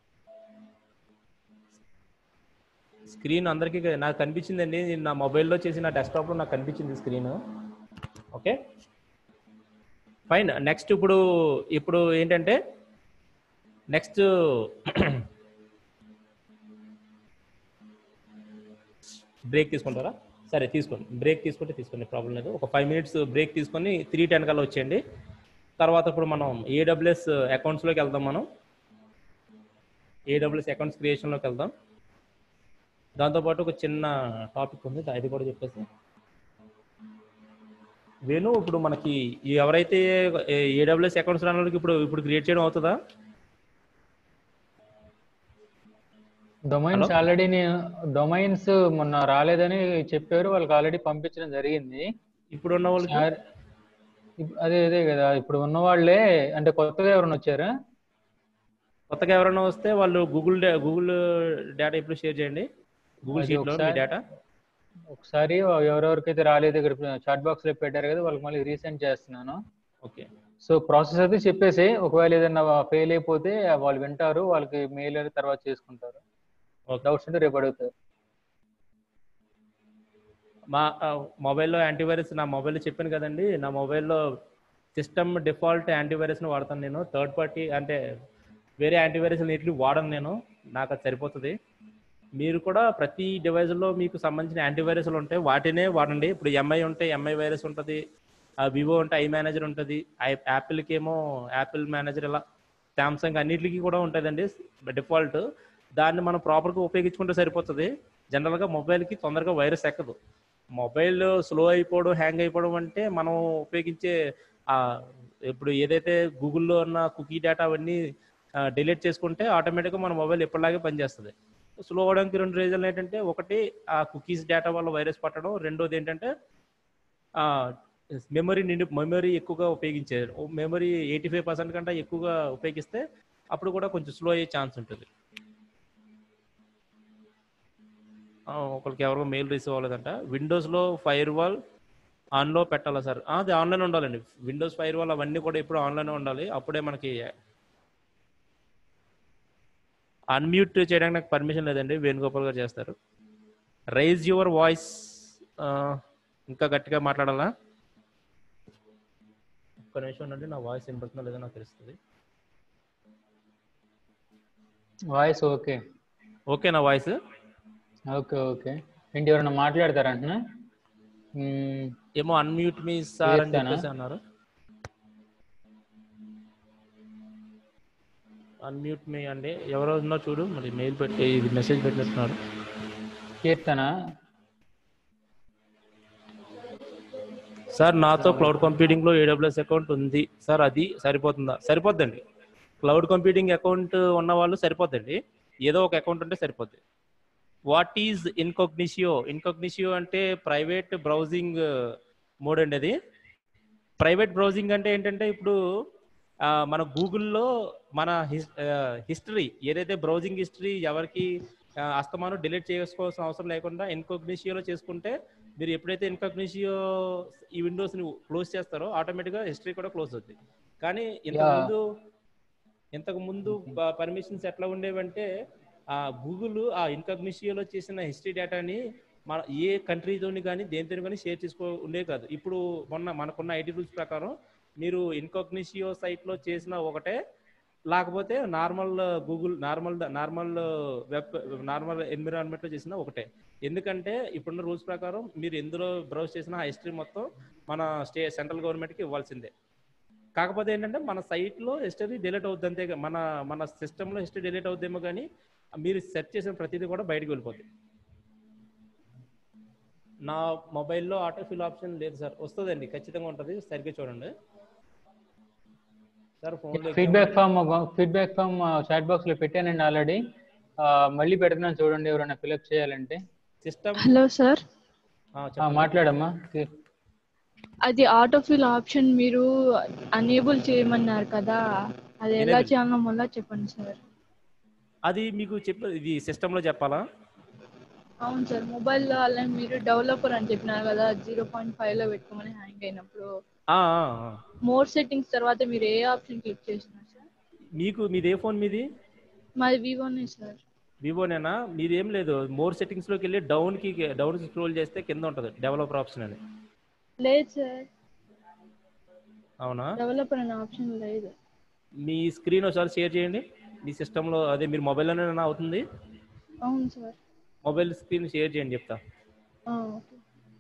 స్క్రీన్ అందరికీ నాకు కనిపించిందండి. నేను నా మొబైల్లో చేసి నా డెస్క్టాప్లో నాకు కనిపించింది స్క్రీన్. Okay fine. నెక్స్ట్ ఇప్పుడు ఇప్పుడు ఏంటంటే నెక్స్ట్ బ్రేక్ తీసుకుంటారా? సరే తీసుకోండి, బ్రేక్ తీసుకుంటే తీసుకోండి, ప్రాబ్లం లేదు. ఒక ఫైవ్ మినిట్స్ బ్రేక్ తీసుకొని త్రీ టెన్ కల్లా వచ్చేయండి. తర్వాత ఇప్పుడు మనం ఏడబ్ల్యూఎస్ అకౌంట్స్లోకి వెళ్దాం. మనం ఏడబ్ల్యూఎస్ అకౌంట్స్ క్రియేషన్లోకి వెళ్దాం. దాంతోపాటు ఒక చిన్న టాపిక్ ఉంది, అది కూడా చెప్పేసి వేణు ఇప్పుడు మనకి ఎవరైతే ఏడబ్ల్యూఎస్ అకౌంట్స్ రాని వాళ్ళకి ఇప్పుడు ఇప్పుడు క్రియేట్ చేయడం అవుతుందా? డొమైన్స్ ఆల్రెడీ డొమైన్స్ మొన్న రాలేదని చెప్పారు, వాళ్ళకి ఆల్రెడీ పంపించడం జరిగింది. ఇప్పుడు ఉన్న వాళ్ళకి అదే అదే కదా, ఇప్పుడు ఉన్న వాళ్ళే అంటే కొత్తగా ఎవరైనా వచ్చారా? కొత్తగా ఎవరైనా వస్తే వాళ్ళు గూగుల్ గూగుల్ డేటా ఇప్పుడు షేర్ చేయండి, గూగుల్ షీట్లో మీ డేటా. ఒకసారి ఎవరెవరికైతే రాలేదు ఇక్కడ చాట్ బాక్స్ లో పెట్టారు కదా, వాళ్ళకి మళ్ళీ రీసెండ్ చేస్తున్నాను. ఓకే, సో ప్రాసెస్ అయితే చెప్పేసి, ఒకవేళ ఏదైనా ఫెయిల్ అయిపోతే వాళ్ళు వింటారు, వాళ్ళకి మెయిల్ అయితే తర్వాత చేసుకుంటారు. డౌట్స్ అంటే రేపు అడుగుతారు. మా మొబైల్లో యాంటీవైరస్ నా మొబైల్లో చెప్పాను కదండి, నా మొబైల్లో సిస్టమ్ డిఫాల్ట్ యాంటీవైరస్ని వాడతాను నేను. థర్డ్ పార్టీ అంటే వేరే యాంటీవైరస్ నీటిని వాడను నేను, నాకు అది సరిపోతుంది. మీరు కూడా ప్రతి డివైజ్లో మీకు సంబంధించిన యాంటీవైరస్లు ఉంటాయి, వాటినే వాడండి. ఇప్పుడు ఎంఐ ఉంటే ఎంఐ వైరస్ ఉంటుంది, వివో ఉంటే ఐ మేనేజర్ ఉంటుంది, ఐ యాపిల్కి ఏమో యాపిల్ మేనేజర్, ఇలా శాంసంగ్ అన్నిటికీ కూడా ఉంటుందండి డిఫాల్ట్. దాన్ని మనం ప్రాపర్గా ఉపయోగించుకుంటే సరిపోతుంది. జనరల్గా మొబైల్కి తొందరగా వైరస్ ఎక్కదు. మొబైల్ స్లో అయిపోవడం, హ్యాంగ్ అయిపోవడం అంటే మనం ఉపయోగించే ఇప్పుడు ఏదైతే గూగుల్లో ఉన్న కుకీ డేటా అవన్నీ డిలీట్ చేసుకుంటే ఆటోమేటిక్గా మన మొబైల్ ఎప్పటిలాగే పనిచేస్తుంది. స్లో అవడానికి రెండు రీజన్లు ఏంటంటే, ఒకటి ఆ కుకీస్ డేటా వల్ల వైరస్ పట్టడం, రెండోది ఏంటంటే మెమరీ నిండి మెమరీ ఎక్కువగా ఉపయోగించేది. మెమరీ ఎయిటీ ఫైవ్ పర్సెంట్ కంటే ఎక్కువగా ఉపయోగిస్తే అప్పుడు కూడా కొంచెం స్లో అయ్యే ఛాన్స్ ఉంటుంది. ఒకరికి ఎవరికో మెయిల్ రిసీవ్ అవ్వలేదంట. విండోస్లో ఫైర్ వాల్ ఆన్లో పెట్టాలా సార్? అది ఆన్లైన్ ఉండాలండి. విండోస్ ఫైర్ వాల్ అవన్నీ కూడా ఎప్పుడు ఆన్లైన్ ఉండాలి, అప్పుడే మనకి. అన్మ్యూట్ చేయడానికి నాకు పర్మిషన్ లేదండి, వేణుగోపాల్ గారు చేస్తారు. రైజ్ యువర్ వాయిస్, ఇంకా గట్టిగా మాట్లాడాలా? ఒక్క నిమిషం ఉండండి, నా వాయిస్ వినపడుతుందో లేదో నాకు తెలుస్తుంది. వాయిస్ ఓకే ఓకే నా వాయిస్ ఓకే ఓకే ఏంటి ఎవరైనా మాట్లాడతారంటున్నా? ఏమో అన్మ్యూట్ మీ సార్ అని చెప్పేసి అన్నారు. అన్మ్యూట్ మీ అండి, ఎవరో ఉన్నా చూడు, మరి మెయిల్ పెట్టి ఇది మెసేజ్ పెట్టినట్టున్నారు. కీర్తన సార్, నాతో క్లౌడ్ కంప్యూటింగ్లో ఏడబ్ల్యూఎస్ అకౌంట్ ఉంది సార్, అది సరిపోతుందా? సరిపోద్దండి. క్లౌడ్ కంప్యూటింగ్ అకౌంట్ ఉన్న వాళ్ళు సరిపోద్దండి, ఏదో ఒక అకౌంట్ ఉంటే సరిపోద్ది. What is ఇన్కాగ్నిషియో? ఇన్కాగ్నిషియో అంటే ప్రైవేట్ బ్రౌజింగ్ మోడ్ అండి. అది ప్రైవేట్ బ్రౌజింగ్ అంటే ఏంటంటే, ఇప్పుడు మన గూగుల్లో మన హిస్టరీ ఏదైతే బ్రౌజింగ్ హిస్టరీ ఎవరికి అస్తమానం డిలీట్ చేసుకోవాల్సిన అవసరం లేకుండా ఇన్కాగ్నిషియోలో చేసుకుంటే, మీరు ఎప్పుడైతే ఇన్కాగ్నిషియో ఈ విండోస్ని క్లోజ్ చేస్తారో ఆటోమేటిక్గా హిస్టరీ కూడా క్లోజ్ అవుతుంది. కానీ ఇంతకుముందు ఇంతకు ముందు పర్మిషన్స్ ఎట్లా ఉండేవంటే, ఆ గూగుల్ ఆ ఇన్కాగ్నిషియోలో చేసిన హిస్టరీ డేటాని మన ఏ కంట్రీతోని కానీ దేనితో కానీ షేర్ చేసుకో ఉండే కాదు. ఇప్పుడు మొన్న మనకున్న ఐటీ రూల్స్ ప్రకారం మీరు ఇన్కాగ్నిషియో సైట్లో చేసిన ఒకటే, లేకపోతే normal Google normal normal web normal ఎన్విరాన్మెంట్లో చేసిన ఒకటే. ఎందుకంటే ఇప్పుడున్న రూల్స్ ప్రకారం మీరు ఎందులో బ్రౌజ్ చేసిన ఆ హిస్టరీ మొత్తం మన స్టే సెంట్రల్ గవర్నమెంట్కి ఇవ్వాల్సిందే. కాకపోతే ఏంటంటే మన సైట్లో హిస్టరీ డిలీట్ అవుద్ది అంతే, మన మన సిస్టంలో హిస్టరీ డిలీట్ అవుద్దేమో, కానీ మీరు సెర్చ్ చేసిన ప్రతిదీ కూడా బయటకు వెళ్ళిపోతుంది. నా మొబైల్లో ఆటోఫిల్ ఆప్షన్ లేదు సార్. వస్తుందండి, ఖచ్చితంగా ఉంటుంది, సరిగ్గా చూడండి. సార్ ఫోన్లో feedback form feedback form chat box లో పెట్టానండి ఆల్రెడీ. మళ్ళీ పెడుతున్నాను చూడండి, ఎవరైనా ఫిల్అప్ చేయాలంటే. సిస్టమ్ హలో సార్, మాట్లాడమ్మా. అది ఆటోఫిల్ ఆప్షన్ మీరు అనేబుల్ చేయమన్నారు కదా, అది ఎలా Enable. చేయాలో మళ్ళీ చెప్పండి సార్. అది మీకు చెప్ప ఇది సిస్టంలో చెప్పాలా? అవును సార్, మొబైల్లో అలా మీరు డెవలపర్ అని చెప్పినారు కదా, జీరో పాయింట్ ఫైవ్ లో పెట్టుకోమని హ్యాంగ్ అయినప్పుడు ఆ, ఆ, ఆ. మోర్ సెట్టింగ్స్ తర్వాత మీరు ఏ ఆప్షన్ క్లిక్ చేసినారు సార్? మీకు మీది ఏ ఫోన్ మీది? మాది వివోనే సార్. వివోనేనా? మీది ఏం లేదు, మోర్ సెట్టింగ్స్లోకి వెళ్ళి డౌన్కి డౌన్ స్క్రోల్ చేస్తే కింద ఉంటుంది డెవలపర్ ఆప్షన్ అని. లేదు సార్, అవునా? డెవలపర్ అనే ఆప్షన్ లేదు. మీ స్క్రీన్ ఒకసారి షేర్ చేయండి మీ సిస్టంలో, అదే మీరు మొబైల్లోనే అవుతుంది. అవును సార్. మొబైల్ స్క్రీన్ షేర్ చేయండి చెప్తా. ఓకే.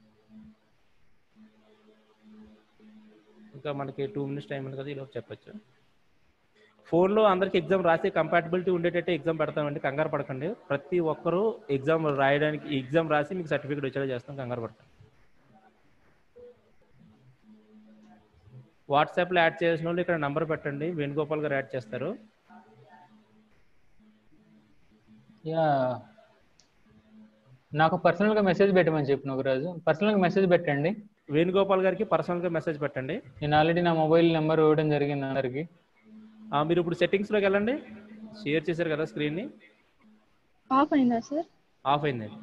ఇంకా మనకి టూ మినిట్స్ టైం ఉంది కదా, ఈలోపు చెప్పచ్చు. ఫోన్లో అందరికి ఎగ్జామ్ రాసే కంపాటబిలిటీ ఉండేటట్టే ఎగ్జామ్ పెడతామండి, కంగారు పడకండి. ప్రతి ఒక్కరూ ఎగ్జామ్ రాయడానికి ఎగ్జామ్ రాసి మీకు సర్టిఫికేట్ వచ్చేలా చేస్తాం, కంగారు పడకండి. వాట్సాప్లో యాడ్ చేసిన వాళ్ళు ఇక్కడ నంబర్ పెట్టండి, వేణుగోపాల్ గారు యాడ్ చేస్తారు. యా, నాకు పర్సనల్గా మెసేజ్ పెట్టమని చెప్పిన ఒకరోజు. పర్సనల్గా మెసేజ్ పెట్టండి, వేణుగోపాల్ గారికి పర్సనల్గా మెసేజ్ పెట్టండి. నేను ఆల్రెడీ నా మొబైల్ నెంబర్ ఇవ్వడం జరిగింది అందరికి. మీరు ఇప్పుడు సెట్టింగ్స్లోకి వెళ్ళండి, షేర్ చేశారు కదా స్క్రీన్ని. ఆఫ్ అయిందా సార్? ఆఫ్ అయిందండి.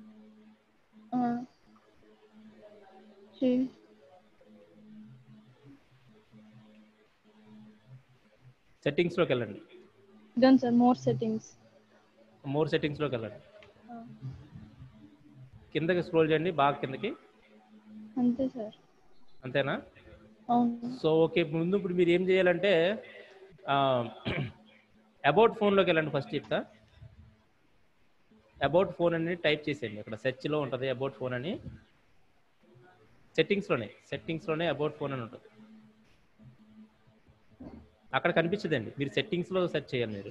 సెట్టింగ్స్లోకి వెళ్ళండి. Done sir, more settings. More సెట్టింగ్స్లోకి వెళ్ళండి, కిందకి స్క్రోల్ చేయండి, బాగా కిందకి. అంతే సార్. అంతేనా? అవును. సో ఓకే, ముందు ఇప్పుడు మీరు ఏం చేయాలంటే అబౌట్ ఫోన్లోకి వెళ్ళండి. ఫస్ట్ చెప్తా, అబౌట్ ఫోన్ అని టైప్ చేసేయండి. ఇక్కడ సెర్చ్లో ఉంటుంది అబౌట్ ఫోన్ అని, సెట్టింగ్స్లోనే సెట్టింగ్స్లోనే అబౌట్ ఫోన్ అని ఉంటుంది. అక్కడ కనిపించదండి, మీరు సెట్టింగ్స్లో సెర్చ్ చేయాలి. మీరు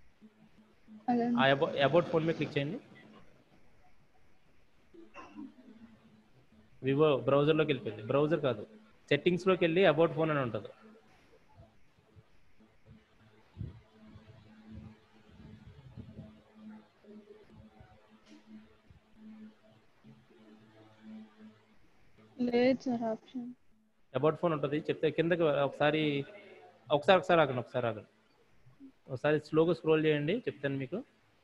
ఆ అబౌట్ ఫోన్ మీద క్లిక్ చేయండి. వివో బ్రౌజర్లోకి వెళ్ళిపోయింది, బ్రౌజర్ కాదు, సెట్టింగ్స్లోకి వెళ్ళి అబౌట్ ఫోన్ అని ఉంటుంది. లేదు సార్ ఆప్షన్. అబౌట్ ఫోన్ ఉంటుంది, చెప్తే కిందకి ఒకసారి ఒకసారి ఒకసారి ఆగండి ఒకసారి ఆగండి ఒకసారి స్లోగా స్క్రోల్ చేయండి, చెప్తాను మీకు.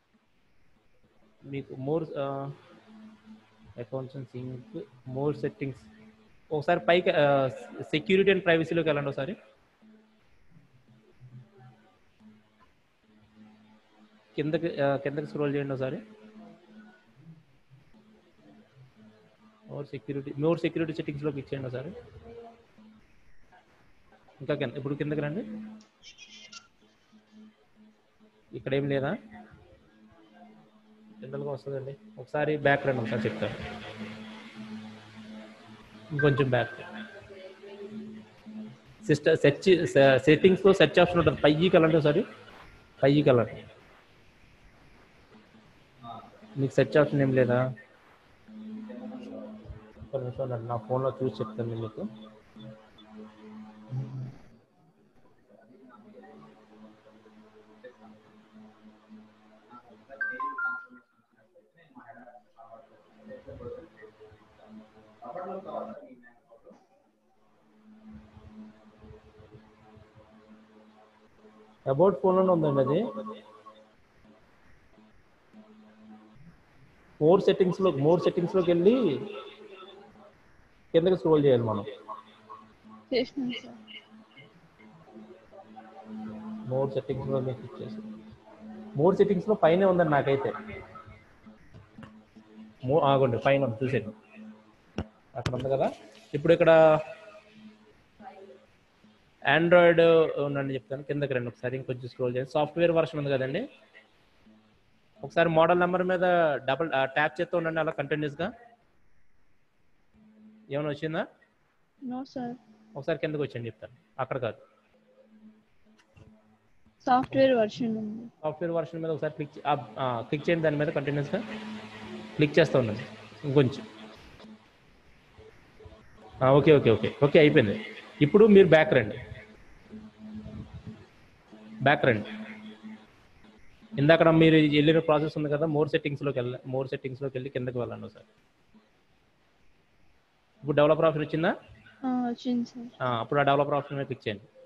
మీకు more accounts and sync, more settings, ఒకసారి పైకి సెక్యూరిటీ అండ్ ప్రైవసీలోకి వెళ్ళండి. ఒకసారి కిందకి కిందకి స్క్రోల్ చేయండి ఒకసారి. మోర్ సెక్యూరిటీ మోర్ సెక్యూరిటీ సెట్టింగ్స్లో క్లిక్ చేయండి ఒకసారి. ఇంకా కింద, ఇప్పుడు కిందకి రండి. ఇక్కడ ఏం లేదా, కిందగా వస్తుందండి. ఒకసారి బ్యాక్ రండి, ఒకసారి చెప్తాను. ఇంకొంచెం బ్యాక్. సిస్టమ్ సెర్చ్ సెట్టింగ్స్లో సెర్చ్ ఆప్షన్ ఉంటుంది, పైకి వెళ్ళండి ఒకసారి, పైకి వెళ్ళండి. మీకు సెర్చ్ ఆప్షన్ ఏం లేదా? ఒక నిమిషం అండి, నా ఫోన్లో చూసి చెప్తాను మీకు. అబౌట్ ఫోన్లోనే ఉందండి అది. మోర్ సెట్టింగ్స్లో మోర్ సెట్టింగ్స్లోకి వెళ్ళి కిందకి స్క్రోల్ చేయాలి మనం. మోర్ సెట్టింగ్స్లో క్లిక్ చేసి, మోర్ సెట్టింగ్స్లో పైన ఉందండి నాకైతే. మో ఆగండి, పైన చూసేది అక్కడ ఉంది కదా. ఇప్పుడు ఇక్కడ ఆండ్రాయిడ్ ఉందండి, చెప్తాను. కిందకి రండి ఒకసారి, ఇంకొంచెం స్క్రోల్ చేయండి. సాఫ్ట్వేర్ వర్షన్ ఉంది కదండి, ఒకసారి మోడల్ నెంబర్ మీద డబుల్ ట్యాప్ చేస్తూ ఉండండి, అలా కంటిన్యూస్గా. ఏమైనా వచ్చిందా? No sir. ఒకసారి కిందకి వచ్చండి, చెప్తాను. అక్కడ కాదు, సాఫ్ట్వేర్ వర్షన్ ఉంది. సాఫ్ట్వేర్ వర్షన్ మీద ఒకసారి క్లిక్ క్లిక్ చేయండి, దాని మీద కంటిన్యూస్గా క్లిక్ చేస్తూ ఉండండి. ఇంకొంచెం ఓకే ఓకే ఓకే ఓకే అయిపోయింది. ఇప్పుడు మీరు బ్యాక్ రండి. బ్యాక్ రండి. ఇందాక మీరు వెళ్ళిన ప్రాసెస్ ఉంది కదా, మోర్ సెట్టింగ్స్లోకి వెళ్ళ మోర్ సెట్టింగ్స్లోకి వెళ్ళి కిందకి వెళ్ళండి ఒకసారి. ఇప్పుడు డెవలపర్ ఆప్షన్ వచ్చిందా? వచ్చింది సార్. అప్పుడు ఆ డెవలపర్ ఆప్షన్ మీద క్లిక్ చేయండి.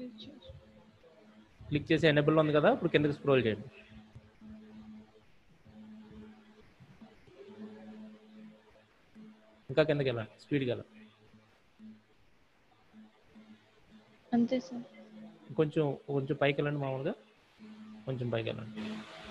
క్లిక్ చేసి ఎనేబుల్ ఉంది కదా, ఇప్పుడు కిందకి స్క్రోల్ చేయండి. ఇంకా కిందకి వెళ్ళండి, స్పీడ్గా వెళ్ళండి. అంతే సార్. కొంచెం కొంచెం పైకి వెళ్ళండి, మామూలుగా కొంచెం పైకి వెళ్ళండి.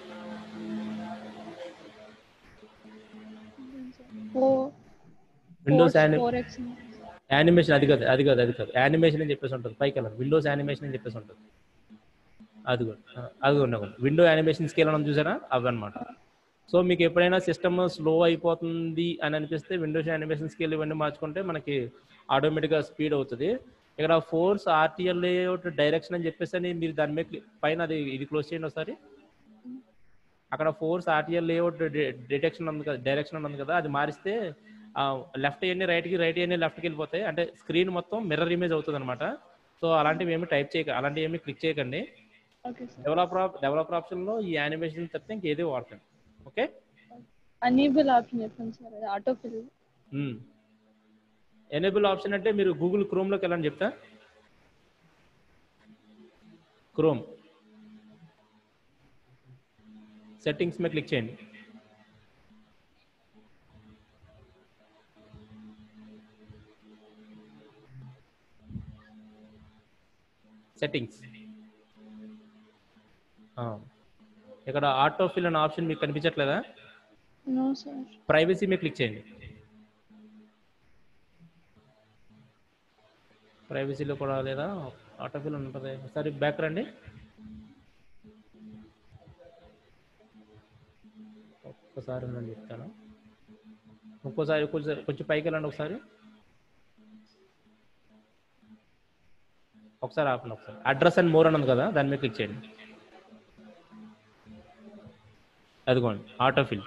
విండోస్ యానిమేషన్ అది కాదు అది కాదు అది కాదు యానిమేషన్ అని చెప్పేసి ఉంటుంది. పైకి వెళ్ళండి, విండోస్ యానిమేషన్ అని చెప్పేసి ఉంటుంది. అది కూడా అది ఉండదు. విండో యానిమేషన్ స్కేల్ అని చూసారా, అవి అనమాట. సో మీకు ఎప్పుడైనా సిస్టమ్ స్లో అయిపోతుంది అని అనిపిస్తే విండోస్ యానిమేషన్ స్కేల్ ఇవన్నీ మార్చుకుంటే మనకి ఆటోమేటిక్గా స్పీడ్ అవుతుంది. ఇక్కడ ఫోర్స్ ఆర్టీఎల్ లేఅవుట్ డైరెక్షన్ అని చెప్పేసి అని మీరు దాని మీద పైన అది ఇది క్లోజ్ చేయండి ఒకసారి. అక్కడ ఫోర్స్ ఆర్టీఎల్ లేఅవుట్ డిటెక్షన్ ఉంది కదా, డైరెక్షన్ ఉంది కదా, అది మారిస్తే లెఫ్ట్ అయ్యి రైట్కి రైట్ అయ్యి లెఫ్ట్కి వెళ్ళిపోతాయి. అంటే స్క్రీన్ మొత్తం మిర్రర్ ఇమేజ్ అవుతుంది అనమాట. సో అలాంటివి ఏమి టైప్ చేయక అలాంటివి ఏమి క్లిక్ చేయకండి. డెవలపర్ డెవలపర్ ఆప్షన్లో ఈ యానిమేషన్ తప్పితే ఇంకేది వాడకండి. ఓకే, ఎనేబుల్ ఆప్షన్ చెప్పండి సార్. అది ఆటో ఫిల్. ఎనేబుల్ ఆప్షన్ అంటే మీరు గూగుల్ క్రోమ్లోకి వెళ్ళండి చెప్తా. క్రోమ్ సెట్టింగ్స్ మీద క్లిక్ చేయండి. సెట్టింగ్స్ ఇక్కడ ఆటో ఫిల్ అనే ఆప్షన్ మీకు కనిపించట్లేదా? No sir. ప్రైవసీ మీద క్లిక్ చేయండి. ప్రైవసీలో కూడా లేదా ఆటో ఫిల్ ఉంటుంది. ఒకసారి బ్యాక్ రండి. ఒక్కసారి నేను చెప్తాను. ఇంకోసారి కొంచెం కొంచెం పైకి వెళ్ళండి ఒకసారి. ఒకసారి ఆపండి. ఒకసారి అడ్రస్ అండ్ మోర్ అని ఉంది కదా, దాని మీద క్లిక్ చేయండి. అదిగోండి auto fill.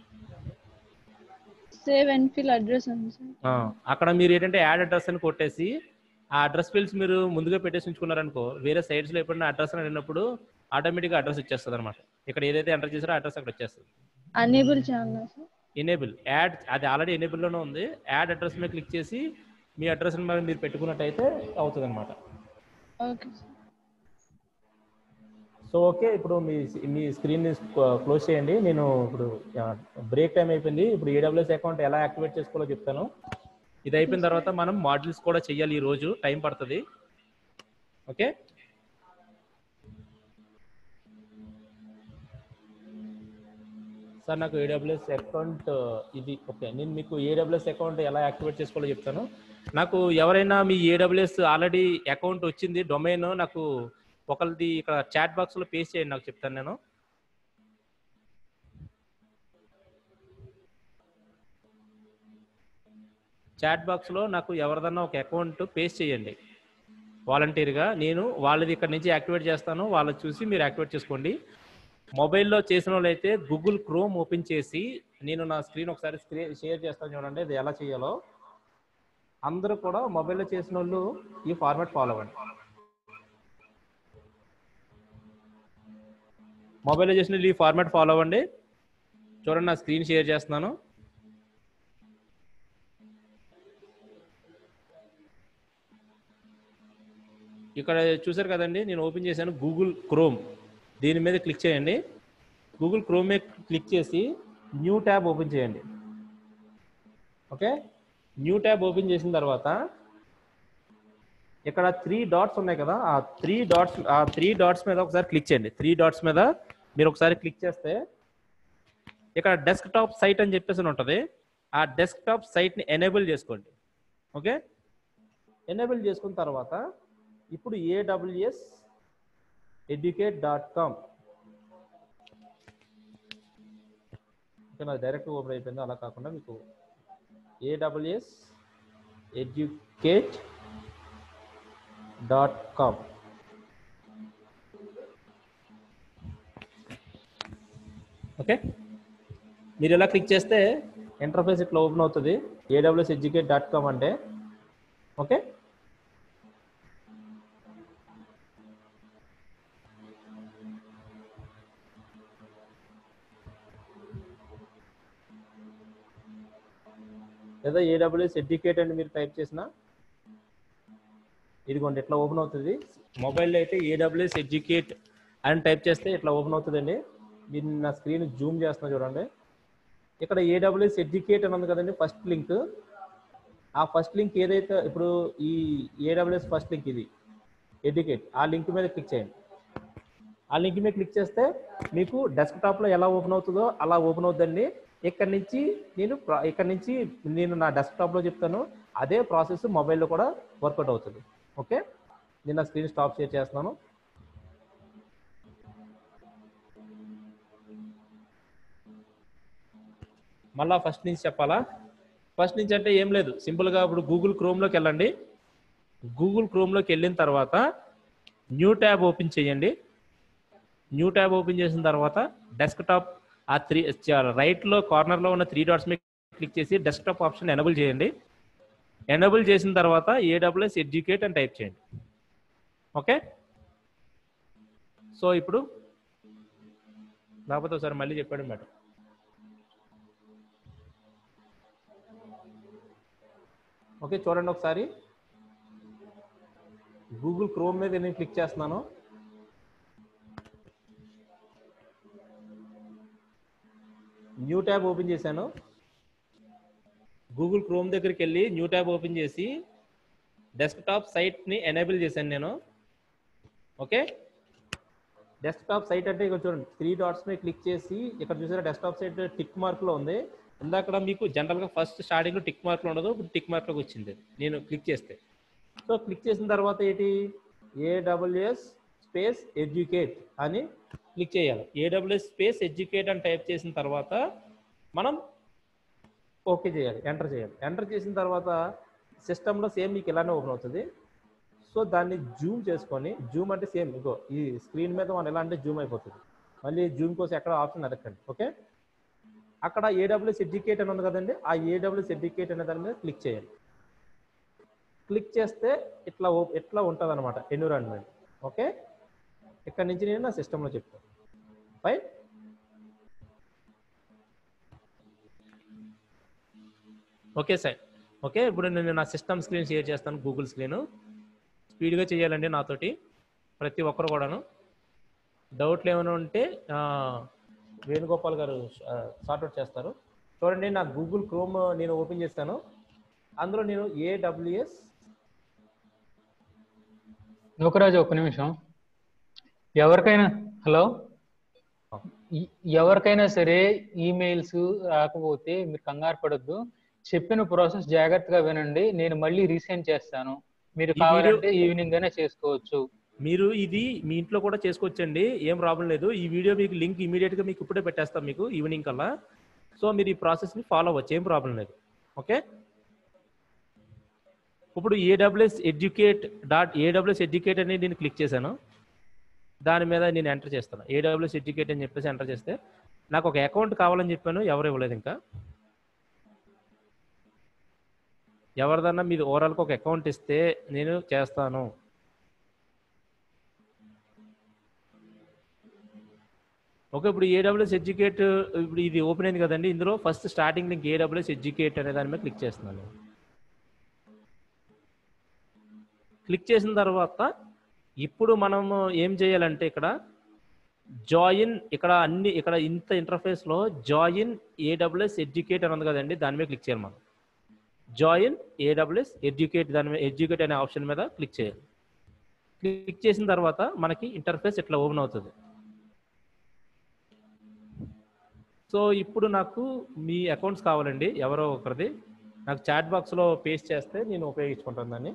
Save and fill address ఉంది సార్. అక్కడ మీరు ఏంటంటే యాడ్ అడ్రస్ అని కొట్టేసి ఆ అడ్రస్ ఫీల్డ్స్ మీరు ముందుగా పెట్టేసి ఉంచుకున్నారనుకో, వేరే సైట్స్లో ఎప్పుడైనా అడ్రస్ అని అడిగినప్పుడు ఆటోమేటిక్గా అడ్రస్ వచ్చేస్తుంది అనమాట. ఇక్కడ ఏదైతే ఎంటర్ చేసారో అడ్రస్ అక్కడ వచ్చేస్తుంది. ఎనేబుల్ చేయాలా సార్? ఎనేబుల్ యాడ్, అది ఆల్రెడీ ఎనేబుల్లోనే ఉంది. యాడ్ అడ్రస్ మీద క్లిక్ చేసి మీ అడ్రస్ మీరు పెట్టుకున్నట్టయితే అవుతుంది అనమాట. Okay sir. సో ఓకే, ఇప్పుడు మీ మీ స్క్రీన్ని క్లోజ్ చేయండి. నేను ఇప్పుడు బ్రేక్ టైం అయిపోయింది. ఇప్పుడు ఏడబ్ల్యూఎస్ అకౌంట్ ఎలా యాక్టివేట్ చేసుకోవాలో చెప్తాను. ఇది అయిపోయిన తర్వాత మనం మాడ్యూల్స్ కూడా చెయ్యాలి. ఈ రోజు టైం పడుతుంది. ఓకే, సార్ నాకు ఏడబ్ల్యూఎస్ అకౌంట్ ఇది ఓకే. నేను మీకు ఏడబ్ల్యూఎస్ అకౌంట్ ఎలా యాక్టివేట్ చేసుకోవాలో చెప్తాను. నాకు ఎవరైనా మీ ఏడబ్ల్యూఎస్ ఆల్రెడీ అకౌంట్ వచ్చింది డొమైన్, నాకు ఒకరిది ఇక్కడ చాట్ బాక్స్లో పేస్ట్ చేయండి, నాకు చెప్తాను నేను. చాట్ బాక్స్లో నాకు ఎవరిదన్నా ఒక అకౌంట్ పేస్ట్ చేయండి వాలంటీర్గా. నేను వాళ్ళది ఇక్కడ నుంచి యాక్టివేట్ చేస్తాను, వాళ్ళని చూసి మీరు యాక్టివేట్ చేసుకోండి. మొబైల్లో చేసిన వాళ్ళు అయితే గూగుల్ క్రోమ్ ఓపెన్ చేసి, నేను నా స్క్రీన్ ఒకసారి స్క్రీన్ షేర్ చేస్తాను చూడండి, అది ఎలా చేయాలో. అందరూ కూడా మొబైల్లో చేసిన వాళ్ళు ఈ ఫార్మాట్ ఫాలో అవ్వండి. మొబైల్లో చేసిన ఈ ఫార్మాట్ ఫాలో అవ్వండి. చూడండి, నా స్క్రీన్ షేర్ చేస్తున్నాను. ఇక్కడ చూసారు కదండి, నేను ఓపెన్ చేశాను గూగుల్ క్రోమ్. దీని మీద క్లిక్ చేయండి. గూగుల్ క్రోమ్ మీద క్లిక్ చేసి న్యూ ట్యాబ్ ఓపెన్ చేయండి. ఓకే, న్యూ ట్యాబ్ ఓపెన్ చేసిన తర్వాత ఇక్కడ త్రీ డాట్స్ ఉన్నాయి కదా, ఆ త్రీ డాట్స్ ఆ త్రీ డాట్స్ మీద ఒకసారి క్లిక్ చేయండి. త్రీ డాట్స్ మీద మీరు ఒకసారి క్లిక్ చేస్తే ఇక్కడ డెస్క్టాప్ సైట్ అని చెప్పేసి ఉంటుంది. ఆ డెస్క్టాప్ సైట్ని ఎనేబుల్ చేసుకోండి. ఓకే, ఎనేబుల్ చేసుకున్న తర్వాత ఇప్పుడు ఏడబ్ల్యూఎస్ ఎడ్యుకేట్ డాట్ కామ్ నాకు డైరెక్ట్ ఓపెన్ అయిపోయింది. అలా కాకుండా మీకు AWS educate dot com okay, మీరు ఎలా క్లిక్ చేస్తే ఇంటర్ఫేస్ ఇట్లా ఓపెన్ అవుతుంది. ఏడబ్ల్యూఎస్ ఎడ్యుకేట్ డాట్ కామ్ అంటే ఓకే. లేదా ఏడబ్ల్యూఎస్ ఎడ్యుకేట్ అని మీరు టైప్ చేసినా ఇదిగోండి ఇట్లా ఓపెన్ అవుతుంది. మొబైల్లో అయితే ఏడబ్ల్యూఎస్ ఎడ్యుకేట్ అని టైప్ చేస్తే ఇట్లా ఓపెన్ అవుతుందండి. మీరు నా స్క్రీన్ జూమ్ చేస్తున్నా చూడండి. ఇక్కడ ఏడబ్ల్యూఎస్ ఎడ్యుకేట్ అని ఉంది కదండి ఫస్ట్ లింక్. ఆ ఫస్ట్ లింక్ ఏదైతే ఇప్పుడు ఈ ఏడబ్ల్యూఎస్ ఫస్ట్ లింక్ ఇది ఎడ్యుకేట్, ఆ లింక్ మీద క్లిక్ చేయండి. ఆ లింక్ మీద క్లిక్ చేస్తే మీకు డెస్క్టాప్లో ఎలా ఓపెన్ అవుతుందో అలా ఓపెన్ అవుతుందండి. ఇక్కడ నుంచి నేను ఇక్కడ నుంచి నేను నా డెస్క్టాప్లో చెప్తాను, అదే ప్రాసెస్ మొబైల్లో కూడా వర్కౌట్ అవుతుంది. ఓకే, నేను నా స్క్రీన్ స్టాప్ షేర్ చేస్తున్నాను. మళ్ళా ఫస్ట్ నుంచి చెప్పాలా? ఫస్ట్ నుంచి అంటే ఏం లేదు, సింపుల్గా ఇప్పుడు గూగుల్ క్రోమ్లోకి వెళ్ళండి. గూగుల్ క్రోమ్లోకి వెళ్ళిన తర్వాత న్యూ ట్యాబ్ ఓపెన్ చేయండి. న్యూ ట్యాబ్ ఓపెన్ చేసిన తర్వాత డెస్క్టాప్ ఆ త్రీ రైట్లో కార్నర్లో ఉన్న త్రీ డాట్స్ మీద క్లిక్ చేసి డెస్క్టాప్ ఆప్షన్ ఎనేబుల్ చేయండి. ఎనేబుల్ చేసిన తర్వాత ఏడబ్ల్యూఎస్ ఎడ్యుకేట్ అని టైప్ చేయండి. ఓకే, సో ఇప్పుడు లేకపోతే ఒకసారి మళ్ళీ చెప్పాడు మేడం. ఓకే, చూడండి ఒకసారి గూగుల్ క్రోమ్ మీద నేను క్లిక్ చేస్తున్నాను. న్యూ ట్యాబ్ ఓపెన్ చేశాను. గూగుల్ క్రోమ్ దగ్గరికి వెళ్ళి న్యూ ట్యాబ్ ఓపెన్ చేసి డెస్క్టాప్ సైట్ని ఎనేబుల్ చేశాను నేను. ఓకే, డెస్క్టాప్ సైట్ అంటే ఇక్కడ చూడండి త్రీ డాట్స్ మీద క్లిక్ చేసి ఇక్కడ చూసారా డెస్క్టాప్ సైట్ టిక్ మార్క్లో ఉంది. ఇందాక మీకు జనరల్గా ఫస్ట్ స్టార్టింగ్లో టిక్ మార్క్లో ఉండదు, ఇప్పుడు టిక్ మార్క్లోకి వచ్చింది నేను క్లిక్ చేస్తే. సో క్లిక్ చేసిన తర్వాత ఏంటి, ఏడబ్ల్యూఎస్ స్పేస్ ఎడ్యుకేట్ అని క్లిక్ చేయాలి. ఏడబ్ల్యూఎస్ స్పేస్ ఎడ్యుకేట్ అని టైప్ చేసిన తర్వాత మనం ఓకే చేయాలి, ఎంటర్ చేయాలి. ఎంటర్ చేసిన తర్వాత సిస్టంలో సేమ్ మీకు ఇలానే ఓపెన్ అవుతుంది. సో దాన్ని జూమ్ చేసుకొని, జూమ్ అంటే సేమ్ ఇంకో ఈ స్క్రీన్ మీద మనం ఎలా అంటే జూమ్ అయిపోతుంది. మళ్ళీ జూమ్ కోసం ఎక్కడ ఆప్షన్ అడగండి. ఓకే, అక్కడ ఏడబ్ల్యూఎస్ ఎడ్యుకేట్ అని ఉంది కదండి, ఆ ఏడబ్ల్యూఎస్ ఎడ్యుకేట్ అనే దాని మీద క్లిక్ చేయాలి. క్లిక్ చేస్తే ఇట్లా ఇట్లా ఉంటుంది అనమాట ఎన్విరాన్మెంట్. ఓకే, ఇక్కడ నుంచి నేను నా సిస్టంలో చెప్తాను. Fine, okay sir. ఓకే, ఇప్పుడు నేను నా సిస్టమ్ స్క్రీన్ షేర్ చేస్తాను. గూగుల్ స్క్రీన్ స్పీడ్గా చేయాలండి నాతోటి ప్రతి ఒక్కరు కూడాను. డౌట్లు ఏమైనా ఉంటే వేణుగోపాల్ గారు సార్ట్అవుట్ చేస్తారు. చూడండి, నా గూగుల్ క్రోమ్ నేను ఓపెన్ చేస్తాను. అందులో నేను ఏడబ్ల్యూఎస్ నూకరాజు ఒక్క నిమిషం. ఎవరికైనా హలో ఎవరికైనా సరే ఈమెయిల్స్ రాకపోతే మీరు కంగారు పడొద్దు. చెప్పిన ప్రాసెస్ జాగ్రత్తగా వినండి. నేను మళ్ళీ రీసెండ్ చేస్తాను. మీరు కావాలంటే ఈవినింగ్ అయినా చేసుకోవచ్చు. మీరు ఇది మీ ఇంట్లో కూడా చేసుకోవచ్చండి, ఏం ప్రాబ్లం లేదు. ఈ వీడియో మీకు లింక్ ఇమీడియట్గా మీకు ఇప్పుడే పెట్టేస్తాం మీకు ఈవినింగ్ కల్లా. సో మీరు ఈ ప్రాసెస్ని ఫాలో అవ్వచ్చు, ఏం ప్రాబ్లం లేదు. ఓకే, ఇప్పుడు AWS educate dot AWS educate అని నేను క్లిక్ చేశాను. దాని మీద నేను ఎంటర్ చేస్తాను. ఏడబ్ల్యూఎస్ ఎడ్యుకేట్ అని చెప్పేసి ఎంటర్ చేస్తే నాకు ఒక అకౌంట్ కావాలని చెప్పాను, ఎవరు ఇవ్వలేదు ఇంకా. ఎవరిదన్నా మీరు ఓవరాల్గా ఒక అకౌంట్ ఇస్తే నేను చేస్తాను. ఓకే, ఇప్పుడు ఏడబ్ల్యూఎస్ ఎడ్యుకేట్ ఇప్పుడు ఇది ఓపెన్ అయింది కదండి. ఇందులో first starting link AWS educate అనే దాని మీద క్లిక్ చేస్తున్నాను. క్లిక్ చేసిన తర్వాత ఇప్పుడు మనము ఏం చేయాలంటే ఇక్కడ జాయిన్, ఇక్కడ అన్ని ఇక్కడ ఇంత ఇంటర్ఫేస్లో జాయిన్ ఏడబ్ల్యూఎస్ ఎడ్యుకేట్ అని ఉంది కదండి, దాని మీద క్లిక్ చేయాలి. మనం జాయిన్ ఏడబ్ల్యూఎస్ ఎడ్యుకేట్ దాని మీద ఎడ్యుకేట్ అనే ఆప్షన్ మీద క్లిక్ చేయాలి. క్లిక్ చేసిన తర్వాత మనకి ఇంటర్ఫేస్ ఇట్లా ఓపెన్ అవుతుంది. సో ఇప్పుడు నాకు మీ అకౌంట్స్ కావాలండి, ఎవరో ఒకరిది. నాకు చాట్ బాక్స్లో పేస్ట్ చేస్తే నేను ఉపయోగించుకుంటాను దాన్ని.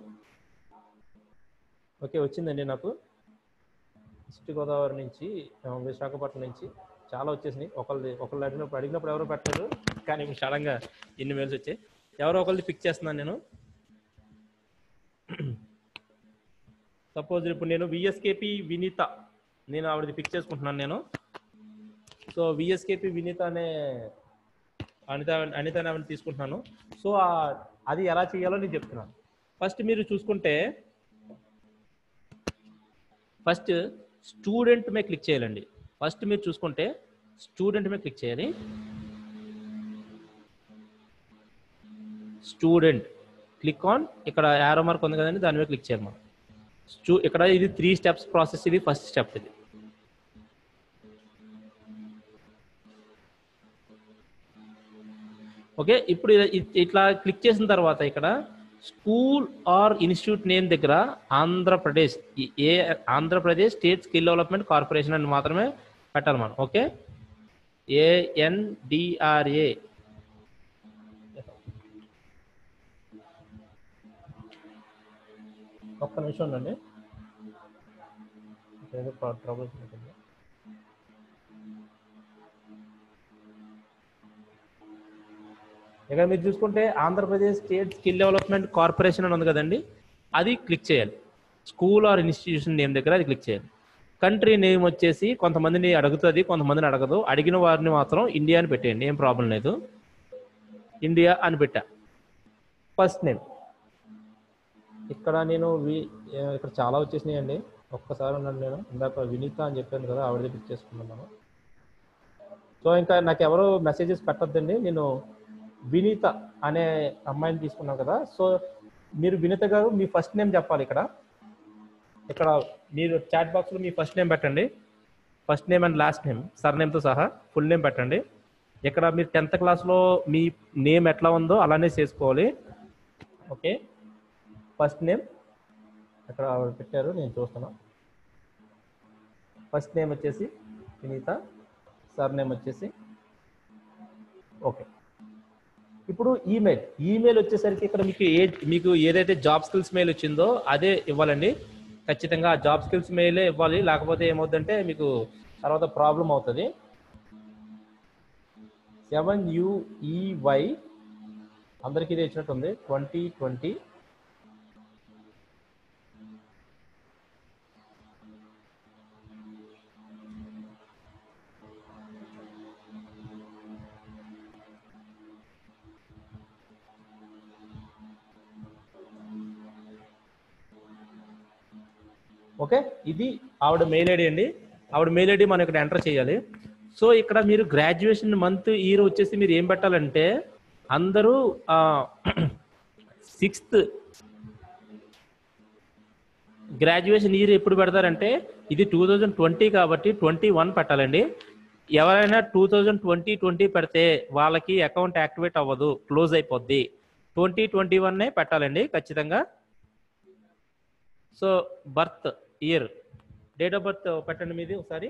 ఓకే, వచ్చిందండి నాకు. ఈస్ట్ గోదావరి నుంచి, విశాఖపట్నం నుంచి చాలా వచ్చేసినాయి. ఒకళ్ళది ఒకళ్ళు అడిగినప్పుడు అడిగినప్పుడు ఎవరో పెట్టారు, కానీ ఇప్పుడు సడన్గా ఎన్ని మెయిల్స్ వచ్చాయి. ఎవరో ఒకళ్ళది పిక్ చేస్తున్నాను నేను. సపోజ్ ఇప్పుడు నేను విఎస్కేపీ వినీత, నేను ఆవిడది పిక్ చేసుకుంటున్నాను నేను. సో విఎస్కేపీ వినీత అనే అనిత అనిత అనే ఆవిడని తీసుకుంటున్నాను. సో అది ఎలా చేయాలో నేను చెప్తున్నాను. ఫస్ట్ మీరు చూసుకుంటే ఫస్ట్ స్టూడెంట్ మీద క్లిక్ చేయాలండి. ఫస్ట్ మీరు చూసుకుంటే స్టూడెంట్ మీద క్లిక్ చేయాలి. స్టూడెంట్, క్లిక్ ఆన్ ఇక్కడ యారో మార్క్ ఉంది కదండి, దాని మీద క్లిక్ చేయాలి మనం. స్టూ ఇక్కడ ఇది త్రీ స్టెప్స్ ప్రాసెస్, ఇది ఫస్ట్ స్టెప్ ఇది. ఓకే, ఇప్పుడు ఇట్లా క్లిక్ చేసిన తర్వాత ఇక్కడ స్కూల్ ఆర్ ఇన్స్టిట్యూట్ నేమ్ దగ్గర ఆంధ్రప్రదేశ్, ఏ Andhra Pradesh state skill development corporation అని మాత్రమే పెట్టాలి మనం. ఓకే, ఏఎన్డిఆర్ఏ. ఒక్క నిమిషం ఉండండి, ట్రబుల్. ఇక్కడ మీరు చూసుకుంటే Andhra Pradesh state skill development corporation అని ఉంది కదండి, అది క్లిక్ చేయాలి. స్కూల్ ఆర్ ఇన్స్టిట్యూషన్ నేమ్ దగ్గర అది క్లిక్ చేయాలి. కంట్రీ నేమ్ వచ్చేసి కొంతమందిని అడుగుతుంది, కొంతమందిని అడగదు. అడిగిన వారిని మాత్రం ఇండియా అని పెట్టేయండి, ఏం ప్రాబ్లం లేదు. ఇండియా అని పెట్టా. ఫస్ట్ నేమ్ ఇక్కడ నేను ఇక్కడ చాలా వచ్చేసినాయండి, ఒక్కసారి ఉన్నాను. నేను ఇందాక వినీత అని చెప్పాను కదా, ఆవిడది పిక్ చేసుకున్నాను. సో ఇంకా నాకు ఎవరు మెసేజెస్ పెట్టద్దండి, నేను వినీత అనే అమ్మాయిని తీసుకున్నాను కదా. సో మీరు వినీత గారు మీ ఫస్ట్ నేమ్ చెప్పాలి. ఇక్కడ ఇక్కడ మీరు చాట్ బాక్స్లో మీ ఫస్ట్ నేమ్ పెట్టండి, first name and last name సర్ నేమ్తో సహా ఫుల్ నేమ్ పెట్టండి. ఇక్కడ మీరు టెన్త్ క్లాస్లో మీ నేమ్ ఎట్లా ఉందో అలానే చేసుకోవాలి. ఓకే, ఫస్ట్ నేమ్ ఇక్కడ ఆవిడ పెట్టారు, నేను చూస్తున్నా. ఫస్ట్ నేమ్ వచ్చేసి వినీత, సర్ నేమ్ వచ్చేసి ఓకే. ఇప్పుడు ఈమెయిల్ ఈమెయిల్ వచ్చేసరికి ఇక్కడ మీకు ఏ మీకు ఏదైతే జాబ్ స్కిల్స్ మెయిల్ వచ్చిందో అదే ఇవ్వాలండి. ఖచ్చితంగా ఆ జాబ్ స్కిల్స్ మెయిలే ఇవ్వాలి, లేకపోతే ఏమవుతుందంటే మీకు తర్వాత ప్రాబ్లం అవుతుంది. సెవెన్ యుఈవై అందరికీ ఇది ఇచ్చినట్టుంది, ట్వంటీ ట్వంటీ ఓకే. ఇది ఆవిడ మెయిల్ ఐడి అండి. ఆవిడ మెయిల్ ఐడి మనం ఇక్కడ ఎంటర్ చేయాలి. సో ఇక్కడ మీరు గ్రాడ్యుయేషన్ మంత్ ఇయర్ వచ్చేసి మీరు ఏం పెట్టాలంటే అందరూ సిక్స్త్ గ్రాడ్యుయేషన్ ఇయర్ ఎప్పుడు పెడతారంటే ఇది టూ థౌజండ్ ట్వంటీ కాబట్టి ట్వంటీ వన్ పెట్టాలండి. ఎవరైనా టూ థౌజండ్ ట్వంటీ ట్వంటీ పెడితే వాళ్ళకి అకౌంట్ యాక్టివేట్ అవ్వదు, క్లోజ్ అయిపోద్ది. ట్వంటీ ట్వంటీ వన్నే పెట్టాలండి ఖచ్చితంగా. So birth year, date of birth పెట్టండి మీది ఒకసారి.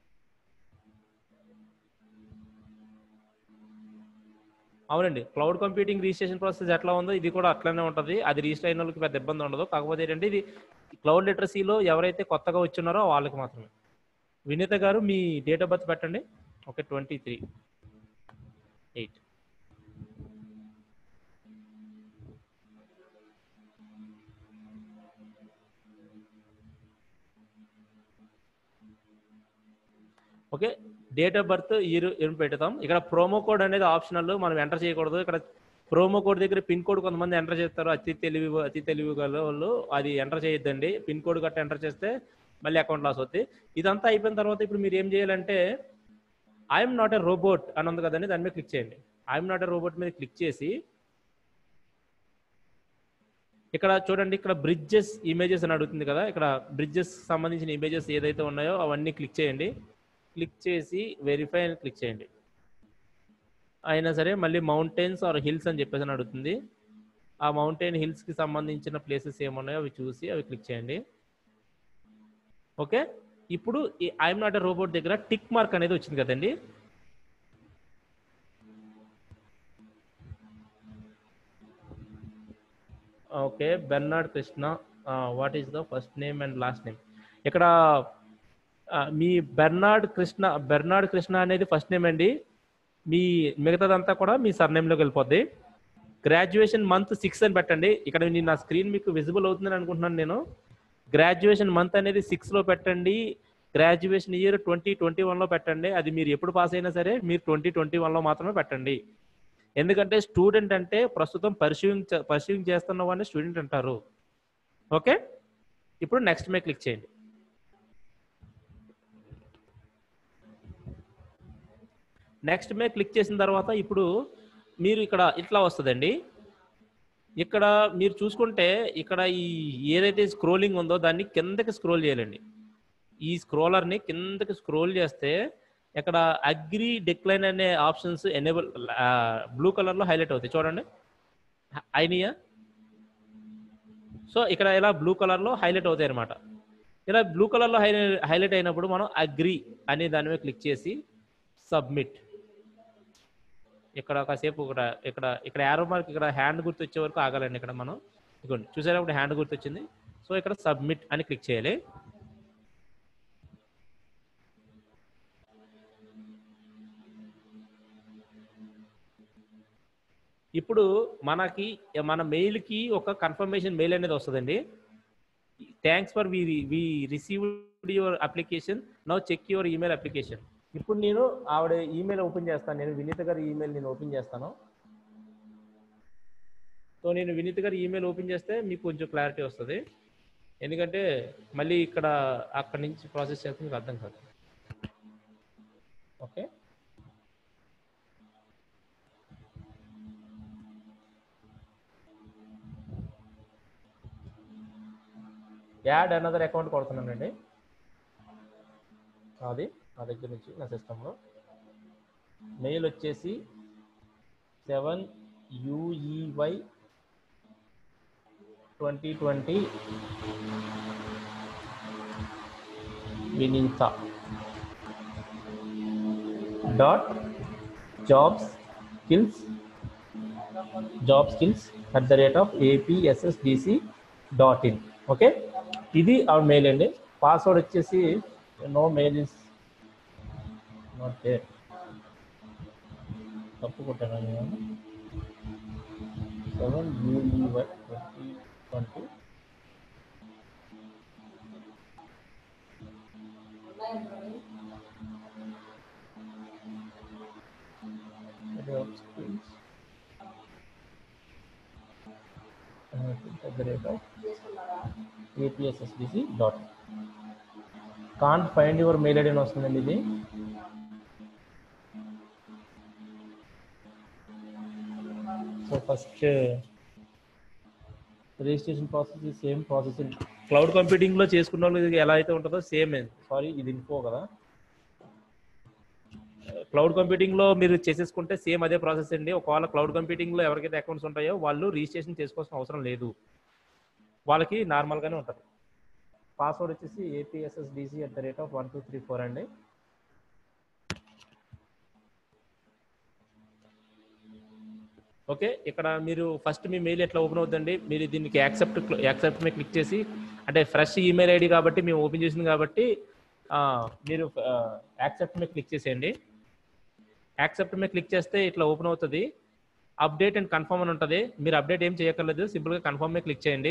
అవునండి, క్లౌడ్ కంప్యూటింగ్ రిజిస్ట్రేషన్ ప్రాసెస్ ఎట్లా ఉందో ఇది కూడా అట్లనే ఉంటుంది. అది రిజిస్టర్ అయిన వాళ్ళకి పెద్ద ఇబ్బంది ఉండదు. కాకపోతే ఏంటంటే ఇది క్లౌడ్ లిటరసీలో ఎవరైతే కొత్తగా వచ్చున్నారో వాళ్ళకి మాత్రమే. వినీత గారు మీ డేట్ ఆఫ్ బర్త్ పెట్టండి. Okay, twenty three eight okay. Date of birth year ఏం పెడతాం. ఇక్కడ ప్రోమో కోడ్ అనేది ఆప్షనల్, మనం ఎంటర్ చేయకూడదు. ఇక్కడ ప్రోమో కోడ్ దగ్గర పిన్ కోడ్ కొంతమంది ఎంటర్ చేస్తారు, అతి తెలివి అతి తెలివి గల వాళ్ళు, అది ఎంటర్ చేయొద్దండి. పిన్ కోడ్ గట్రా ఎంటర్ చేస్తే మళ్ళీ అకౌంట్ లాస్ అవుతుంది. ఇదంతా అయిపోయిన తర్వాత ఇప్పుడు మీరు ఏం చేయాలంటే ఐఎమ్ నాట్ ఎ రోబోట్ అని ఉంది కదండి, దాని మీద క్లిక్ చేయండి. ఐఎమ్ నాట్ ఎ రోబోట్ మీద క్లిక్ చేసి ఇక్కడ చూడండి, ఇక్కడ బ్రిడ్జెస్ ఇమేజెస్ అని అడుగుతుంది కదా, ఇక్కడ బ్రిడ్జెస్ సంబంధించిన ఇమేజెస్ ఏదైతే ఉన్నాయో అవన్నీ క్లిక్ చేయండి. క్లిక్ చేసి వెరిఫై అని క్లిక్ చేయండి. అయినా సరే మళ్ళీ మౌంటైన్స్ ఆర్ హిల్స్ అని చెప్పేసి అని అడుగుతుంది. ఆ మౌంటైన్ హిల్స్కి సంబంధించిన ప్లేసెస్ ఏమున్నాయో అవి చూసి అవి క్లిక్ చేయండి. ఓకే, ఇప్పుడు ఈ ఐఎమ్ నాట్ ఎ రోబోట్ దగ్గర టిక్ మార్క్ అనేది వచ్చింది కదండి. Okay, Bernard Krishna, what is the first name and last name. ఇక్కడ మీ బెర్నార్డ్ కృష్ణ బెర్నార్డ్ కృష్ణ అనేది ఫస్ట్ నేమ్ అండి. మీ మిగతాదంతా కూడా మీ సర్నేమ్లోకి వెళ్ళిపోద్ది. గ్రాడ్యుయేషన్ మంత్ సిక్స్ అని పెట్టండి. ఇక్కడ నా స్క్రీన్ మీకు విజిబుల్ అవుతుందని అనుకుంటున్నాను నేను. గ్రాడ్యుయేషన్ మంత్ అనేది సిక్స్లో పెట్టండి. గ్రాడ్యుయేషన్ ఇయర్ ట్వంటీ ట్వంటీ వన్లో పెట్టండి. అది మీరు ఎప్పుడు పాస్ అయినా సరే మీరు ట్వంటీ ట్వంటీ వన్లో మాత్రమే పెట్టండి. ఎందుకంటే స్టూడెంట్ అంటే ప్రస్తుతం పర్సూయింగ్ పర్సూయింగ్ చేస్తున్న వాడిని స్టూడెంట్ అంటారు. ఓకే, ఇప్పుడు నెక్స్ట్ మీద క్లిక్ చేయండి. నెక్స్ట్ మీద క్లిక్ చేసిన తర్వాత ఇప్పుడు మీరు ఇక్కడ ఇట్లా వస్తుందండి. ఇక్కడ మీరు చూసుకుంటే ఇక్కడ ఈ ఏదైతే స్క్రోలింగ్ ఉందో దాన్ని కిందకి స్క్రోల్ చేయాలండి. ఈ స్క్రోలర్ని కిందకి స్క్రోల్ చేస్తే ఇక్కడ అగ్రి డిక్లైన్ అనే ఆప్షన్స్ ఎనేబుల్ బ్లూ కలర్లో హైలైట్ అవుతాయి చూడండి. అయినాయా? సో ఇక్కడ ఇలా బ్లూ కలర్లో హైలైట్ అవుతాయి అనమాట. ఇలా బ్లూ కలర్లో హై హైలైట్ అయినప్పుడు మనం అగ్రి అనే దాని మీద క్లిక్ చేసి సబ్మిట్. ఇక్కడ కాసేపు ఇక్కడ ఇక్కడ ఇక్కడ యారో మార్క్ ఇక్కడ హ్యాండ్ గుర్తు వచ్చే వరకు ఆగాలండి. ఇక్కడ మనం ఇదిగోండి చూసారా, ఇప్పుడు హ్యాండ్ గుర్తు వచ్చింది. సో ఇక్కడ సబ్మిట్ అని క్లిక్ చేయాలి. ఇప్పుడు మనకి మన మెయిల్కి ఒక కన్ఫర్మేషన్ మెయిల్ అనేది వస్తుందండి. Thanks for we we received your application, now check your email application. ఇప్పుడు నేను ఆవిడ ఈమెయిల్ ఓపెన్ చేస్తాను. నేను వినీత గారి ఈమెయిల్ నేను ఓపెన్ చేస్తాను. సో నేను వినీత గారి ఈమెయిల్ ఓపెన్ చేస్తే మీకు కొంచెం క్లారిటీ వస్తుంది. ఎందుకంటే మళ్ళీ ఇక్కడ అక్కడి నుంచి ప్రాసెస్ చేస్తే మీకు అర్థం కాదు. ఓకే, యాడ్ అనదర్ అకౌంట్ కొడుతున్నానండి. అది నా దగ్గర నుంచి నా సిస్టంలో మెయిల్ వచ్చేసి seven UEY twenty twenty Vineetha dot job skills job skills at the rate of APSSDC dot in. Okay, ఇది ఆవిడ మెయిల్ అండి. పాస్వర్డ్ వచ్చేసి no mail is not there. తప్పు కొట్టాను నేను. Seven UEY twenty twenty at the rate of APSSDC dot. Can't find your mail ID అని వస్తుందండి ఇది. So first registration process same process cloud కంప్యూటింగ్లో చేసుకున్న వాళ్ళు ఎలా అయితే ఉంటుందో సేమ్. సారీ ఇది ఇన్ఫో కదా. క్లౌడ్ కంప్యూటింగ్లో మీరు చేసేసుకుంటే సేమ్ అదే ప్రాసెస్ అండి. ఒకవేళ క్లౌడ్ కంప్యూటింగ్లో ఎవరికైతే అకౌంట్స్ ఉంటాయో వాళ్ళు రిజిస్ట్రేషన్ చేసుకోవాల్సిన అవసరం లేదు, వాళ్ళకి నార్మల్గానే ఉంటుంది. పాస్వర్డ్ వచ్చేసి APSSDC at the rate of one two three four అండి. ఓకే, ఇక్కడ మీరు ఫస్ట్ మీ మెయిల్ ఎట్లా ఓపెన్ అవుతుందండి. మీరు దీనికి యాక్సెప్ట్ యాక్సెప్ట్ మీద క్లిక్ చేసి, అంటే ఫ్రెష్ ఈమెయిల్ ఐడి కాబట్టి మేము ఓపెన్ చేసింది కాబట్టి మీరు యాక్సెప్ట్ మీద క్లిక్ చేసేయండి. యాక్సెప్ట్ మీద క్లిక్ చేస్తే ఇట్లా ఓపెన్ అవుతుంది. అప్డేట్ అండ్ కన్ఫర్మ్ అని ఉంటుంది. మీరు అప్డేట్ ఏం చేయక్కర్లేదు, సింపుల్గా కన్ఫర్మ్ మీద క్లిక్ చేయండి.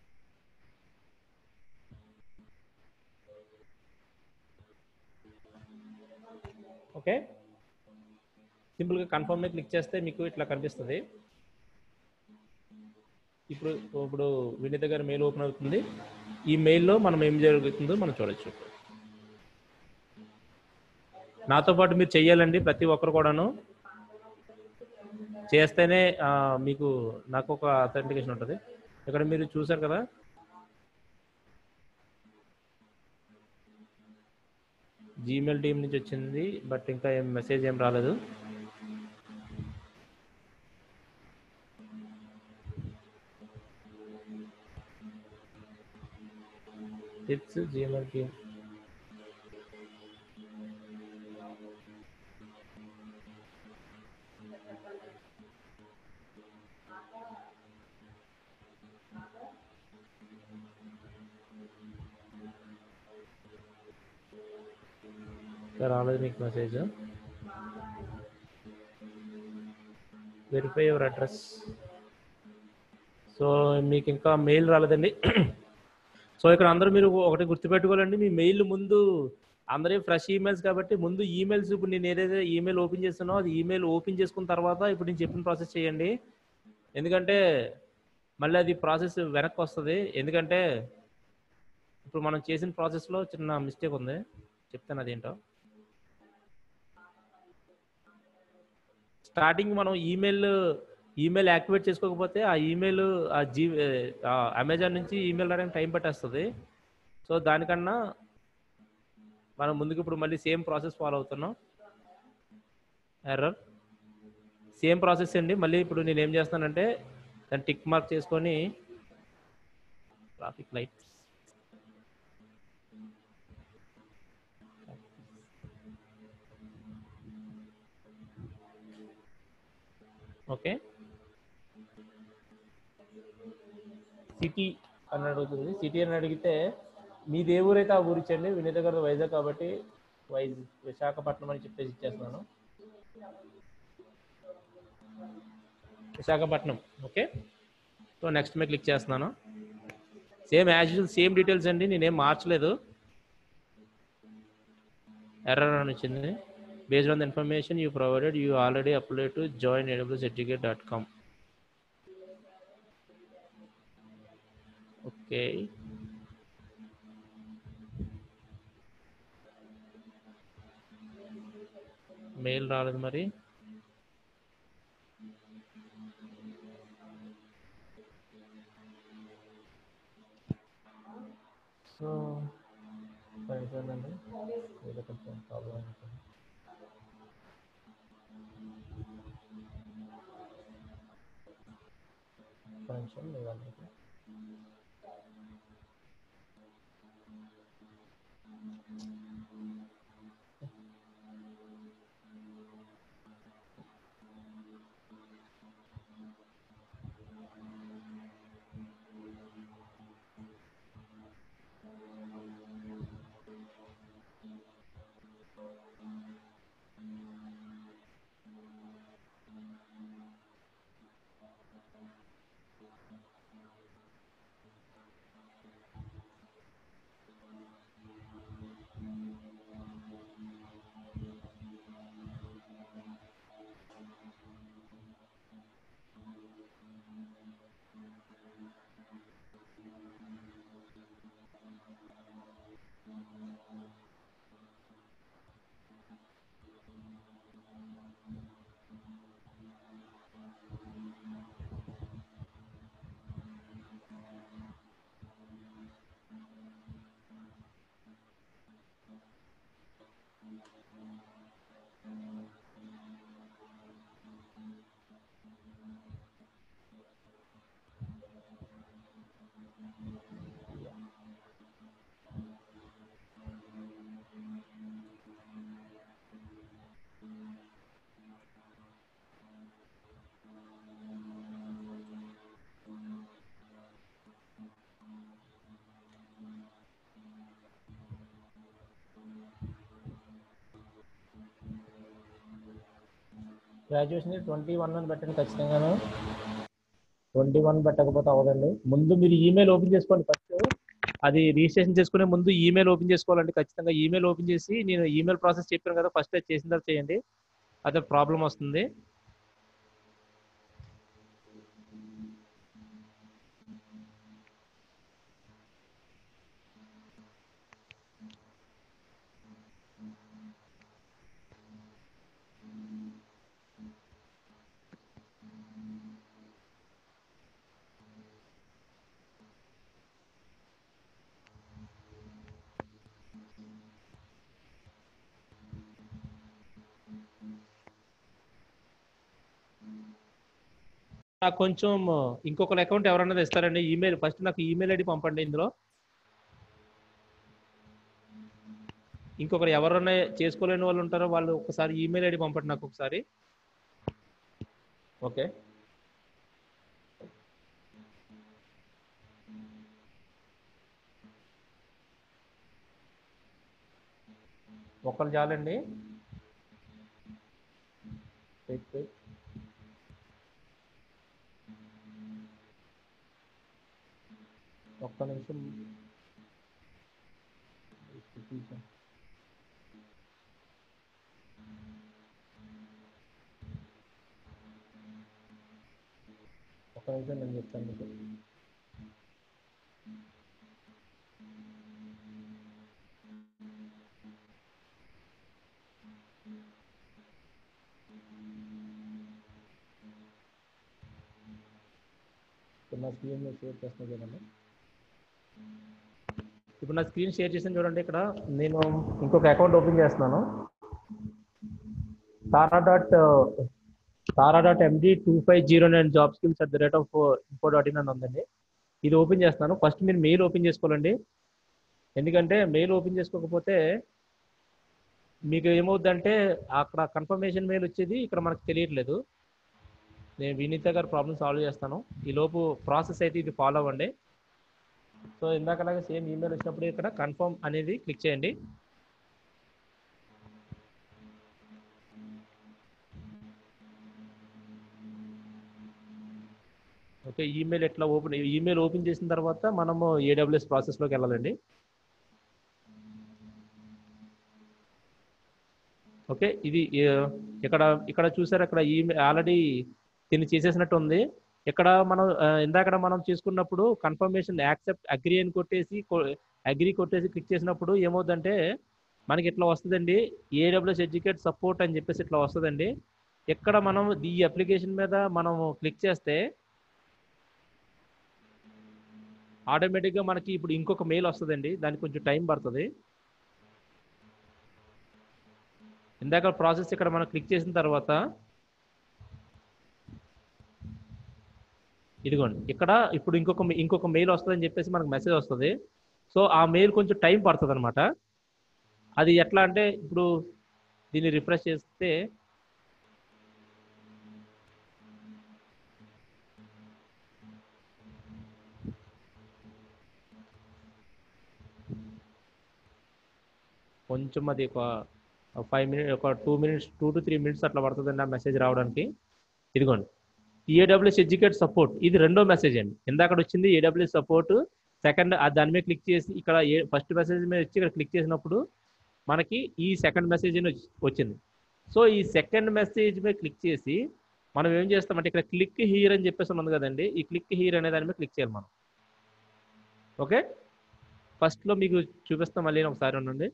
ఓకే, సింపుల్గా కన్ఫర్మ్ మీద క్లిక్ చేస్తే మీకు ఇట్లా కనిపిస్తుంది. ఇప్పుడు ఇప్పుడు వినీత గారి మెయిల్ ఓపెన్ అవుతుంది. ఈ మెయిల్లో మనం ఏం జరుగుతుందో మనం చూడొచ్చు. నాతో పాటు మీరు చెయ్యాలండి, ప్రతి ఒక్కరు కూడాను చేస్తేనే మీకు నాకు ఒక అథెంటికేషన్ ఉంటుంది. ఇక్కడ మీరు చూసారు కదా, జీమెయిల్ టీం నుంచి వచ్చింది, బట్ ఇంకా ఏం మెసేజ్ ఏం రాలేదు. It's Gmail team. రాలేదు మీకు message. Verify your address. So మీకు ఇంకా మెయిల్ రాలేదండి. సో ఇక్కడ అందరూ మీరు ఒకటి గుర్తుపెట్టుకోవాలండి, మీ మెయిల్ ముందు అందరూ ఫ్రెష్ ఈమెయిల్స్ కాబట్టి ముందు ఈమెయిల్స్, ఇప్పుడు నేను ఏదైతే ఈమెయిల్ ఓపెన్ చేస్తానో అది ఈమెయిల్ ఓపెన్ చేసుకున్న తర్వాత ఇప్పుడు నేను చెప్పిన ప్రాసెస్ చేయండి. ఎందుకంటే మళ్ళీ అది ప్రాసెస్ వెనక్కి వస్తుంది. ఎందుకంటే ఇప్పుడు మనం చేసిన ప్రాసెస్లో చిన్న మిస్టేక్ ఉంది, చెప్తాను అదేంటో. స్టార్టింగ్ మనం ఈమెయిల్ ఈమెయిల్ యాక్టివేట్ చేసుకోకపోతే ఆ ఈమెయిల్ ఆ జీ అమెజాన్ నుంచి ఈమెయిల్ రావడానికి టైం పట్టేస్తుంది. సో దానికన్నా మనం ముందుకు ఇప్పుడు మళ్ళీ సేమ్ ప్రాసెస్ ఫాలో అవుతున్నాం. ఎర్రర్ సేమ్ ప్రాసెస్ అండి. మళ్ళీ ఇప్పుడు నేను ఏం చేస్తానంటే దాన్ని టిక్ మార్క్ చేసుకొని ట్రాఫిక్ లైట్ ఓకే సిటీ అని అడుగుతుంది. సిటీ అని అడిగితే మీది ఏ ఊరైతే ఆ ఊరు ఇచ్చండి. వినీత గారు వైజాగ్ కాబట్టి వైజ్ విశాఖపట్నం అని చెప్పేసి ఇచ్చేస్తున్నాను. విశాఖపట్నం ఓకే. సో నెక్స్ట్ మీద క్లిక్ చేస్తున్నాను. Same as usual same details అండి, నేనేం మార్చలేదు. ఎర్రర్ అని వచ్చింది. Based on the information you provided you already upload to join AWS educate dot com. Okay mail రాలేదు మరి. సో సరిపోయిందండి, ఏదో కొంచెం ప్రాబ్లం అవుతుంది. కొంచెం ఇవ్వాలి. గ్రాడ్యుయేషన్ ట్వంటీ వన్ అని పెట్టండి ఖచ్చితంగాను. ట్వంటీ వన్ పెట్టకపోతే అవ్వదండి. ముందు మీరు ఈమెయిల్ ఓపెన్ చేసుకోండి ఫస్ట్. అది రిజిస్ట్రేషన్ చేసుకునే ముందు ఈమెయిల్ ఓపెన్ చేసుకోవాలండి ఖచ్చితంగా. ఈమెయిల్ ఓపెన్ చేసి నేను ఈమెయిల్ ప్రాసెస్ చెప్పాను కదా, ఫస్ట్ అది చేసిన తర్వాత చేయండి, అదే ప్రాబ్లం వస్తుంది. నాకు కొంచెం ఇంకొకరి అకౌంట్ ఎవరన్నా ఇస్తారండి ఈమెయిల్. ఫస్ట్ నాకు ఈమెయిల్ ఐడి పంపండి. ఇందులో ఇంకొకరు ఎవరన్నా చేసుకోలేని వాళ్ళు ఉంటారో వాళ్ళు ఒకసారి ఈమెయిల్ ఐడి పంపండి నాకు ఒకసారి. ఓకే ఒకరు చాలండి. ఒక్క నిమిషం ఒక్క నిమిషం నేను చెప్తాను మీకు. ఇప్పుడు నా స్క్రీన్ షేర్ చేస్తున్నా చూడండి. ఇప్పుడు నా స్క్రీన్ షేర్ చేసిన చూడండి. ఇక్కడ నేను ఇంకొక అకౌంట్ ఓపెన్ చేస్తున్నాను. Tara dot Tara dot MD two five zero nine job skills at the rate of info dot in అని ఉందండి. ఇది ఓపెన్ చేస్తున్నాను. ఫస్ట్ మీరు మెయిల్ ఓపెన్ చేసుకోవాలండి. ఎందుకంటే మెయిల్ ఓపెన్ చేసుకోకపోతే మీకు ఏమవుద్దంటే అక్కడ కన్ఫర్మేషన్ మెయిల్ వచ్చేది ఇక్కడ మనకు తెలియట్లేదు. నేను వినీత గారు ప్రాబ్లమ్ సాల్వ్ చేస్తాను. ఈ లోపు ప్రాసెస్ అయితే ఇది ఫాలో అవ్వండి. సో ఇందాకలాగా సేమ్ ఈమెయిల్ వచ్చినప్పుడు ఇక్కడ కన్ఫర్మ్ అనేది క్లిక్ చేయండి. ఓకే, ఈమెయిల్ ఎట్లా ఓపెన్ ఈమెయిల్ ఓపెన్ చేసిన తర్వాత మనము ఏడబ్ల్యూఎస్ ప్రాసెస్లోకి వెళ్ళాలండి. ఓకే, ఇది ఇక్కడ ఇక్కడ చూసారు, అక్కడ ఈమెయిల్ ఆల్రెడీ దీన్ని చేసేసినట్టు ఉంది. ఇక్కడ మనం ఇందాక మనం చేసుకున్నప్పుడు కన్ఫర్మేషన్ యాక్సెప్ట్ అగ్రీ అని కొట్టేసి అగ్రీ కొట్టేసి క్లిక్ చేసినప్పుడు ఏమవుతుందంటే మనకి ఇట్లా వస్తుందండి, ఏడబ్ల్యూఎస్ ఎడ్యుకేట్ సపోర్ట్ అని చెప్పేసి ఇట్లా వస్తుందండి. ఇక్కడ మనం ఈ అప్లికేషన్ మీద మనం క్లిక్ చేస్తే ఆటోమేటిక్గా మనకి ఇప్పుడు ఇంకొక మెయిల్ వస్తుందండి. దానికి కొంచెం టైం పడుతుంది. ఇందాక ప్రాసెస్ ఇక్కడ మనం క్లిక్ చేసిన తర్వాత ఇదిగోండి, ఇక్కడ ఇప్పుడు ఇంకొక ఇంకొక మెయిల్ వస్తుందని చెప్పేసి మనకు మెసేజ్ వస్తుంది. సో ఆ మెయిల్ కొంచెం టైం పడుతుంది అనమాట. అది ఎట్లా అంటే ఇప్పుడు దీన్ని రిఫ్రెష్ చేస్తే కొంచెం అది ఒక ఫైవ్ మినిట్ ఒక two minutes two to three minutes అట్లా పడుతుందండి ఆ మెసేజ్ రావడానికి. ఇదిగోండి, ఏడబ్ల్యూఎస్ ఎడ్యుకేట్ సపోర్ట్, ఇది రెండో మెసేజ్ అండి. ఇందాక వచ్చింది ఏడబ్ల్యూఎస్ సపోర్ట్ సెకండ్, దాని మీద క్లిక్ చేసి ఇక్కడ ఫస్ట్ మెసేజ్ మీద వచ్చి ఇక్కడ క్లిక్ చేసినప్పుడు మనకి ఈ సెకండ్ మెసేజ్ వచ్చింది. సో ఈ సెకండ్ మెసేజ్ మీద క్లిక్ చేసి మనం ఏం చేస్తామంటే ఇక్కడ క్లిక్ హీర్ అని చెప్పేసి ఉంది కదండి, ఈ క్లిక్ హీర్ అనే దాని మీద క్లిక్ చేయాలి మనం. ఓకే, ఫస్ట్లో మీకు చూపిస్తాం, మళ్ళీ ఒకసారి ఉండండి.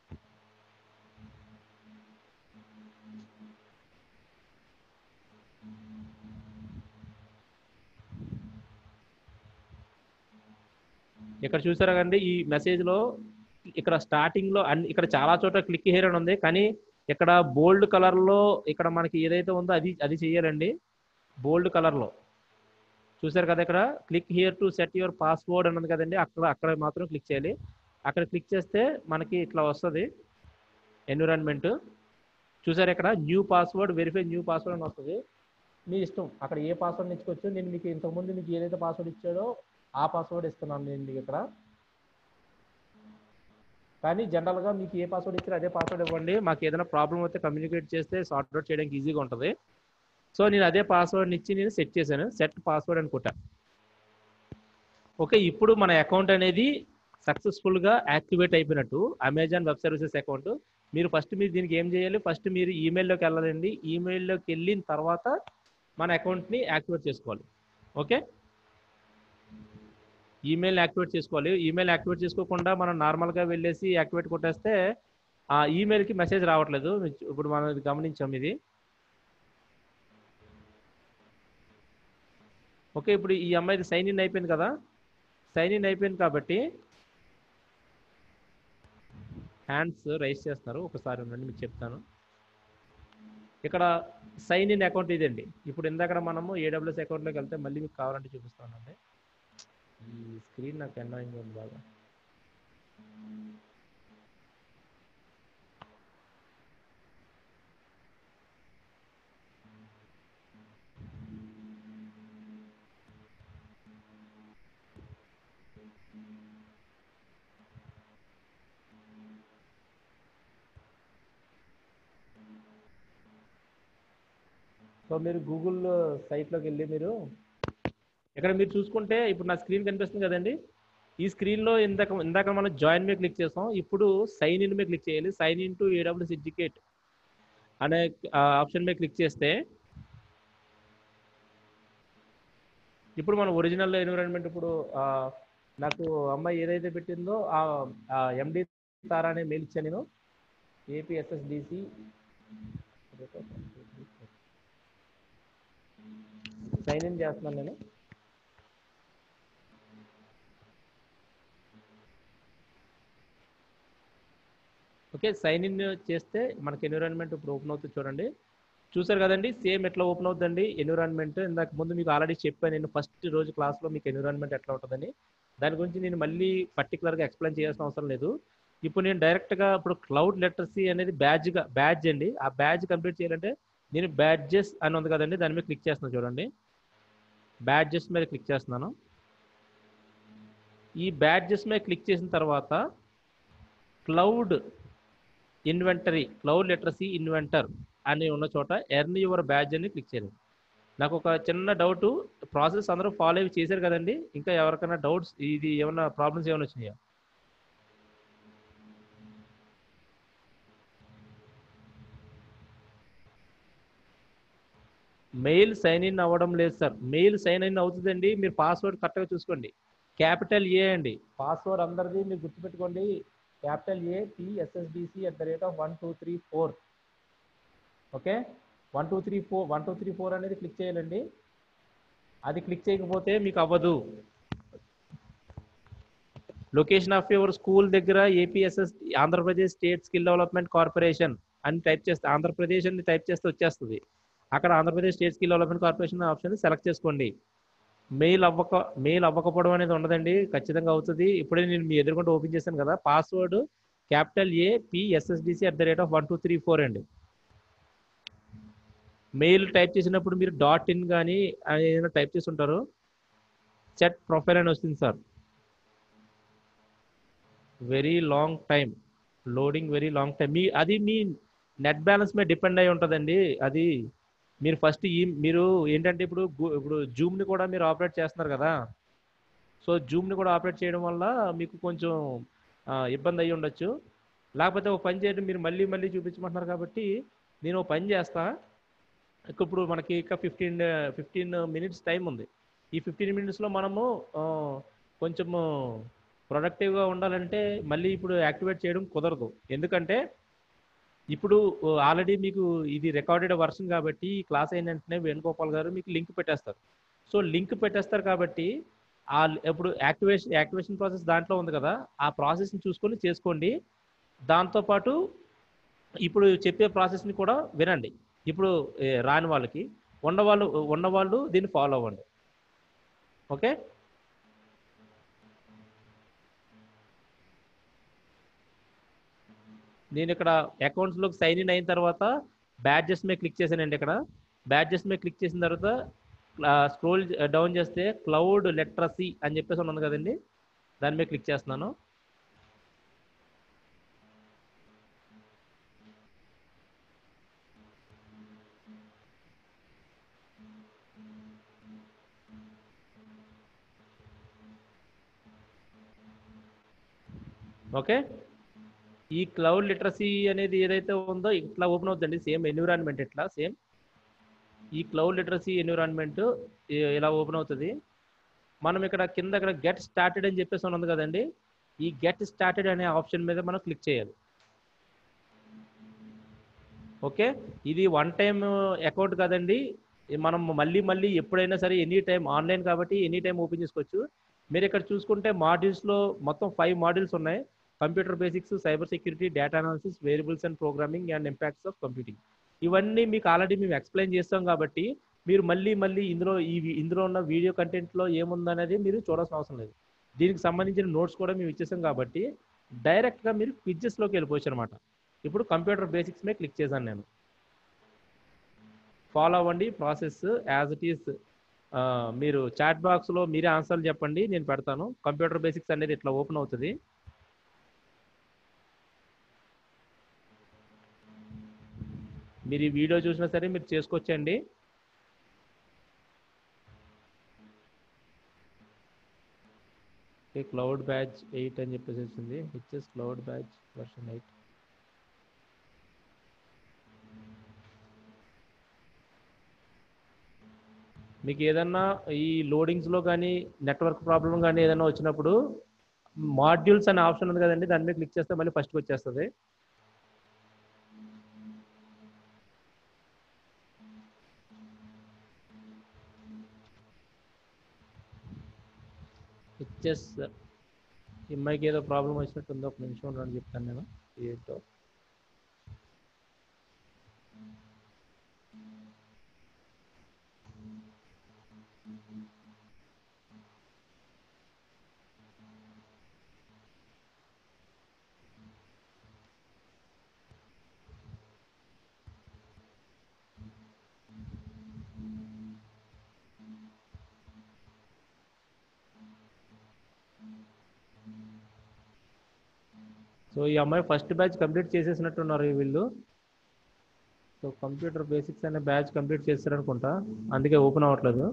ఇక్కడ చూసారా కండి, ఈ మెసేజ్లో ఇక్కడ స్టార్టింగ్లో అన్ని ఇక్కడ చాలా చోట్ల క్లిక్ హియర్ అని ఉంది, కానీ ఇక్కడ బోల్డ్ కలర్లో ఇక్కడ మనకి ఏదైతే ఉందో అది అది చేయాలండి. బోల్డ్ కలర్లో చూసారు కదా, ఇక్కడ click here to set your password అని ఉంది కదండి, అక్కడ అక్కడ మాత్రం క్లిక్ చేయాలి. అక్కడ క్లిక్ చేస్తే మనకి ఇట్లా వస్తుంది ఎన్విరాన్మెంట్. చూసారు, ఇక్కడ new password verify new password అని వస్తుంది. మీ ఇష్టం, అక్కడ ఏ పాస్వర్డ్ ఇచ్చుకోవచ్చు. నేను మీకు ఇంతకుముందు మీకు ఏదైతే పాస్వర్డ్ ఇచ్చాడో ఆ పాస్వర్డ్ ఇస్తున్నాను నేను మీకు ఇక్కడ. కానీ జనరల్గా మీకు ఏ పాస్వర్డ్ ఇచ్చారో అదే పాస్వర్డ్ ఇవ్వండి. మాకు ఏదైనా ప్రాబ్లం అయితే కమ్యూనికేట్ చేస్తే సార్ట్ అవుట్ చేయడానికి ఈజీగా ఉంటుంది. సో నేను అదే పాస్వర్డ్ని ఇచ్చి నేను సెట్ చేశాను, సెట్ పాస్వర్డ్ అనుకుంటా. ఓకే, ఇప్పుడు మన అకౌంట్ అనేది సక్సెస్ఫుల్గా యాక్టివేట్ అయిపోయినట్టు, అమెజాన్ వెబ్ సర్వీసెస్ అకౌంట్. మీరు ఫస్ట్ మీరు దీనికి ఏం చేయాలి, ఫస్ట్ మీరు ఈమెయిల్లోకి వెళ్ళాలండి. ఈమెయిల్లోకి వెళ్ళిన తర్వాత మన అకౌంట్ని యాక్టివేట్ చేసుకోవాలి. ఓకే, ఈమెయిల్ యాక్టివేట్ చేసుకోవాలి. ఈమెయిల్ యాక్టివేట్ చేసుకోకుండా మనం నార్మల్గా వెళ్ళేసి యాక్టివేట్ కొట్టేస్తే ఆ ఈమెయిల్కి మెసేజ్ రావట్లేదు. ఇప్పుడు మనం ఇది గమనించాం ఇది. ఓకే, ఇప్పుడు ఈ అమ్మాయిది సైన్ ఇన్ అయిపోయింది కదా, సైన్ ఇన్ అయిపోయింది కాబట్టి హ్యాండ్స్ రైస్ చేస్తున్నారు. ఒకసారి ఉండండి మీకు చెప్తాను. ఇక్కడ సైన్ ఇన్ అకౌంట్ ఇదండి. ఇప్పుడు ఇందాక మనము ఏడబ్ల్యూఎస్ అకౌంట్లోకి వెళ్తే మళ్ళీ మీకు కావాలంటే చూపిస్తానండి. ఈ స్క్రీన్ నాకు అన్నాయింగ్ ఉంది బాగా. సో మీరు గూగుల్ సైట్లోకి వెళ్ళి మీరు ఇక్కడ మీరు చూసుకుంటే ఇప్పుడు నా స్క్రీన్ కనిపిస్తుంది కదండి. ఈ స్క్రీన్లో ఇందాక ఇందాక మనం జాయిన్ మీద క్లిక్ చేస్తాం. ఇప్పుడు సైన్ ఇన్ మీద క్లిక్ చేయాలి. Sign in to AWS educate అనే ఆప్షన్ మీద క్లిక్ చేస్తే ఇప్పుడు మన ఒరిజినల్ ఎన్విరాన్మెంట్ ఇప్పుడు నాకు అమ్మాయి ఏదైతే పెట్టిందో ఆ ఎండి తారా అనే మెయిల్ ఇచ్చాను నేను. ఏపీఎస్ఎస్డిసి సైన్ ఇన్ చేస్తున్నాను నేను. ఓకే, సైన్ ఇన్ చేస్తే మనకి ఎన్విరాన్మెంట్ ఇప్పుడు ఓపెన్ అవుతుంది చూడండి. చూసారు కదండి, సేమ్ ఎట్లా ఓపెన్ అవుతుందండి ఎన్విరాన్మెంట్. ఇందాక ముందు మీకు ఆల్రెడీ చెప్పాను నేను ఫస్ట్ రోజు క్లాస్లో మీకు ఎన్విరాన్మెంట్ ఎట్లా ఉంటుందని. దాని గురించి నేను మళ్ళీ పర్టికులర్గా ఎక్స్ప్లెయిన్ చేయాల్సిన అవసరం లేదు. ఇప్పుడు నేను డైరెక్ట్గా ఇప్పుడు క్లౌడ్ లిటరసీ అనేది బ్యాడ్జ్గా బ్యాడ్జ్ అండి. ఆ బ్యాడ్జ్ కంప్లీట్ చేయాలంటే నేను బ్యాడ్జెస్ అని ఉంది కదండి, దాని మీద క్లిక్ చేస్తున్నాను చూడండి. బ్యాడ్జెస్ మీద క్లిక్ చేస్తున్నాను. ఈ బ్యాడ్జెస్ మీద క్లిక్ చేసిన తర్వాత cloud inventory cloud literacy inventor అని ఉన్న చోట ఎర్న్ యువర్ బ్యాడ్జ్ అని క్లిక్ చేయండి. నాకు ఒక చిన్న డౌట్, ప్రాసెస్ అందరూ ఫాలో అయ్యి చేశారు కదండి, ఇంకా ఎవరికైనా డౌట్స్ ఇది ఏమైనా ప్రాబ్లమ్స్ ఏమైనా వచ్చినాయా? మెయిల్ సైన్ ఇన్ అవ్వడం లేదు సార్. మెయిల్ సైన్ ఇన్ అవుతుందండి, మీరు పాస్వర్డ్ కరెక్ట్గా చూసుకోండి. క్యాపిటల్ ఏ అండి పాస్వర్డ్ అందరిది, మీరు గుర్తుపెట్టుకోండి. Capital A TSSDC at the rate of one two three four. Okay, one two three four one two three four అనేది క్లిక్ చేయాలండి. అది క్లిక్ చేయకపోతే మీకు అవ్వదు. లొకేషన్ ఆఫ్ యువర్ స్కూల్ దగ్గర APSS Andhra Pradesh state skill development corporation అని type చేస్తే, ఆంధ్రప్రదేశ్ అని టైప్ చేస్తే వచ్చేస్తుంది. అక్కడ Andhra Pradesh state skill development corporation option select చేసుకోండి. మెయిల్ అవ్వక మెయిల్ అవ్వకపోవడం అనేది ఉండదండి, ఖచ్చితంగా అవుతుంది. ఇప్పుడే నేను మీ ఎదురుకుండా ఓపెన్ చేశాను కదా, password capital A PSSDC at the rate of one two three four అండి. మెయిల్ టైప్ చేసినప్పుడు మీరు డాట్ ఇన్ కానీ ఏదైనా టైప్ చేసి ఉంటారు, సెట్ ప్రొఫైల్ అని వస్తుంది sir. Very long time loading, very long time. మీ అది మీ నెట్ బ్యాలెన్స్ మీద డిపెండ్ అయి ఉంటుందండి. అది మీరు ఫస్ట్ ఈ మీరు ఏంటంటే ఇప్పుడు ఇప్పుడు జూమ్ని కూడా మీరు ఆపరేట్ చేస్తున్నారు కదా, సో జూమ్ని కూడా ఆపరేట్ చేయడం వల్ల మీకు కొంచెం ఇబ్బంది అయ్యి ఉండొచ్చు. లేకపోతే ఒక పని చేయడం, మీరు మళ్ళీ మళ్ళీ చూపించమంటున్నారు కాబట్టి నేను ఒక పని చేస్తా. ఇప్పుడు మనకి ఇంకా ఫిఫ్టీన్ ఫిఫ్టీన్ మినిట్స్ టైం ఉంది. ఈ ఫిఫ్టీన్ మినిట్స్లో మనము కొంచెము ప్రొడక్టివ్గా ఉండాలంటే మళ్ళీ ఇప్పుడు యాక్టివేట్ చేయడం కుదరదు. ఎందుకంటే ఇప్పుడు ఆల్రెడీ మీకు ఇది రికార్డెడ్ వర్షన్ కాబట్టి ఈ క్లాస్ అయిన వెంటనే వేణుగోపాల్ గారు మీకు లింక్ పెట్టేస్తారు. సో లింక్ పెట్టేస్తారు కాబట్టి ఆ ఇప్పుడు యాక్టివేషన్ యాక్టివేషన్ ప్రాసెస్ దాంట్లో ఉంది కదా, ఆ ప్రాసెస్ని చూసుకొని చేసుకోండి. దాంతోపాటు ఇప్పుడు చెప్పే ప్రాసెస్ని కూడా వినండి. ఇప్పుడు రాని వాళ్ళకి ఉన్నవాళ్ళు ఉన్నవాళ్ళు దీన్ని ఫాలో అవ్వండి. ఓకే, నేను ఇక్కడ అకౌంట్స్లోకి సైన్ ఇన్ అయిన తర్వాత బ్యాడ్జెస్ మీద క్లిక్ చేశానండి. ఇక్కడ బ్యాడ్జెస్ మీద క్లిక్ చేసిన తర్వాత స్క్రోల్ డౌన్ చేస్తే క్లౌడ్ లిటరసీ అని చెప్పేసి ఉన్నది కదండి, దాని మీద క్లిక్ చేస్తున్నాను. ఓకే, ఈ క్లౌడ్ లిటరసీ అనేది ఏదైతే ఉందో ఇట్లా ఓపెన్ అవుతుందండి. సేమ్ ఎన్విరాన్మెంట్ ఇట్లా సేమ్ ఈ క్లౌడ్ లిటరసీ ఎన్విరాన్మెంట్ ఇలా ఓపెన్ అవుతుంది. మనం ఇక్కడ కింద ఇక్కడ గెట్ స్టార్టెడ్ అని చెప్పేసి ఉంది కదండి, ఈ గెట్ స్టార్టెడ్ అనే ఆప్షన్ మీద మనం క్లిక్ చేయాలి. ఓకే, ఇది వన్ టైం అకౌంట్ కదండి, మనం మళ్ళీ మళ్ళీ ఎప్పుడైనా సరే ఎనీ టైం ఆన్లైన్ కాబట్టి ఎనీ టైం ఓపెన్ చేసుకోవచ్చు. మీరు ఇక్కడ చూసుకుంటే మాడ్యూల్స్లో మొత్తం ఫైవ్ మాడ్యూల్స్ ఉన్నాయి. Computer basics, cyber security, data analysis, variables and programming and impacts of computing. ఇవన్నీ మీకు ఆల్రెడీ మేము ఎక్స్ప్లెయిన్ చేస్తాం కాబట్టి మీరు మళ్ళీ మళ్ళీ ఇందులో ఈ ఇందులో ఉన్న వీడియో కంటెంట్లో ఏముందనేది మీరు చూడాల్సిన అవసరం లేదు. దీనికి సంబంధించిన నోట్స్ కూడా మేము ఇచ్చేసాం కాబట్టి డైరెక్ట్గా మీరు క్విజ్జెస్లోకి వెళ్ళిపోవచ్చు అనమాట. ఇప్పుడు కంప్యూటర్ బేసిక్స్ మీద క్లిక్ చేశాను నేను. ఫాలో అవ్వండి ప్రాసెస్ యాజ్ ఇట్ ఈస్. మీరు చాట్ బాక్స్లో మీరే ఆన్సర్లు చెప్పండి, నేను పెడతాను. కంప్యూటర్ బేసిక్స్ అనేది ఇట్లా ఓపెన్ అవుతుంది. మీరు ఈ వీడియో చూసినా సరే మీరు చేసుకోవచ్చండి. క్లౌడ్ బ్యాచ్ ఎయిట్ అని చెప్పేసి వచ్చింది, HS cloud batch version eight. మీకు ఏదన్నా ఈ లోడింగ్స్లో కానీ నెట్వర్క్ ప్రాబ్లం కానీ ఏదైనా వచ్చినప్పుడు మాడ్యూల్స్ అనే ఆప్షన్ ఉంది కదండి, దాని మీద క్లిక్ చేస్తే మళ్ళీ ఫస్ట్కి వచ్చేస్తుంది. హెచ్ఎస్ ఈ అమ్మాయికి ఏదో ప్రాబ్లం వచ్చినట్టుంది, ఒక నిమిషం అని చెప్తాను నేను ఏంటో. సో ఈ అమ్మాయి ఫస్ట్ బ్యాచ్ కంప్లీట్ చేసేసినట్టున్నారు వీళ్ళు. సో కంప్యూటర్ బేసిక్స్ అనే బ్యాచ్ కంప్లీట్ చేస్తారనుకుంటా, అందుకే ఓపెన్ అవ్వట్లేదు.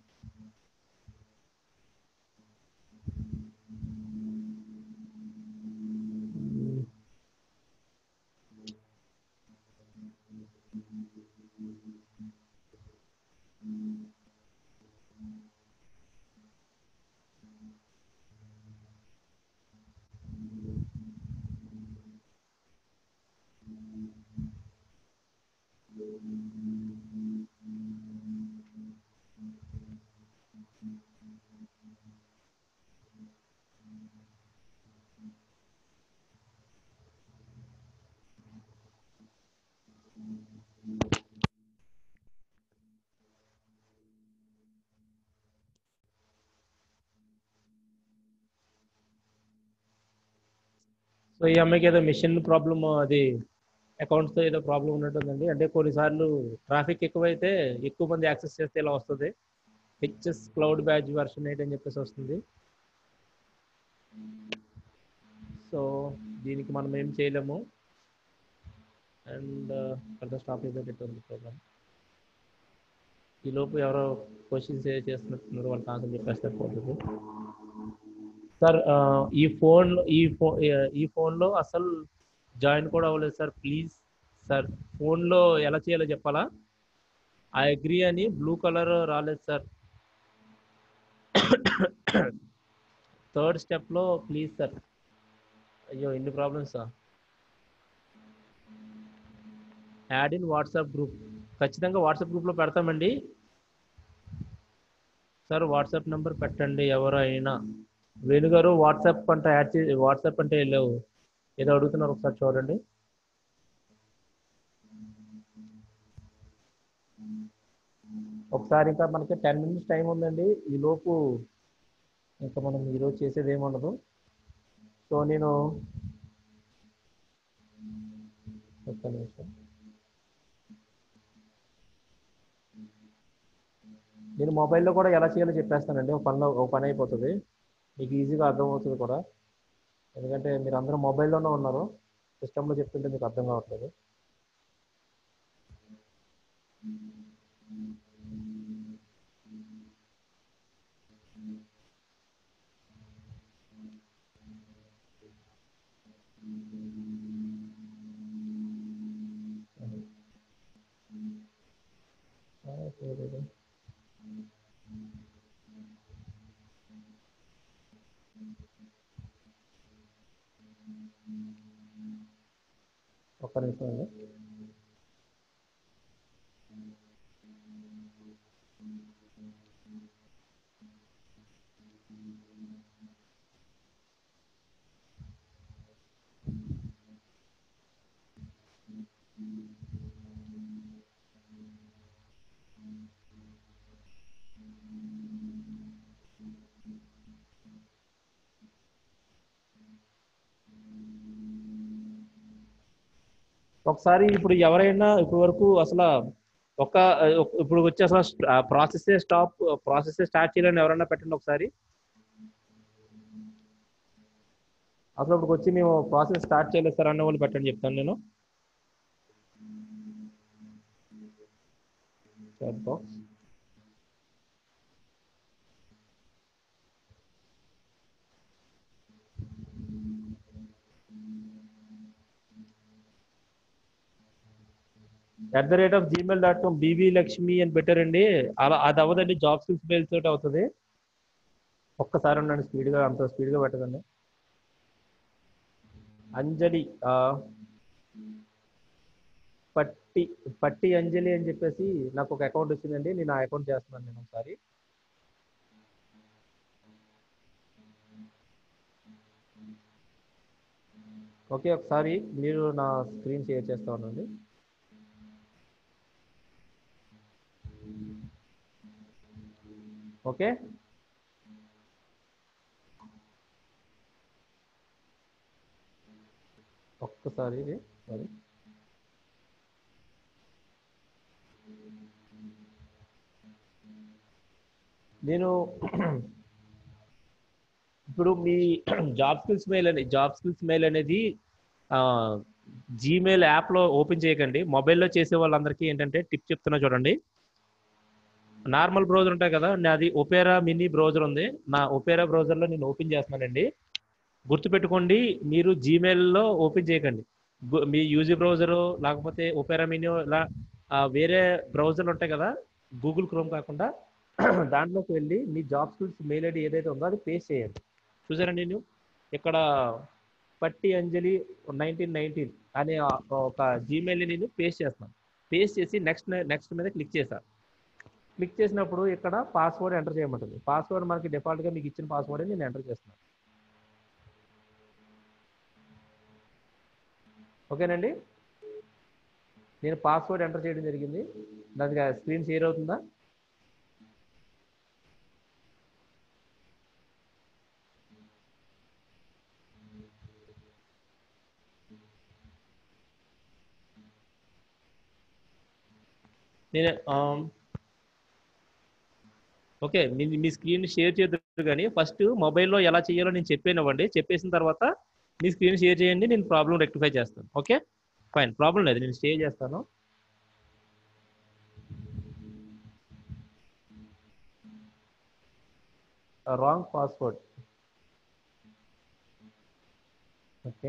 సో ఈ అమ్మాయికి ఏదో మిషన్ ప్రాబ్లమ్, అది అకౌంట్స్తో ఏదో ప్రాబ్లం ఉన్నట్టుందండి. అంటే కొన్నిసార్లు ట్రాఫిక్ ఎక్కువైతే ఎక్కువ మంది యాక్సెస్ చేస్తే ఇలా వస్తుంది, HS cloud batch version eight అని చెప్పేసి వస్తుంది. సో దీనికి మనం ఏం చేయలేము. అండ్ ఫర్దర్ స్టాప్ ఇస్ ఉంది ప్రోగ్రామ్. ఈ లోపు ఎవరో క్వశ్చన్స్ ఏ చేస్తున్నట్టున్నారు, వాళ్ళకి ఆన్సర్ చెప్పేస్తారు పోతుంది. సార్ ఈ ఫోన్ ఈ ఫో ఈ ఫోన్లో అసలు జాయిన్ కూడా అవ్వలేదు సార్, ప్లీజ్ సార్. ఫోన్లో ఎలా చేయాలో చెప్పాలా? ఐ అగ్రీ అని బ్లూ కలర్ రాలేదు సార్. థర్డ్ స్టెప్లో ప్లీజ్ సార్. అయ్యో ఇన్ని ప్రాబ్లమ్సా. యాడ్ ఇన్ వాట్సాప్ గ్రూప్, ఖచ్చితంగా వాట్సాప్ గ్రూప్లో పెడతామండి సార్. వాట్సాప్ నెంబర్ పెట్టండి ఎవరైనా. వేణుగారు వాట్సాప్ అంటే యాడ్ చే వాట్సాప్ అంటే లేవు, ఏదో అడుగుతున్నారు, ఒకసారి చూడండి. ఒకసారి ఇంకా మనకి టెన్ మినిట్స్ టైం ఉందండి, ఈ లోపు ఇంకా మనం ఈరోజు చేసేది ఏముండదు. సో నేను ఒక్క నిమిషం, నేను మొబైల్లో కూడా ఎలా చేయాలో చెప్పేస్తానండి. ఒక పనిలో ఒక పని అయిపోతుంది, మీకు ఈజీగా అర్థమవుతుంది కూడా. ఎందుకంటే మీరు అందరూ మొబైల్లోనే ఉన్నారు, సిస్టంలో చెప్తుంటే మీకు అర్థం కావట్లేదు. ఒక్క నిమిషం అండి. ఒకసారి ఇప్పుడు ఎవరైనా ఇప్పటి వరకు అసలు ఒక ఇప్పుడు వచ్చి అసలు ప్రాసెస్ స్టాప్ ప్రాసెస్ స్టార్ట్ చేయాలని ఎవరైనా పెట్టండి ఒకసారి. అసలు ఇప్పుడు వచ్చి మేము ప్రాసెస్ స్టార్ట్ చేయలేదు సార్ అన్న వాళ్ళు పెట్టండి, చెప్తాను నేను. Chat box at the rate of Gmail dot com Bibi Lakshmi అని పెట్టారండి. అలా అది అవ్వదండి, జాబ్ స్కిల్స్ మెయిల్ తోటి అవుతుంది. ఒక్కసారి ఉండండి, స్పీడ్గా అంత స్పీడ్గా పెట్టదండి. అంజలి పట్టి పట్టి అంజలి అని చెప్పేసి నాకు ఒక అకౌంట్ వచ్చిందండి, నేను ఆ అకౌంట్ చేస్తున్నాను నేను ఒకసారి. ఓకే, ఒకసారి మీరు నా స్క్రీన్ షేర్ చేస్తా ఉండండి. ఓకే, ఒక్కసారి సారీ నేను ఇప్పుడు మీ జాబ్ స్కిల్స్ మెయిల్ అనే జాబ్ స్కిల్స్ మెయిల్ అనేది జీమెయిల్ యాప్లో ఓపెన్ చేయకండి. మొబైల్లో చేసే వాళ్ళందరికీ ఏంటంటే టిప్ చెప్తున్నా చూడండి. నార్మల్ బ్రౌజర్ ఉంటాయి కదా, నాది ఒపేరా మినీ బ్రౌజర్ ఉంది. నా ఒపేరా బ్రౌజర్లో నేను ఓపెన్ చేస్తున్నానండి. గుర్తుపెట్టుకోండి, మీరు జీమెయిల్లో ఓపెన్ చేయకండి. మీ యూజీ బ్రౌజరు లేకపోతే ఒపేరా మినీ ఇలా వేరే బ్రౌజర్లు ఉంటాయి కదా, గూగుల్ క్రోమ్ కాకుండా దాంట్లోకి వెళ్ళి మీ జాబ్ స్కిల్స్ మెయిల్ ఐడి ఏదైతే ఉందో అది పేస్ట్ చేయండి. చూసారండి, నేను ఇక్కడ పట్టి అంజలి నైన్టీన్ నైన్టీన్ అనే ఒక జీమెయిల్ని నేను పేస్ట్ చేస్తాను. పేస్ట్ చేసి నెక్స్ట్ నెక్స్ట్ మీద క్లిక్ చేశాను. క్లిక్ చేసినప్పుడు ఇక్కడ పాస్వర్డ్ ఎంటర్ చేయమంటుంది. పాస్వర్డ్ మనకి డిఫాల్ట్గా మీకు ఇచ్చిన పాస్వర్డ్ నేను ఎంటర్ చేస్తున్నాను. ఓకేనండి, నేను పాస్వర్డ్ ఎంటర్ చేయడం జరిగింది. దానికి స్క్రీన్ షేర్ అవుతుందా? నేను ఓకే, మీ మీ స్క్రీన్ షేర్ చేద్దరు, కానీ ఫస్ట్ మొబైల్లో ఎలా చేయాలో నేను చెప్పానివ్వండి. చెప్పేసిన తర్వాత మీ స్క్రీన్ షేర్ చేయండి, నేను ప్రాబ్లం రెక్టిఫై చేస్తాను. ఓకే ఫైన్, ప్రాబ్లం లేదు, నేను షేర్ చేస్తాను. Wrong password. ఓకే,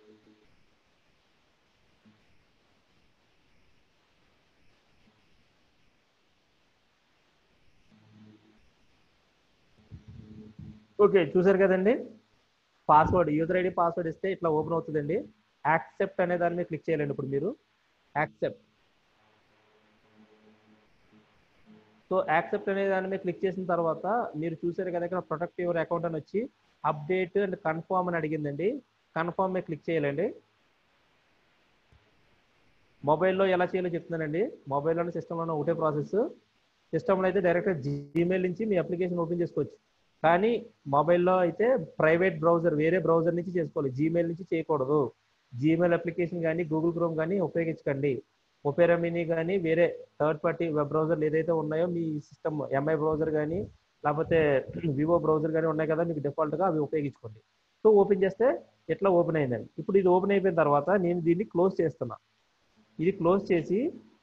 ఓకే చూసారు కదండి, పాస్వర్డ్ యూజర్ ఐడి పాస్వర్డ్ ఇస్తే ఇట్లా ఓపెన్ అవుతుందండి. యాక్సెప్ట్ అనే దాని మీద క్లిక్ చేయాలండి. ఇప్పుడు మీరు యాక్సెప్ట్, సో యాక్సెప్ట్ అనే దాని మీద క్లిక్ చేసిన తర్వాత మీరు చూసారు కదా, ఇక్కడ ప్రొటెక్ట్ యువర్ అకౌంట్ అని వచ్చి అప్డేట్ అండ్ కన్ఫర్మ్ అని అడిగిందండి. కన్ఫర్మ్ మీద క్లిక్ చేయాలండి. మొబైల్లో ఎలా చేయాలో చెప్తున్నానండి. మొబైల్లోనే సిస్టంలోనే ఒకటే ప్రాసెస్. సిస్టంలో అయితే డైరెక్ట్గా జీమెయిల్ నుంచి మీ అప్లికేషన్ ఓపెన్ చేసుకోవచ్చు, కానీ మొబైల్లో అయితే ప్రైవేట్ బ్రౌజర్ వేరే బ్రౌజర్ నుంచి చేసుకోవాలి, జీమెయిల్ నుంచి చేయకూడదు. జీమెయిల్ అప్లికేషన్ కానీ గూగుల్ క్రోమ్ కానీ ఉపయోగించకండి. ఒపేరా మినీ కానీ వేరే థర్డ్ పార్టీ వెబ్ బ్రౌజర్లు ఏదైతే ఉన్నాయో మీ సిస్టమ్, ఎంఐ బ్రౌజర్ కానీ లేకపోతే వివో బ్రౌజర్ కానీ ఉన్నాయి కదా మీకు డిఫాల్ట్గా, అవి ఉపయోగించుకోండి. సో ఓపెన్ చేస్తే ఎట్లా ఓపెన్ అయిందండి. ఇప్పుడు ఇది ఓపెన్ అయిపోయిన తర్వాత నేను దీన్ని క్లోజ్ చేస్తున్నా. ఇది క్లోజ్ చేసి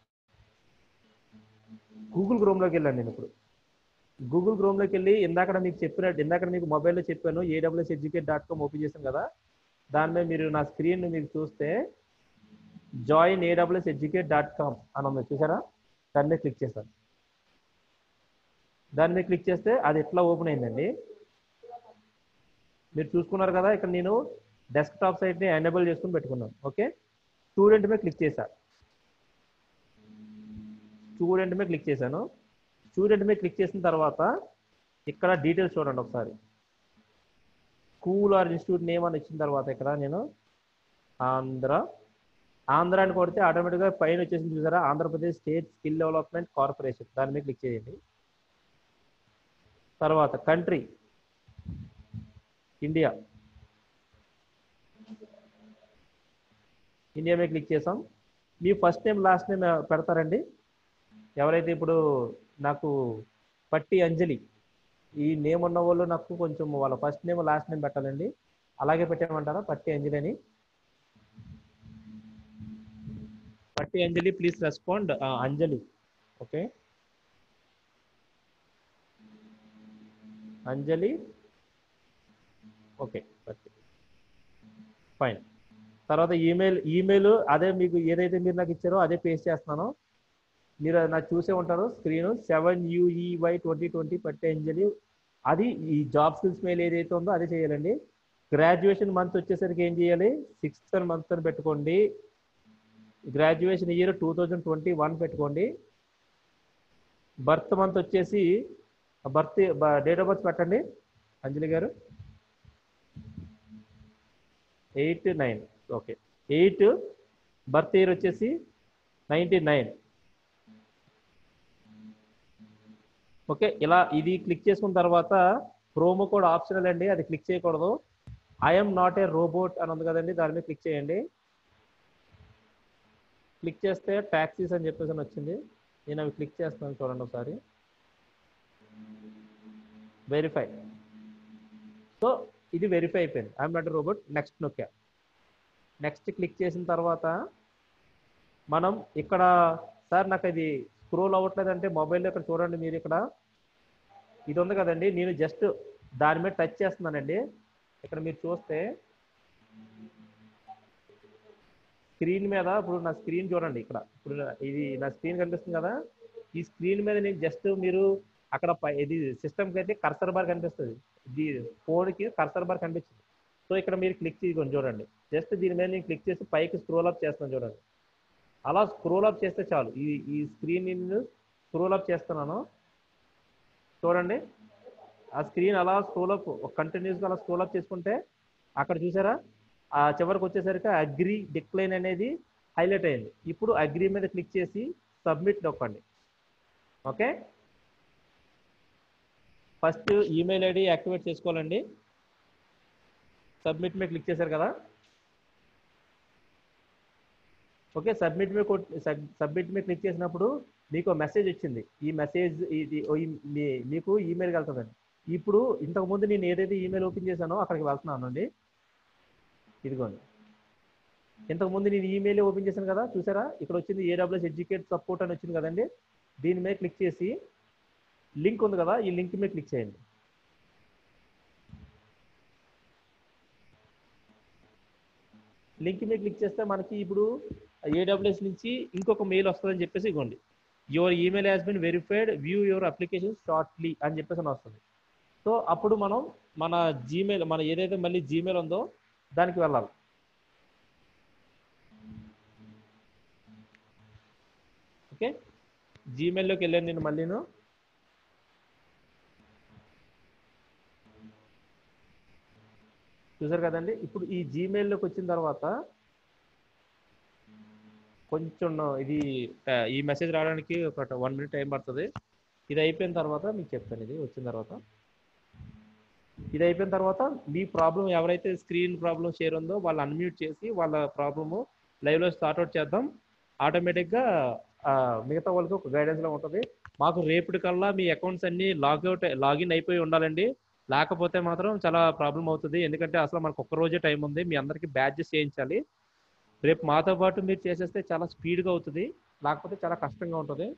గూగుల్ క్రోమ్లోకి వెళ్ళాను. నేను ఇప్పుడు గూగుల్ క్రోమ్లోకి వెళ్ళి ఇందాక మీకు చెప్పినట్టు, ఇందాక మీకు మొబైల్లో చెప్పాను, AWS educate dot com open చేశాను కదా, దాని మీద మీరు నా స్క్రీన్ మీరు చూస్తే join AWS educate dot com అని ఉంది చూసారా, దాని మీద క్లిక్ చేశాను. దాని మీద క్లిక్ చేస్తే అది ఎట్లా ఓపెన్ అయిందండి. మీరు చూసుకున్నారు కదా, ఇక్కడ నేను డెస్క్టాప్ సైట్ని ఎనేబుల్ చేసుకుని పెట్టుకున్నాను. ఓకే, స్టూడెంట్ మీద క్లిక్ చేశాను. స్టూడెంట్ మీద క్లిక్ చేశాను. స్టూడెంట్ మీద క్లిక్ చేసిన తర్వాత ఇక్కడ డీటెయిల్స్ చూడండి ఒకసారి. స్కూల్ ఆర్ ఇన్స్టిట్యూట్ నేమ్ అని ఇచ్చిన తర్వాత ఇక్కడ నేను ఆంధ్ర ఆంధ్ర అని కొడితే ఆటోమేటిక్గా పైన వచ్చేసి చూసారా, Andhra Pradesh state skill development corporation, దాని మీద క్లిక్ చేయండి. తర్వాత కంట్రీ ఇండియా, ఇండియా మీద క్లిక్ చేసాం. మీ ఫస్ట్ నేమ్ లాస్ట్ నేమ్ పెడతారండి. ఎవరైతే ఇప్పుడు నాకు పట్టి అంజలి ఈ నేమ్ ఉన్న వాళ్ళు నాకు కొంచెం వాళ్ళ ఫస్ట్ నేమ్ లాస్ట్ నేమ్ పెట్టాలండి. అలాగే పెట్టేయమంటారా, పట్టి అంజలి అని. Patti Anjali please respond Anjali. Okay, Anjali. Okay Patti, fine. తర్వాత ఈమెయిల్ ఈమెయిల్ అదే మీకు ఏదైతే మీరు నాకు ఇచ్చారో అదే పేస్ట్ చేస్తున్నాను. మీరు నాకు చూసే ఉంటారు screen seven UEY twenty twenty Patti Anjali, అది ఈ జాబ్ స్కిల్స్ మెయిల్ ఏదైతే ఉందో అదే చేయాలండి. గ్రాడ్యుయేషన్ మంత్ వచ్చేసరికి ఏం చేయాలి, సిక్స్త్ మంత్ అని పెట్టుకోండి. Graduation year two thousand twenty one పెట్టుకోండి. బర్త్ మంత్ వచ్చేసి బర్త్ డేట్ ఆఫ్ బర్త్ పెట్టండి అంజలి గారు, eight nine. Okay, eight birth year వచ్చేసి నైన్టీ నైన్. ఓకే, ఇలా ఇది క్లిక్ చేసుకున్న తర్వాత ప్రోమో కోడ్ ఆప్షనల్ అండి, అది క్లిక్ చేయకూడదు. ఐఎమ్ నాట్ ఏ రోబోట్ అని ఉంది కదండి, దాని మీద క్లిక్ చేయండి. క్లిక్ చేస్తే ట్యాక్సీస్ అని చెప్పేసి అని వచ్చింది. నేను అవి క్లిక్ చేస్తాను చూడండి ఒకసారి. వెరిఫై. సో ఇది వెరిఫై అయిపోయింది, I'm not a robot. Next నొక్కా. నెక్స్ట్ క్లిక్ చేసిన తర్వాత మనం ఇక్కడ సార్ నాకు అది స్క్రోల్ అవ్వట్లేదు అంటే మొబైల్లో ఇక్కడ చూడండి మీరు ఇక్కడ ఇది ఉంది కదండి నేను జస్ట్ దాని మీద టచ్ చేస్తున్నానండి ఇక్కడ మీరు చూస్తే స్క్రీన్ మీద ఇప్పుడు నా స్క్రీన్ చూడండి ఇక్కడ ఇప్పుడు ఇది నా స్క్రీన్ కనిపిస్తుంది కదా ఈ స్క్రీన్ మీద నేను జస్ట్ మీరు అక్కడ ఇది సిస్టమ్కి అయితే కర్సర్ బార్ కనిపిస్తుంది ఇది ఫోన్కి కర్సర్ బార్ కనిపిస్తుంది సో ఇక్కడ మీరు క్లిక్ చేయకొని చూడండి జస్ట్ దీని మీద నేను క్లిక్ చేసి పైకి స్క్రోల్ అప్ చేస్తాను చూడండి అలా స్క్రోల్ అప్ చేస్తే చాలు ఈ ఈ స్క్రీన్ నేను స్క్రోల్ అప్ చేస్తున్నాను చూడండి ఆ స్క్రీన్ అలా స్క్రోల్ అప్ కంటిన్యూస్గా అలా స్క్రోల్ అప్ చేసుకుంటే అక్కడ చూసారా ఆ చివరికి వచ్చేసరికి అగ్రి డిక్లైన్ అనేది హైలైట్ అయింది ఇప్పుడు అగ్రి మీద క్లిక్ చేసి సబ్మిట్ నొక్కండి okay first email ID activate చేసుకోవాలండి సబ్మిట్ మీద క్లిక్ చేశారు కదా ఓకే సబ్మిట్ మీద సబ్మిట్ మీద క్లిక్ చేసినప్పుడు మీకు మెసేజ్ వచ్చింది ఈ మెసేజ్ ఇది మీకు ఈమెయిల్కి వెళ్తుందండి ఇప్పుడు ఇంతకుముందు నేను ఏదైతే ఈమెయిల్ ఓపెన్ చేశానో అక్కడికి వెళ్తున్నాను అండి ఇదిగోండి ఇంతకుముందు నేను ఈమెయిల్ ఓపెన్ చేశాను కదా చూసారా ఇక్కడ వచ్చింది ఏడబ్ల్యూఎస్ ఎడ్యుకేట్ సపోర్ట్ అని వచ్చింది కదండి దీని మీద క్లిక్ చేసి లింక్ ఉంది కదా ఈ లింక్ మీద క్లిక్ చేయండి లింక్ మీద క్లిక్ చేస్తే మనకి ఇప్పుడు ఏడబ్ల్యూఎస్ నుంచి ఇంకొక మెయిల్ వస్తుందని చెప్పేసి ఇవ్వండి your email has been verified view your application shortly అని చెప్పేసి అని వస్తుంది సో అప్పుడు మనం మన జీమెయిల్ మన ఏదైతే మళ్ళీ జీమెయిల్ ఉందో దానికి వెళ్ళాలి ఓకే జీమెయిల్లోకి వెళ్ళాను నేను మళ్ళీను చూసారు కదండి ఇప్పుడు ఈ జీమెయిల్లోకి వచ్చిన తర్వాత కొంచెం ఇది ఈ మెసేజ్ రావడానికి ఒక వన్ మినిట్ టైం పడుతుంది ఇది అయిపోయిన తర్వాత మీకు చెప్తాను ఇది వచ్చిన తర్వాత ఇది అయిపోయిన తర్వాత మీ ప్రాబ్లం ఎవరైతే స్క్రీన్ ప్రాబ్లం షేర్ ఉందో వాళ్ళు అన్మ్యూట్ చేసి వాళ్ళ ప్రాబ్లము లైవ్లో స్టార్ట్అవుట్ చేద్దాం ఆటోమేటిక్గా మిగతా వాళ్ళకి ఒక గైడెన్స్లో ఉంటుంది మాకు రేపటి కల్లా మీ అకౌంట్స్ అన్నీ లాగౌట్ లాగిన్ అయిపోయి ఉండాలండి లేకపోతే మాత్రం చాలా ప్రాబ్లం అవుతుంది ఎందుకంటే అసలు మనకు ఒక్క రోజే టైం ఉంది మీ అందరికీ బ్యాడ్జెస్ చేయించాలి రేపు మాతో పాటు మీరు చేసేస్తే చాలా స్పీడ్గా అవుతుంది లేకపోతే చాలా కష్టంగా ఉంటుంది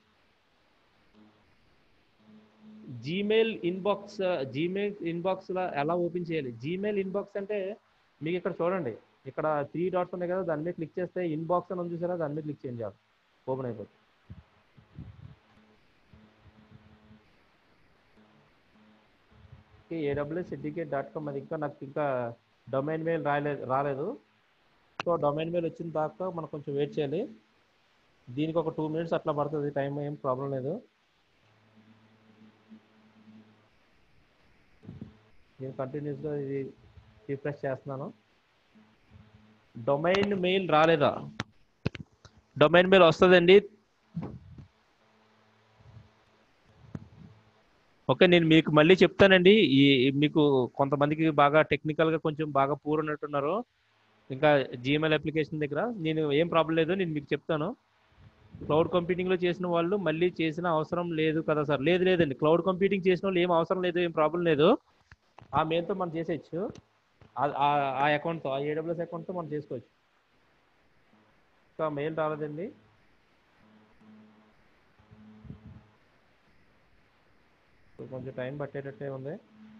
జీమెయిల్ ఇన్బాక్స్ జీమెయిల్ ఇన్బాక్స్లో ఎలా ఓపెన్ చేయాలి జీమెయిల్ ఇన్బాక్స్ అంటే మీకు ఇక్కడ చూడండి ఇక్కడ త్రీ డాట్స్ ఉన్నాయి కదా దాని మీద క్లిక్ చేస్తే ఇన్బాక్స్ అని చూసారా దాని మీద క్లిక్ చేయండి చాలు ఓపెన్ అయిపోతుంది ఏడబ్ల్యూఎస్ ఎడ్యుకేట్ డాట్ కామ్ అది ఇంకా నాకు ఇంకా డొమైన్ మెయిల్ రాలేదు రాలేదు సో డొమైన్ మెయిల్ వచ్చిన దాకా మనం కొంచెం వెయిట్ చేయాలి దీనికి ఒక టూ మినిట్స్ అట్లా పడుతుంది టైం ఏం ప్రాబ్లం లేదు నేను కంటిన్యూస్గా ఇది రిఫ్రెష్ చేస్తున్నాను డొమైన్ మెయిల్ రాలేదా డొమైన్ మెయిల్ వస్తుందండి ఓకే నేను మీకు మళ్ళీ చెప్తానండి ఈ మీకు కొంతమందికి బాగా టెక్నికల్గా కొంచెం బాగా పూర్ ఉన్నట్టున్నారు ఇంకా జీమెయిల్ అప్లికేషన్ దగ్గర నేను ఏం ప్రాబ్లం లేదు నేను మీకు చెప్తాను క్లౌడ్ కంప్యూటింగ్లో చేసిన వాళ్ళు మళ్ళీ చేసిన అవసరం లేదు కదా సార్ లేదు లేదండి క్లౌడ్ కంప్యూటింగ్ చేసిన వాళ్ళు ఏం అవసరం లేదు ఏం ప్రాబ్లం లేదు ఆ మెయిల్తో మనం చేసేయచ్చు ఆ అకౌంట్తో ఆ ఏడబ్ల్యూఎస్ అకౌంట్తో మనం చేసుకోవచ్చు ఇంకా మెయిల్ రాలేదండి కొంచెం టైం పట్టేటట్టే ఉంది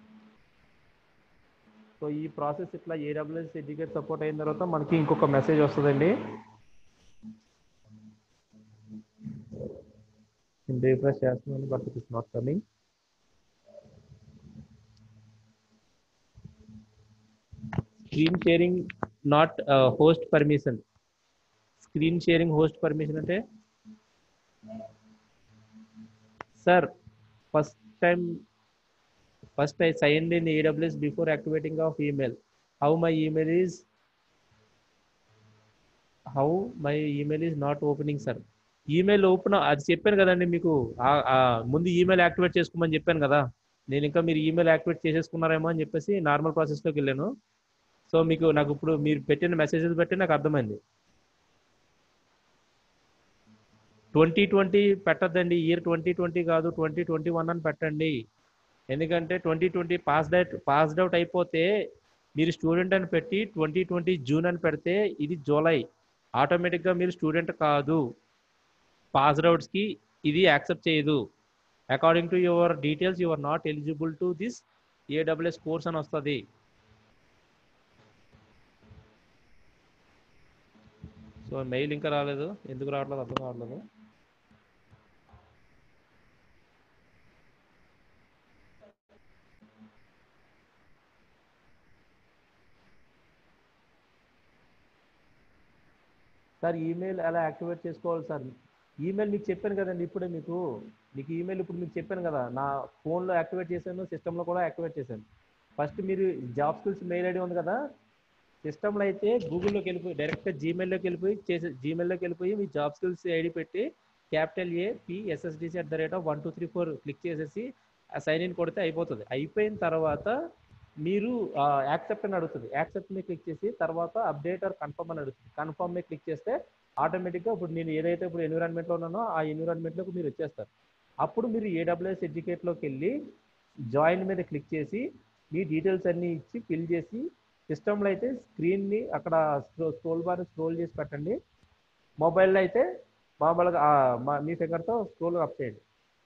సో ఈ ప్రాసెస్ ఇట్లా ఏడబ్ల్యూఎస్ ఎడ్యుకేట్ సపోర్ట్ అయిన తర్వాత మనకి ఇంకొక మెసేజ్ వస్తుందండి రిఫ్రెష్ చేస్తున్నాను but it is not coming screen sharing not host permission screen sharing host permission అంటే sir first time first I signed in A W S before activating of email how my email is how my email is not opening sir email open అది చెప్పాను కదండి మీకు ముందు email activate చేసుకోమని చెప్పాను కదా నేను ఇంకా మీరు ఈమెయిల్ యాక్టివేట్ చేసేసుకున్నారేమో అని చెప్పేసి నార్మల్ ప్రాసెస్లోకి వెళ్ళాను సో మీకు నాకు ఇప్పుడు మీరు పెట్టిన మెసేజెస్ బట్టి నాకు అర్థమైంది ట్వంటీ ట్వంటీ పెట్టద్దండి ఇయర్ ట్వంటీ ట్వంటీ కాదు ట్వంటీ ట్వంటీ వన్ అని పెట్టండి ఎందుకంటే twenty twenty passed out passed out అయిపోతే మీరు స్టూడెంట్ అని పెట్టి ట్వంటీ ట్వంటీ జూన్ అని పెడితే ఇది జూలై, ఆటోమేటిక్గా మీరు స్టూడెంట్ కాదు, పాస్డ్ అవుట్స్కి ఇది యాక్సెప్ట్ చేయదు. According to your details you are not eligible to this AWS course అని వస్తుంది. సో మెయిల్ ఇంకా రాలేదు, ఎందుకు రావట్లేదు అర్థం కావట్లేదు. సార్ ఈమెయిల్ ఎలా యాక్టివేట్ చేసుకోవాలి సార్? ఈమెయిల్ మీకు చెప్పాను కదండి ఇప్పుడే, మీకు మీకు ఈమెయిల్ ఇప్పుడు మీకు చెప్పాను కదా, నా ఫోన్లో యాక్టివేట్ చేశాను, సిస్టంలో కూడా యాక్టివేట్ చేశాను. ఫస్ట్ మీరు జాబ్ స్కిల్స్ మెయిల్ ఐడి ఉంది కదా, సిస్టంలో అయితే గూగుల్లోకి వెళ్ళిపోయి డైరెక్ట్గా జీమెయిల్లోకి వెళ్ళిపోయి చేసే జీమెయిల్లోకి వెళ్ళిపోయి మీ జాబ్ స్కిల్స్ ఐడి పెట్టి capital A PSSDC at the rate of one two three four click చేసేసి సైన్ ఇన్ కొడితే అయిపోతుంది. అయిపోయిన తర్వాత మీరు యాక్సెప్ట్ అని అడుగుతుంది, యాక్సెప్ట్ మీద క్లిక్ చేసి తర్వాత అప్డేట్ ఆర్ కన్ఫర్మ్ అని అడుగుతుంది. కన్ఫర్మ్ మీద క్లిక్ చేస్తే ఆటోమేటిక్గా ఇప్పుడు నేను ఏదైతే ఇప్పుడు ఎన్విరాన్మెంట్లో ఉన్నానో ఆ ఎన్విరాన్మెంట్లోకి మీరు వచ్చేస్తారు. అప్పుడు మీరు ఏడబ్ల్యూఎస్ ఎడ్యుకేట్లోకి వెళ్ళి జాయిన్ మీద క్లిక్ చేసి మీ డీటెయిల్స్ అన్నీ ఇచ్చి ఫిల్ చేసి సిస్టంలో అయితే స్క్రీన్ని అక్కడ స్క్రోల్ బార్ స్క్రోల్ చేసి పెట్టండి, మొబైల్లో అయితే మామూలుగా మీ ఫింగర్తో స్క్రోల్ అప్ చేయండి.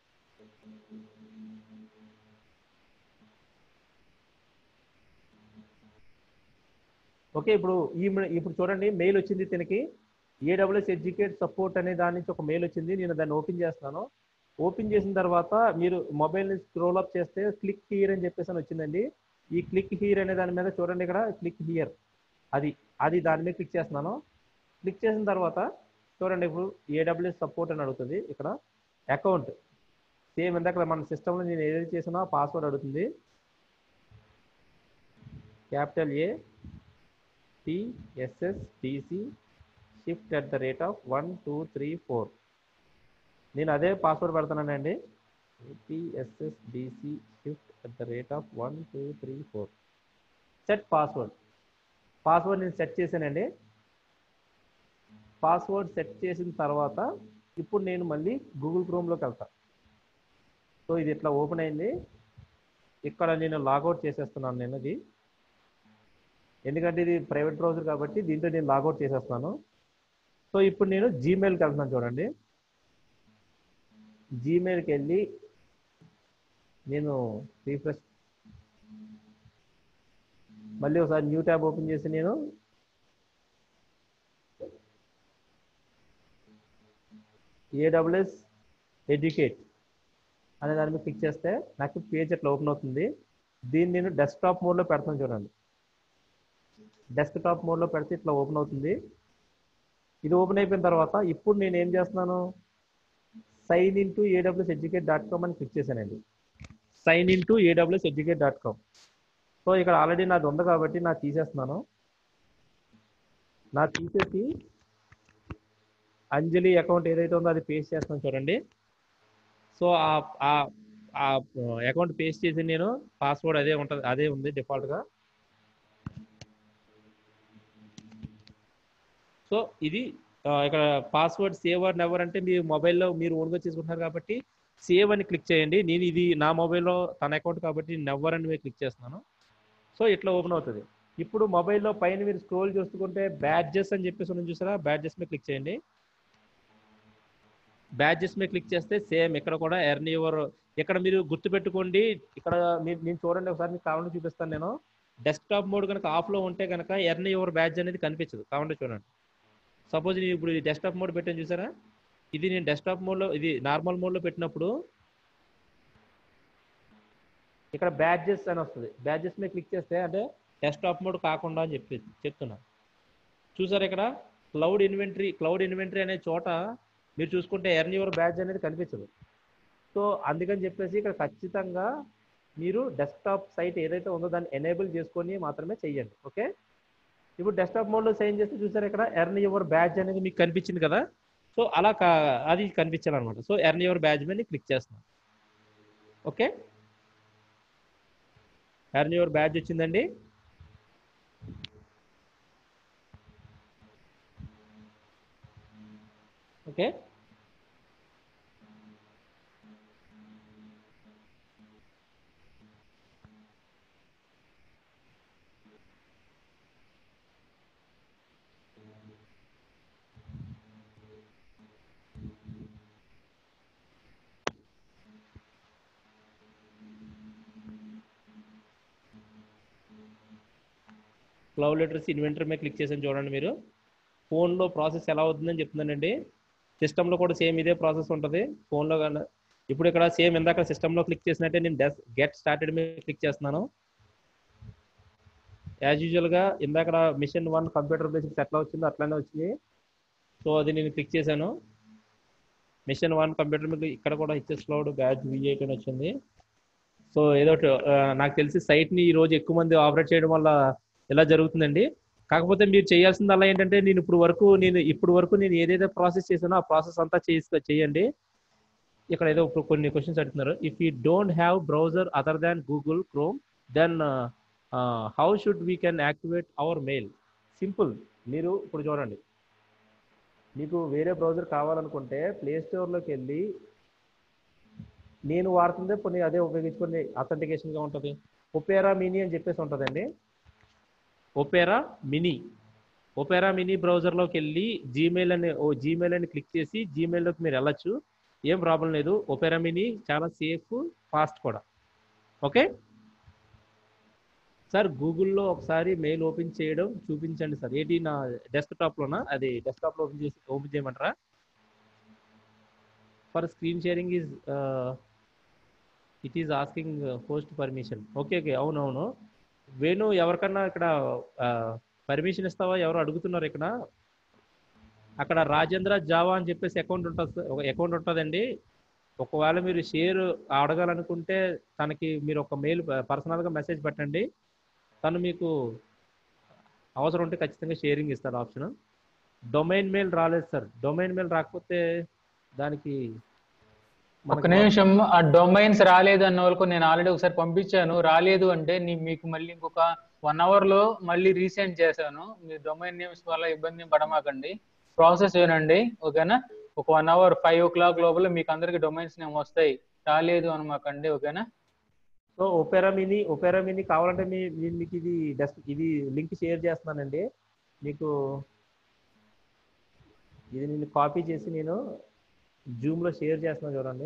ఓకే, ఇప్పుడు ఈ ఇప్పుడు చూడండి మెయిల్ వచ్చింది దీనికి, ఏడబ్ల్యూఎస్ ఎడ్యుకేట్ సపోర్ట్ అనే దాని నుంచి ఒక మెయిల్ వచ్చింది. నేను దాన్ని ఓపెన్ చేస్తున్నాను. ఓపెన్ చేసిన తర్వాత మీరు మొబైల్ని స్క్రోల్ అప్ చేస్తే క్లిక్ హియర్ అని చెప్పేసి అని వచ్చిందండి. ఈ క్లిక్ హియర్ అనే దాని మీద చూడండి, ఇక్కడ క్లిక్ హియర్ అది అది దాని మీద క్లిక్ చేస్తున్నాను. క్లిక్ చేసిన తర్వాత చూడండి ఇప్పుడు ఏడబ్ల్యూఎస్ సపోర్ట్ అని అడుగుతుంది. ఇక్కడ అకౌంట్ సేమ్ ఇందాక మన సిస్టంలో నేను ఏదైతే చేసినా పాస్వర్డ్ అడుగుతుంది. Capital A PSSDC shift at the rate of one two three four. నేను అదే పాస్వర్డ్ పెడతానండి, PSSDC shift at the rate of one two three four. Set password. Password నేను సెట్ చేశానండి. పాస్వర్డ్ సెట్ చేసిన తర్వాత ఇప్పుడు నేను మళ్ళీ గూగుల్ క్రోమ్లోకి వెళ్తాను. సో ఇది ఇట్లా ఓపెన్ అయింది. ఇక్కడ నేను లాగౌట్ చేసేస్తున్నాను నేను ఇది, ఎందుకంటే ఇది ప్రైవేట్ బ్రౌజర్ కాబట్టి దీంట్లో నేను లాగౌట్ చేసేస్తున్నాను. సో ఇప్పుడు నేను జీమెయిల్కి వెళ్తున్నాను. చూడండి, జీమెయిల్కి వెళ్ళి నేను రీఫ్రెష్ మళ్ళీ ఒకసారి న్యూ ట్యాబ్ ఓపెన్ చేసి నేను ఏడబ్ల్యూఎస్ ఎడ్యుకేట్ అనే దాని మీద క్లిక్ చేస్తే నాకు పేజ్ అట్లా ఓపెన్ అవుతుంది. దీన్ని నేను డెస్క్టాప్ మోడ్లో పెడతాను. చూడండి, డెస్క్టాప్ మోడ్లో పెడితే ఇట్లా ఓపెన్ అవుతుంది. ఇది ఓపెన్ అయిపోయిన తర్వాత ఇప్పుడు నేను ఏం చేస్తున్నాను, sign in to AWS educate dot com అని క్లిక్ చేశానండి. Sign in to AWS educate dot com. So ఇక్కడ ఆల్రెడీ నాది ఉంది కాబట్టి నాకు తీసేస్తున్నాను. నా తీసేసి అంజలి అకౌంట్ ఏదైతే ఉందో అది పేస్ట్ చేస్తాను. చూడండి, సో ఆ అకౌంట్ పేస్ట్ చేసి నేను పాస్వర్డ్ అదే ఉంటుంది, అదే ఉంది డిఫాల్ట్గా. సో ఇది ఇక్కడ పాస్వర్డ్ సేవ్ ఆర్ నెవర్ అంటే మీ మొబైల్లో మీరు ఓన్గా చేసుకుంటున్నారు కాబట్టి సేవ్ అని క్లిక్ చేయండి. నేను ఇది నా మొబైల్లో తన అకౌంట్ కాబట్టి నెవర్ అని క్లిక్ చేస్తున్నాను. సో ఇట్లా ఓపెన్ అవుతుంది. ఇప్పుడు మొబైల్లో పైన మీరు స్క్రోల్ చూసుకుంటే బ్యాడ్జెస్ అని చెప్పేసి ఉంది చూసారా, బ్యాడ్జెస్ మీద క్లిక్ చేయండి. బ్యాడ్జెస్ మీద క్లిక్ చేస్తే సేమ్ ఇక్కడ కూడా ఎర్న్ యువర్, ఇక్కడ మీరు గుర్తుపెట్టుకోండి. ఇక్కడ మీరు నేను చూడండి ఒకసారి మీకు కావాలని చూపిస్తాను. నేను డెస్క్టాప్ మోడ్ కనుక ఆఫ్లో ఉంటే కనుక ఎర్న్ యువర్ బ్యాడ్జ్ అనేది కనిపించదు. కావాలంటే చూడండి. సపోజ్ నేను ఇప్పుడు డెస్క్టాప్ మోడ్ పెట్టాను చూసారా, ఇది నేను డెస్క్టాప్ మోడ్లో ఇది నార్మల్ మోడ్లో పెట్టినప్పుడు ఇక్కడ బ్యాడ్జెస్ అని వస్తుంది. బ్యాడ్జెస్ మీద క్లిక్ చేస్తే అంటే డెస్క్టాప్ మోడ్ కాకుండా అని చెప్పి చెప్తున్నా. చూసారా ఇక్కడ క్లౌడ్ ఇన్వెంటరీ క్లౌడ్ ఇన్వెంటరీ అనే చోట మీరు చూసుకుంటే ఎర్న్ యువర్ బ్యాడ్జ్ అనేది కనిపించదు. సో అందుకని చెప్పేసి ఇక్కడ ఖచ్చితంగా మీరు డెస్క్టాప్ సైట్ ఏదైతే ఉందో దాన్ని ఎనేబుల్ చేసుకొని మాత్రమే చెయ్యండి. ఓకే, ఇప్పుడు డెస్క్టాప్ మోడ్లో సైన్ చేస్తే చూసారు ఇక్కడ ఎర్న్ యువర్ బ్యాడ్జ్ అనేది మీకు కనిపించింది కదా. సో అలా అది కనిపించాలన్నమాట. సో ఎర్న్ యువర్ బ్యాడ్జ్ మీద క్లిక్ చేస్తున్నాను. ఓకే, ఎర్న్ యువర్ బ్యాడ్జ్ వచ్చిందండి. ఓకే, క్లౌడ్ లిటరసీ ఇన్వెంటర్ మీద క్లిక్ చేసాను చూడండి. మీరు ఫోన్లో ప్రాసెస్ ఎలా అవుతుందని చెప్తున్నానండి. సిస్టంలో కూడా సేమ్ ఇదే ప్రాసెస్ ఉంటుంది ఫోన్లో. కానీ ఇప్పుడు ఇక్కడ సేమ్ ఇందాక సిస్టంలో క్లిక్ చేసినట్టే నేను డెస్ గెట్ స్టార్టెడ్ మీద క్లిక్ చేస్తున్నాను. యాజ్ యూజువల్గా ఇందాక మిషన్ వన్ కంప్యూటర్ బేసిక్స్ ఎట్లా వచ్చిందో అట్లానే వచ్చింది. సో అది నేను క్లిక్ చేశాను. మిషన్ వన్ కంప్యూటర్ మీద ఇక్కడ కూడా HS cloud batch V eight అని వచ్చింది. సో ఏదో నాకు తెలిసి సైట్ని ఈ రోజు ఎక్కువ మంది ఆపరేట్ చేయడం వల్ల ఇలా జరుగుతుందండి. కాకపోతే మీరు చేయాల్సింది అలా ఏంటంటే నేను ఇప్పుడు వరకు నేను ఇప్పుడు వరకు నేను ఏదైతే ప్రాసెస్ చేశానో ఆ ప్రాసెస్ అంతా చేసి చేయండి. ఇక్కడ ఏదో కొన్ని క్వశ్చన్స్ అడుగుతున్నారు. If you don't have browser other than Google Chrome then how should we can activate our mail? Simple. మీరు ఇప్పుడు చూడండి, మీకు వేరే బ్రౌజర్ కావాలనుకుంటే ప్లే స్టోర్లోకి వెళ్ళి నేను వాడుతుందే కొన్ని అదే ఉపయోగించుకొని అథెంటికేషన్గా ఉంటుంది. ఒపేరా మినీ అని చెప్పేసి ఉంటుందండి. ఒపేరా మినీ ఒపేరా మినీ బ్రౌజర్లోకి వెళ్ళి జీమెయిల్ అని ఓ జీమెయిల్ అని క్లిక్ చేసి జీమెయిల్లోకి మీరు వెళ్ళచ్చు. ఏం ప్రాబ్లం లేదు. ఒపేరా మినీ చాలా సేఫ్, ఫాస్ట్ కూడా. ఓకే సార్, గూగుల్లో ఒకసారి మెయిల్ ఓపెన్ చేయడం చూపించండి సార్. ఏంటి నా డెస్క్టాప్లోనా? అది డెస్క్టాప్లో ఓపెన్ చేసి ఓపెన్ చేయమంటారా? For screen sharing is it is asking host permission. Okay okay అవునవును వేణు, ఎవరికన్నా ఇక్కడ పర్మిషన్ ఇస్తావా? ఎవరు అడుగుతున్నారు ఇక్కడ. అక్కడ రాజేంద్ర జావా అని చెప్పేసి అకౌంట్ ఉంటుంది, ఒక అకౌంట్ ఉంటుందండి. ఒకవేళ మీరు షేర్ అడగాలనుకుంటే తనకి మీరు ఒక మెయిల్ పర్సనల్గా మెసేజ్ పెట్టండి. తను మీకు అవసరం ఉంటే ఖచ్చితంగా షేరింగ్ ఇస్తారు ఆప్షన్. డొమైన్ మెయిల్ రాలేదు సార్. డొమైన్ మెయిల్ రాకపోతే దానికి ఒక నిమిషం. ఆ డొమైన్స్ రాలేదు అన్న వాళ్ళకు నేను ఆల్రెడీ ఒకసారి పంపించాను. రాలేదు అంటే మీకు మళ్ళీ ఇంకొక వన్ అవర్ లో మళ్ళీ రీసెండ్ చేశాను. మీరు డొమైన్ నేమ్స్ వల్ల ఇబ్బంది పడమాకండి, ప్రాసెస్ ఏనండి. ఓకేనా? ఒక one hour five o'clock లోపల మీకు అందరికి డొమైన్స్ నేమ్ వస్తాయి. రాలేదు అనమాకండి. ఓకేనా? So Opera mini Opera mini కావాలంటే మీ మీకు ఇది డెస్క్ ఇది లింక్ షేర్ చేస్తున్నానండి. మీకు ఇది నేను కాపీ చేసి నేను జూమ్లో షేర్ చేస్తున్నాను చూడండి.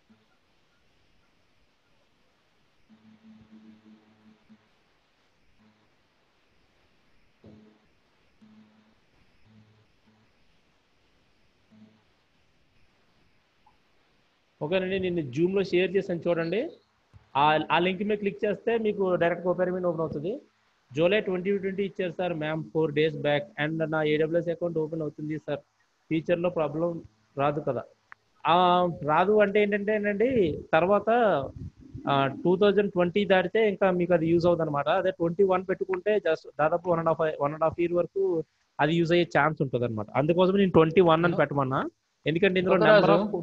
ఓకేనండి, నేను జూమ్లో షేర్ చేశాను చూడండి. ఆ లింక్ మీద క్లిక్ చేస్తే మీకు డైరెక్ట్ ఒపేరా మినీ ఓపెన్ అవుతుంది. జూలై ట్వంటీ ట్వంటీ ఇచ్చారు sir ma'am, four days back. And నా ఏడబ్ల్యూఎస్ అకౌంట్ ఓపెన్ అవుతుంది సార్. ఫ్యూచర్లో ప్రాబ్లం రాదు కదా? రాదు అంటే ఏంటంటే అండి, తర్వాత టూ థౌజండ్ ట్వంటీ దాటితే ఇంకా మీకు అది యూజ్ అవుతుంది అనమాట. అదే ట్వంటీ వన్ పెట్టుకుంటే జస్ట్ దాదాపు one and half one and half year వరకు అది యూజ్ అయ్యే ఛాన్స్ ఉంటుంది అనమాట. అందుకోసం నేను ట్వంటీ వన్ అని పెట్టమన్నా. ఎందుకంటే ఇందులో నెంబర్ ఆఫ్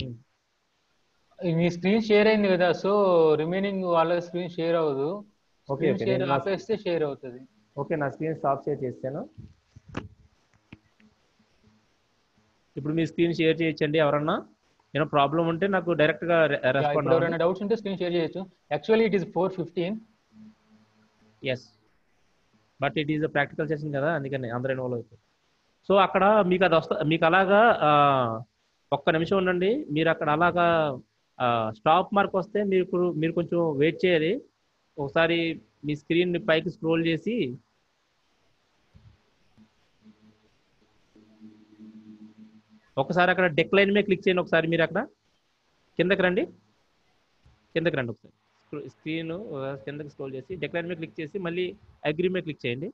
మీ స్క్రీన్ షేర్ అయింది కదా, సో రిమైనింగ్ వాళ్ళ స్క్రీన్ షేర్ అవ్వదు. ఓకే షేర్ ఆపేస్తే షేర్ అవుతుంది. ఓకే, నా స్క్రీన్ స్టాప్ షేర్ చేస్తాను. ఇప్పుడు మీ స్క్రీన్ షేర్ చేయొచ్చండి. ఎవరన్నా ఏమైనా ప్రాబ్లం ఉంటే నాకు డైరెక్ట్ గా రెస్పాండ్ అవ్వండి. ఎవరైనా డౌట్స్ ఉంటే స్క్రీన్ షేర్ చేయొచ్చు. Actually it is four fifteen. Yes, but it is practical session కదా, అందుకని అందరూ ఇన్వాల్వ్ అవుతారు. సో అక్కడ మీకు అది వస్తా మీకు అలాగా ఒక్క నిమిషం ఉండండి. మీరు అక్కడ అలాగా స్టాప్ మార్క్ వస్తే మీరు మీరు కొంచెం వెయిట్ చేయాలి. ఒకసారి మీ స్క్రీన్ పైకి స్క్రోల్ చేసి ఒకసారి అక్కడ డెక్లైన్ మీద క్లిక్ చేయండి. ఒకసారి మీరు అక్కడ కిందకి రండి, కిందకి రండి ఒకసారి. స్క్రీన్ కిందకి స్క్రోల్ చేసి డెక్లైన్ మీద క్లిక్ చేసి మళ్ళీ అగ్రీ మీద క్లిక్ చేయండి.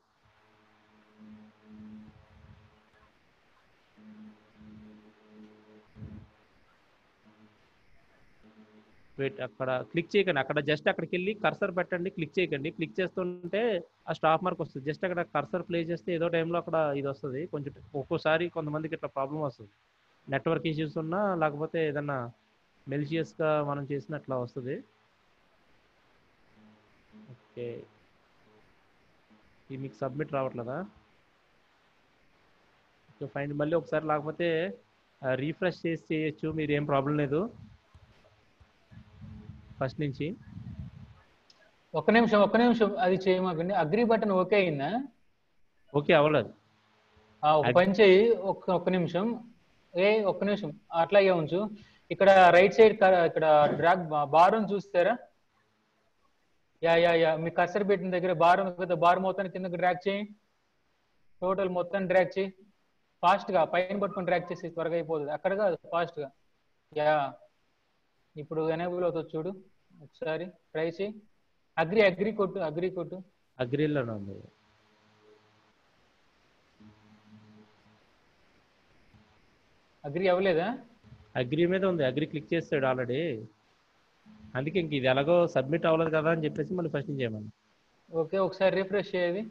వెయిట్, అక్కడ క్లిక్ చేయకండి. అక్కడ జస్ట్ అక్కడికి వెళ్ళి కర్సర్ పెట్టండి, క్లిక్ చేయకండి. క్లిక్ చేస్తుంటే ఆ స్టాప్ మార్క్ వస్తుంది. జస్ట్ అక్కడ కర్సర్ ప్లే చేస్తే ఏదో టైంలో అక్కడ ఇది వస్తుంది. కొంచెం ఒక్కోసారి కొంతమందికి ఇట్లా ప్రాబ్లం వస్తుంది, నెట్వర్క్ ఇష్యూస్ ఉన్నా లేకపోతే ఏదన్నా మెలిషియస్గా మనం చేసినట్లా వస్తుంది. ఓకే, ఇది మీకు సబ్మిట్ రావట్లేదా? Okay fine. మళ్ళీ ఒకసారి లేకపోతే రీఫ్రెష్ చేసి చేయొచ్చు, మీరు ఏం ప్రాబ్లం లేదు. ఫస్ట్ నుంచి ఒక్క నిమిషం ఒక్క నిమిషం అది చేయమాకండి. అగ్రి బటన్ ఓకే అయిందా? ఓకే అవ్వలేదు. ఒక పని చేయి, ఒక్క ఒక్క నిమిషం. ఏ ఒక్క నిమిషం అట్లాగే ఉంచు. ఇక్కడ రైట్ సైడ్ ఇక్కడ డ్రాగ్ బార్ అని చూస్తారా? యా యా యా మీ కర్సర్ పెట్టిన దగ్గర బార్ ఉంది కదా, బార్ మొత్తాన్ని కిందకి డ్రాగ్ చేయి, టోటల్ మొత్తాన్ని డ్రాగ్ చేయి ఫాస్ట్ గా, పైన పట్టుకొని డ్రాగ్ చేసి త్వరగా అయిపోతుంది అక్కడ కాదు, ఫాస్ట్ గా. యా ఇప్పుడు ఎనేబుల్ అవుతుంది చూడు ఒకసారి ట్రై చేయి. అగ్రి అగ్రి కొట్టు, అగ్రి కొట్టు. అగ్రిలోనే ఉంది. అగ్రి అవ్వలేదా? అగ్రి మీద ఉంది, అగ్రి క్లిక్ చేస్తాడు ఆల్రెడీ, అందుకే ఇంక ఇది ఎలాగో సబ్మిట్ అవ్వలేదు కదా అని చెప్పేసి మళ్ళీ ఫస్ట్ నుంచి చేయమని. ఓకే ఒకసారి రిఫ్రెష్ చేయాలి.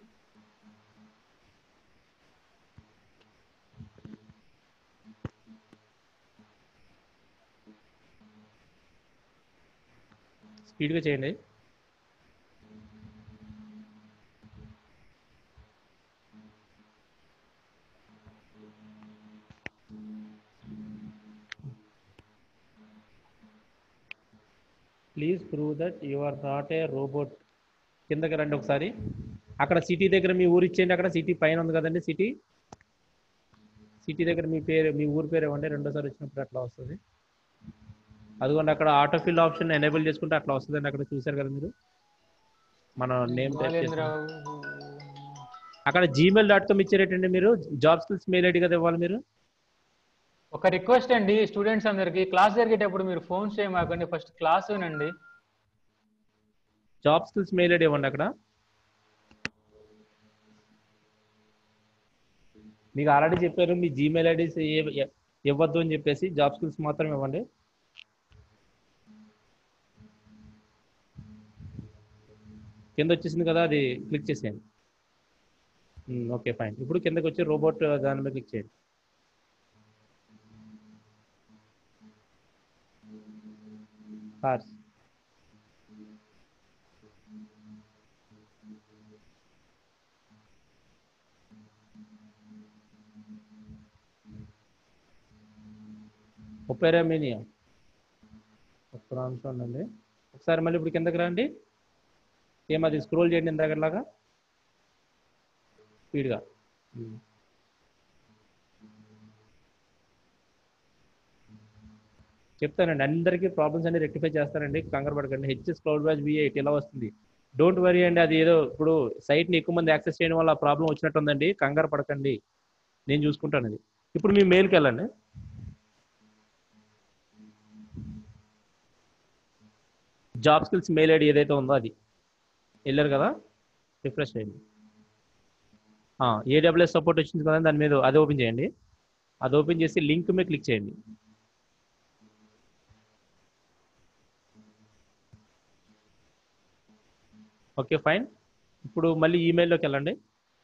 స్పీడ్గా చేయండి. Please prove that you are not a robot. కిందకి రండి ఒకసారి, అక్కడ సిటీ దగ్గర మీ ఊరు ఇచ్చేయండి, అక్కడ సిటీ పైన ఉంది కదండి సిటీ, సిటీ దగ్గర మీ పేరు, మీ ఊరి పేరు ఇవ్వండి, రెండోసారి వచ్చినప్పుడు అట్లా వస్తుంది. అదిగోండి అక్కడ ఆటో ఫిల్ ఆప్షన్ ఎనేబుల్ చేసుకుంటే అట్లా వస్తుందండి, అక్కడ చూసారు కదా మీరు, మన నేమ్ టైప్ చేసి అక్కడ జీమెయిల్ డాట్ కామ్ ఇచ్చారేటండి మీరు, జాబ్ స్కిల్స్ మెయిల్ ఐడి కదా ఇవ్వాలి మీరు. ఒక రిక్వెస్ట్ అండి స్టూడెంట్స్ అందరికి, క్లాస్ జరిగేటప్పుడు మీరు ఫోన్స్ చేయమాకండి, ఫస్ట్ క్లాస్ వినండి. జాబ్ స్కిల్స్ మెయిల్ ఐడి ఇవ్వండి అక్కడ. మీకు ఆల్రెడీ చెప్పారు మీ జీమెయిల్ ఐడీస్ ఇవ్వద్దు అని చెప్పేసి, జాబ్ స్కిల్స్ మాత్రం ఇవ్వండి. కింద వచ్చేసింది కదా, అది క్లిక్ చేసేయండి. Okay fine. ఇప్పుడు కిందకి వచ్చి రోబోట్ దాని మీద క్లిక్ చేయండి. కార్స్ ఒపేరా మినియా, ఒక్క నిమిషం ఉండండి ఒకసారి, మళ్ళీ ఇప్పుడు కిందకి రండి, ఏం అది స్క్రోల్ చేయండి ఇందాకలాగా స్పీడ్గా. చెప్తానండి, అందరికీ ప్రాబ్లమ్స్ అన్ని రెక్టిఫై చేస్తానండి, కంగారు పడకండి. HS cloud batch V eight ఇలా వస్తుంది, డోంట్ వరీ అండి. అది ఏదో ఇప్పుడు సైట్ని ఎక్కువ మంది యాక్సెస్ చేయడం వల్ల ప్రాబ్లం వచ్చినట్టు ఉందండి, కంగారు పడకండి, నేను చూసుకుంటాను అది. ఇప్పుడు మీ మెయిల్కి వెళ్ళండి, జాబ్ స్కిల్స్ మెయిల్ ఐడి ఏదైతే ఉందో అది వెళ్ళారు కదా, రిఫ్రెష్ చేయండి. ఏడబ్ల్యూఎస్ సపోర్ట్ వచ్చింది కదా, దాని మీద అది ఓపెన్ చేయండి, అది ఓపెన్ చేసి లింక్ మీద క్లిక్ చేయండి. Okay fine. ఇప్పుడు మళ్ళీ ఈమెయిల్లోకి వెళ్ళండి,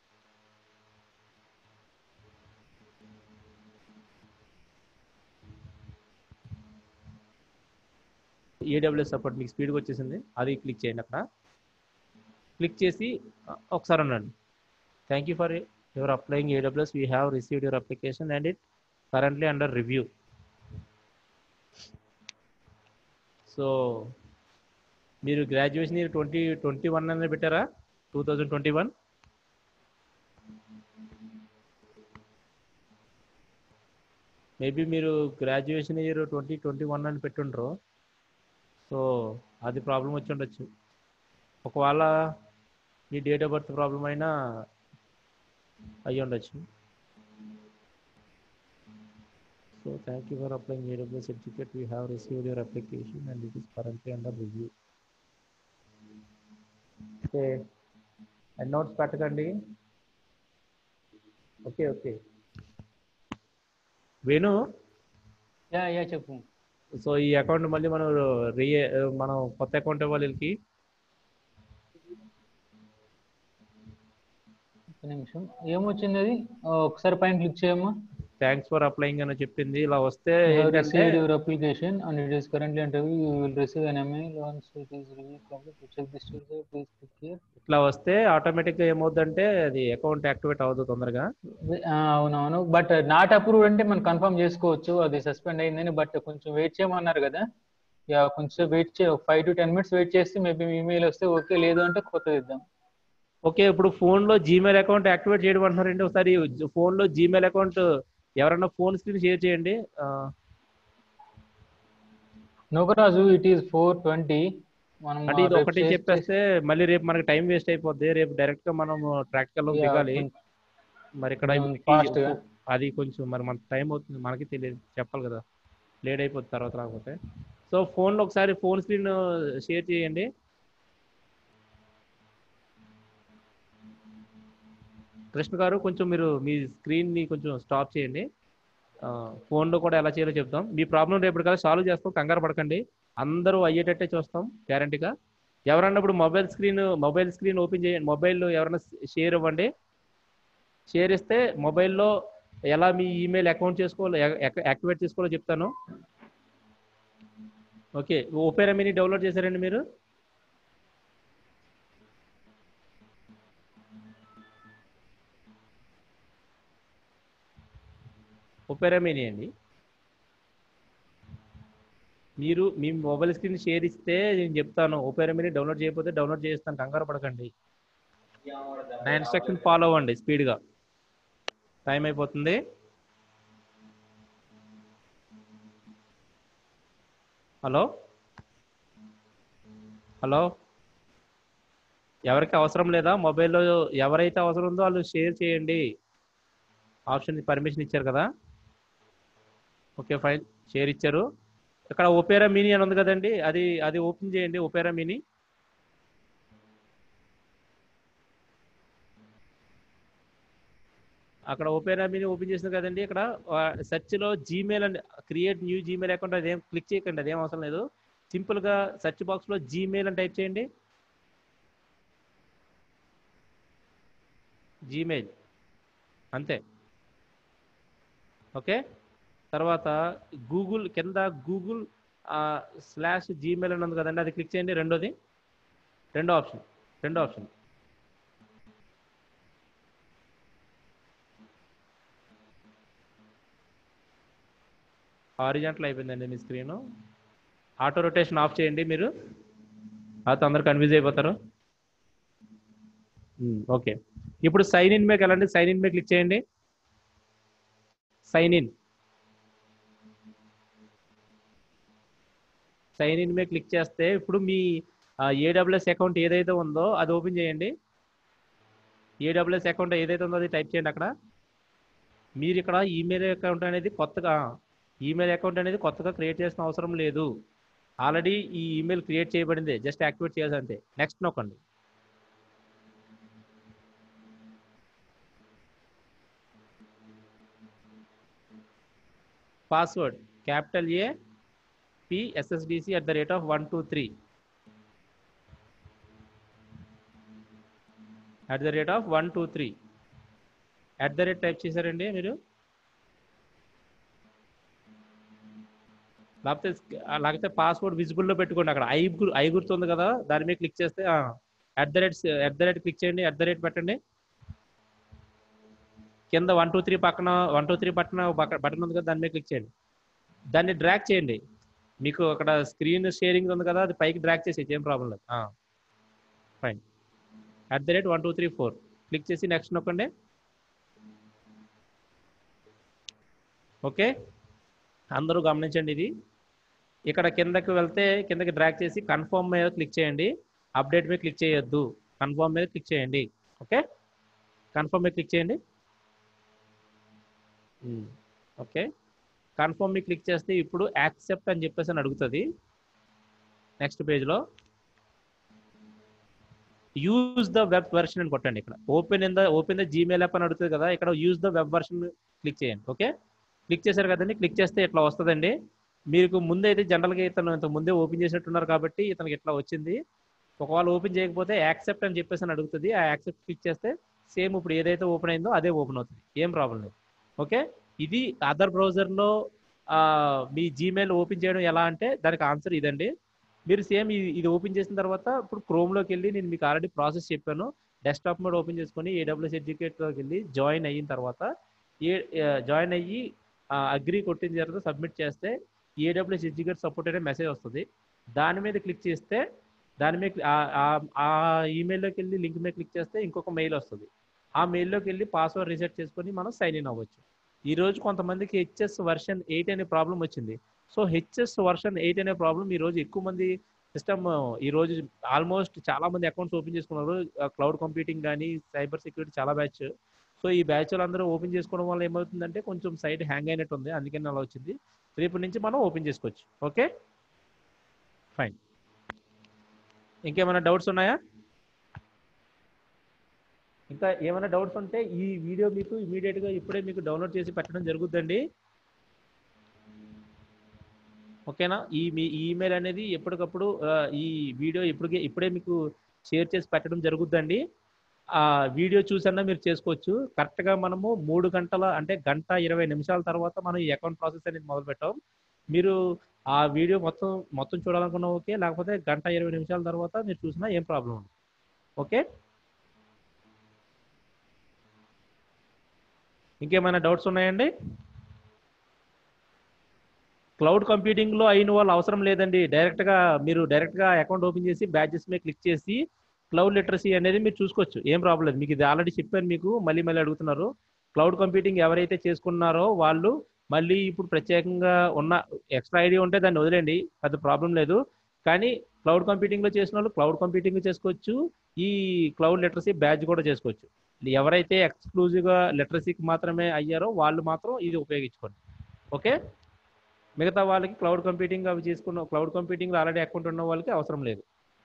ఏడబ్ల్యూఎస్ సపోర్ట్ మీకు స్పీడ్గా వచ్చేసింది, అది క్లిక్ చేయండి. అక్కడ క్లిక్ చేసి ఒకసారి అనండి, thank you for your applying AWS, we have received your application and it currently under review. So మీరు graduation year twenty twenty one అనేది పెట్టారా, two thousand twenty one maybe మీరు graduation year twenty twenty one అని పెట్టుండ్రు, so అది problem వచ్చి ఉండొచ్చు. ఒకవేళ మీ డేట్ ఆఫ్ బర్త్ ప్రాబ్లం అయినా అయ్యి ఉండొచ్చు. So thank you for applying AWS certificate, we have received your application and it is currently under review. Okay and notes పెట్టకండి. Okay okay Venu, yeah yeah చెప్పు. సో ఈ అకౌంట్ మళ్ళీ మనం రీ మనం కొత్త అకౌంట్ ఇవ్వాలి వీళ్ళకి. ఒక నిమిషం, ఏమొచ్చింది అది ఒకసారి పైన క్లిక్ చేయమ్మా. థ్యాంక్స్ ఫర్ అప్లయింగ్ అని చెప్పింది, ఇలా వస్తే received your application and it is currently under review, you will receive an email once it is reviewed complete, to check the status please click here. ఇట్లా వస్తే ఆటోమేటిక్గా ఏమవుతుందంటే అది అకౌంట్ యాక్టివేట్ అవుతుంది తొందరగా. అవునవును, బట్ నాట్ అప్రూవ్డ్ అంటే మనం కన్ఫర్మ్ చేసుకోవచ్చు అది సస్పెండ్ అయిందని, బట్ కొంచెం వెయిట్ చేయమన్నారు కదా, యా కొంచెం వెయిట్ చే five to ten minutes wait చేస్తే మేబీ ఈమెయిల్ వస్తే ఓకే, లేదు అంటే కొత్తది ఇద్దాం. ఓకే ఇప్పుడు ఫోన్లో జీమెయిల్ అకౌంట్ యాక్టివేట్ చేయడం అంటున్నారండి, ఒకసారి ఫోన్లో జీమెయిల్ అకౌంట్ ఎవరన్నా ఫోన్ స్క్రీన్ షేర్ చేయండి. Nookaraju, it is four twenty, మనం అంటే ఇది రేపు ఒకటి చేసి చేసి చెప్పేస్తే మళ్ళీ రేపు మనకి టైం వేస్ట్ అయిపోద్ది. రేపు డైరెక్ట్ గా మనం ప్రాక్టికల్ యా దిగాలి. కొంచెం మరి ఇక్కడ కొంచెం వీళ్ళకి ఫాస్ట్గా ఫో- అది కొంచెం మరి మన టైం అవుతుంది, మనకి తెలియదు, చెప్పాలి కదా, లేట్ అయిపోతుంది తర్వాత రాకపోతే. సో ఫోన్లో ఒకసారి ఫోన్ స్క్రీన్ షేర్ చేయండి. కృష్ణ గారు కొంచెం మీరు మీ స్క్రీన్ ని కొంచెం స్టాప్ చేయండి. ఆ, ఫోన్లో కూడా ఎలా చేయాలో చెప్తాం. మీ ప్రాబ్లం రేపటికల్లా సాల్వ్ చేస్తాం, కంగారు పడకండి. అందరూ అయ్యేటట్టే చూస్తాం గ్యారంటీగా. ఎవరన్నా ఇప్పుడు mobile screen mobile screen open చేయండి, మొబైల్లో ఎవరైనా షేర్ ఇవ్వండి. షేర్ ఇస్తే మొబైల్లో ఎలా మీ ఈమెయిల్ అకౌంట్ చేసుకోవాలో యాక్టివేట్ చేసుకోవాలో చెప్తాను. ఓకే, ఓపెరా మినీ డౌన్లోడ్ చేశారండి మీరు? ఓపెరా మినీ అండి. మీరు మీ మొబైల్ స్క్రీన్ షేర్ ఇస్తే నేను చెప్తాను. ఓపెరా మినీ డౌన్లోడ్ చేయకపోతే డౌన్లోడ్ చేస్తాను, కంగారు పడకండి. నా ఇన్స్ట్రక్షన్ ఫాలో అవ్వండి స్పీడ్గా, టైం అయిపోతుంది. హలో హలో ఎవరికి అవసరం లేదా మొబైల్లో? ఎవరైతే అవసరం ఉందో వాళ్ళు షేర్ చేయండి. ఆప్షన్ పర్మిషన్ ఇచ్చారు కదా. ఓకే ఫైన్, షేర్ ఇచ్చారు. ఇక్కడ ఓపెరా మినీ అని ఉంది కదండి, అది అది ఓపెన్ చేయండి. ఓపెరా మినీ అక్కడ ఓపెరా మినీ ఓపెన్ చేసింది కదండి. ఇక్కడ సెర్చ్లో Gmail and create new Gmail account అదేం క్లిక్ చేయకండి, అదేం అవసరం లేదు. సింపుల్గా సెర్చ్ బాక్స్లో జీమెయిల్ అని టైప్ చేయండి. జీమెయిల్ అంతే. ఓకే, తర్వాత గూగుల్ కింద గూగుల్ స్లాష్ జీమెయిల్ అని ఉంది కదండి, అది క్లిక్ చేయండి. రెండోది రెండో ఆప్షన్ రెండో ఆప్షన్ హారిజాంటల్ అయిపోయిందండి మీ స్క్రీన్. ఆటో రొటేషన్ ఆఫ్ చేయండి మీరు, అది అందరు కన్ఫ్యూజ్ అయిపోతారు. ఓకే, ఇప్పుడు సైన్ ఇన్ మీద వెళ్ళండి. సైన్ ఇన్ మీద క్లిక్ చేయండి. సైన్ ఇన్ సైన్ ఇన్ మీద క్లిక్ చేస్తే ఇప్పుడు మీ ఏడబ్ల్యూఎస్ అకౌంట్ ఏదైతే ఉందో అది ఓపెన్ చేయండి. ఏడబ్ల్యూఎస్ అకౌంట్ ఏదైతే ఉందో అది టైప్ చేయండి. అక్కడ మీరు ఇక్కడ ఈమెయిల్ అకౌంట్ అనేది కొత్తగా ఈమెయిల్ అకౌంట్ అనేది కొత్తగా క్రియేట్ చేసిన అవసరం లేదు. ఆల్రెడీ ఈ ఈమెయిల్ క్రియేట్ చేయబడింది, జస్ట్ యాక్టివేట్ చేయాల్సి అంతే. నెక్స్ట్ నొక్కండి. Password capital A PSSDC at the rate of one two three at the rate of one two three at the rate type చేశారండి మీరు. లేకపోతే లేకపోతే పాస్వర్డ్ విజిబుల్లో పెట్టుకోండి. అక్కడ ఐ గుర్ ఐ గుర్తుంది కదా, దాని మీద క్లిక్ చేస్తే at the rate at the rate click చేయండి. అట్ ద రేట్ పెట్టండి. కింద వన్ టూ త్రీ పక్కన వన్ టూ త్రీ పక్కన బటన్ ఉంది కదా, దాని మీద క్లిక్ చేయండి. దాన్ని డ్రాగ్ చేయండి. మీకు అక్కడ స్క్రీన్ షేరింగ్ ఉంది కదా, అది పైకి డ్రాగ్ చేసేది, ఏం ప్రాబ్లం లేదు. Fine, at the rate one two three four click చేసి నెక్స్ట్ నొక్కండి. ఓకే, అందరూ గమనించండి. ఇది ఇక్కడ కిందకి వెళ్తే కిందకి డ్రాగ్ చేసి కన్ఫర్మ్ మీద క్లిక్ చేయండి. అప్డేట్ మీద క్లిక్ చేయొద్దు, కన్ఫర్మ్ మీద క్లిక్ చేయండి. ఓకే, కన్ఫర్మ్ మీద క్లిక్ చేయండి. ఓకే, కన్ఫర్మ్ మీద క్లిక్ చేస్తే ఇప్పుడు యాక్సెప్ట్ అని చెప్పేసి అని అడుగుతుంది. నెక్స్ట్ పేజ్లో యూజ్ ద వెబ్ వర్షన్ అని కొట్టండి. ఇక్కడ open in the open the Gmail app అని అడుగుతుంది కదా, ఇక్కడ use the web version click చేయండి. ఓకే, క్లిక్ చేశారు కదండి. క్లిక్ చేస్తే ఇట్లా వస్తుందండి. మీకు ముందైతే జనరల్గా ఇతను ఇంత ముందే ఓపెన్ చేసినట్టున్నారు కాబట్టి ఇతనికి ఇట్లా వచ్చింది. ఒకవేళ ఓపెన్ చేయకపోతే యాక్సెప్ట్ అని చెప్పేసి అని అడుగుతుంది. ఆ యాక్సెప్ట్ క్లిక్ చేస్తే సేమ్ ఇప్పుడు ఏదైతే ఓపెన్ అయిందో అదే ఓపెన్ అవుతుంది, ఏం ప్రాబ్లం లేదు. ఓకే, ఇది అదర్ బ్రౌజర్లో మీ జీమెయిల్ ఓపెన్ చేయడం ఎలా అంటే దానికి ఆన్సర్ ఇదండి. మీరు సేమ్ ఇది ఓపెన్ చేసిన తర్వాత ఇప్పుడు క్రోమ్లోకి వెళ్ళి నేను మీకు ఆల్రెడీ ప్రాసెస్ చెప్పాను. డెస్క్టాప్ మోడ్ ఓపెన్ చేసుకొని ఏడబ్ల్యూఎస్ ఎడ్యుకేట్లోకి వెళ్ళి జాయిన్ అయిన తర్వాత ఏ జాయిన్ అయ్యి అగ్రి కొట్టిన తర్వాత సబ్మిట్ చేస్తే ఏడబ్ల్యూఎస్ ఎడ్యుకేట్ సపోర్ట్ అనే మెసేజ్ వస్తుంది. దాని మీద క్లిక్ చేస్తే దాని మీద ఆ ఈమెయిల్లోకి వెళ్ళి లింక్ మీద క్లిక్ చేస్తే ఇంకొక మెయిల్ వస్తుంది. ఆ మెయిల్లోకి వెళ్ళి పాస్వర్డ్ రీసెట్ చేసుకొని మనం సైన్ ఇన్ అవ్వచ్చు. ఈరోజు కొంతమందికి హెచ్ఎస్ వర్షన్ ఎయిట్ అనే ప్రాబ్లం వచ్చింది. సో హెచ్ఎస్ వర్షన్ ఎయిట్ అనే ప్రాబ్లం ఈరోజు ఎక్కువ మంది సిస్టమ్ ఈ రోజు ఆల్మోస్ట్ చాలా మంది అకౌంట్స్ ఓపెన్ చేసుకున్నారు, క్లౌడ్ కంప్యూటింగ్ కానీ సైబర్ సెక్యూరిటీ చాలా బ్యాచ్. సో ఈ బ్యాచ్ అందరూ ఓపెన్ చేసుకోవడం వల్ల ఏమవుతుందంటే కొంచెం సైట్ హ్యాంగ్ అయినట్టు ఉంది, అందుకని అలా వచ్చింది. రేపు నుంచి మనం ఓపెన్ చేసుకోవచ్చు. Okay fine. ఇంకేమైనా డౌట్స్ ఉన్నాయా? ఇంకా ఏమైనా డౌట్స్ ఉంటే ఈ వీడియో మీకు ఇమీడియట్గా ఇప్పుడే మీకు డౌన్లోడ్ చేసి పెట్టడం జరుగుతుందండి. ఓకేనా? ఈ మీ ఈమెయిల్ అనేది ఎప్పటికప్పుడు ఈ వీడియో ఇప్పటికే ఇప్పుడే మీకు షేర్ చేసి పెట్టడం జరుగుతుందండి. ఆ వీడియో చూసన్నా మీరు చేసుకోవచ్చు. కరెక్ట్గా మనము మూడు గంటల అంటే గంట ఇరవై నిమిషాల తర్వాత మనం ఈ అకౌంట్ ప్రాసెస్ అనేది మొదలు పెట్టాం. మీరు ఆ వీడియో మొత్తం మొత్తం చూడాలనుకున్నా ఓకే, లేకపోతే గంట ఇరవై నిమిషాల తర్వాత మీరు చూసినా ఏం ప్రాబ్లం ఉంది. ఓకే, ఇంకేమైనా డౌట్స్ ఉన్నాయండి? క్లౌడ్ కంప్యూటింగ్లో అయిన వాళ్ళు అవసరం లేదండి. డైరెక్ట్గా మీరు డైరెక్ట్గా అకౌంట్ ఓపెన్ చేసి బ్యాచెస్ మీద క్లిక్ చేసి క్లౌడ్ లిటరసీ అనేది మీరు చూసుకోవచ్చు, ఏం ప్రాబ్లం లేదు. మీకు ఇది ఆల్రెడీ చెప్పాను, మీకు మళ్ళీ మళ్ళీ అడుగుతున్నారు. క్లౌడ్ కంప్యూటింగ్ ఎవరైతే చేసుకున్నారో వాళ్ళు మళ్ళీ ఇప్పుడు ప్రత్యేకంగా ఉన్న ఎక్స్ట్రా ఐడియా ఉంటే దాన్ని వదిలేండి, పెద్ద ప్రాబ్లం లేదు. కానీ క్లౌడ్ కంప్యూటింగ్లో చేసిన వాళ్ళు క్లౌడ్ కంప్యూటింగ్ చేసుకోవచ్చు, ఈ క్లౌడ్ లిటరసీ బ్యాచ్ కూడా చేసుకోవచ్చు. ఎవరైతే ఎక్స్క్లూజివ్గా లిటరసీకి మాత్రమే అయ్యారో వాళ్ళు మాత్రం ఇది ఉపయోగించుకోండి. ఓకే, మిగతా వాళ్ళకి క్లౌడ్ కంప్యూటింగ్ అవి చేసుకున్న క్లౌడ్ కంప్యూటింగ్లో ఆల్రెడీ అకౌంట్ ఉన్న వాళ్ళకి అవసరం లేదు.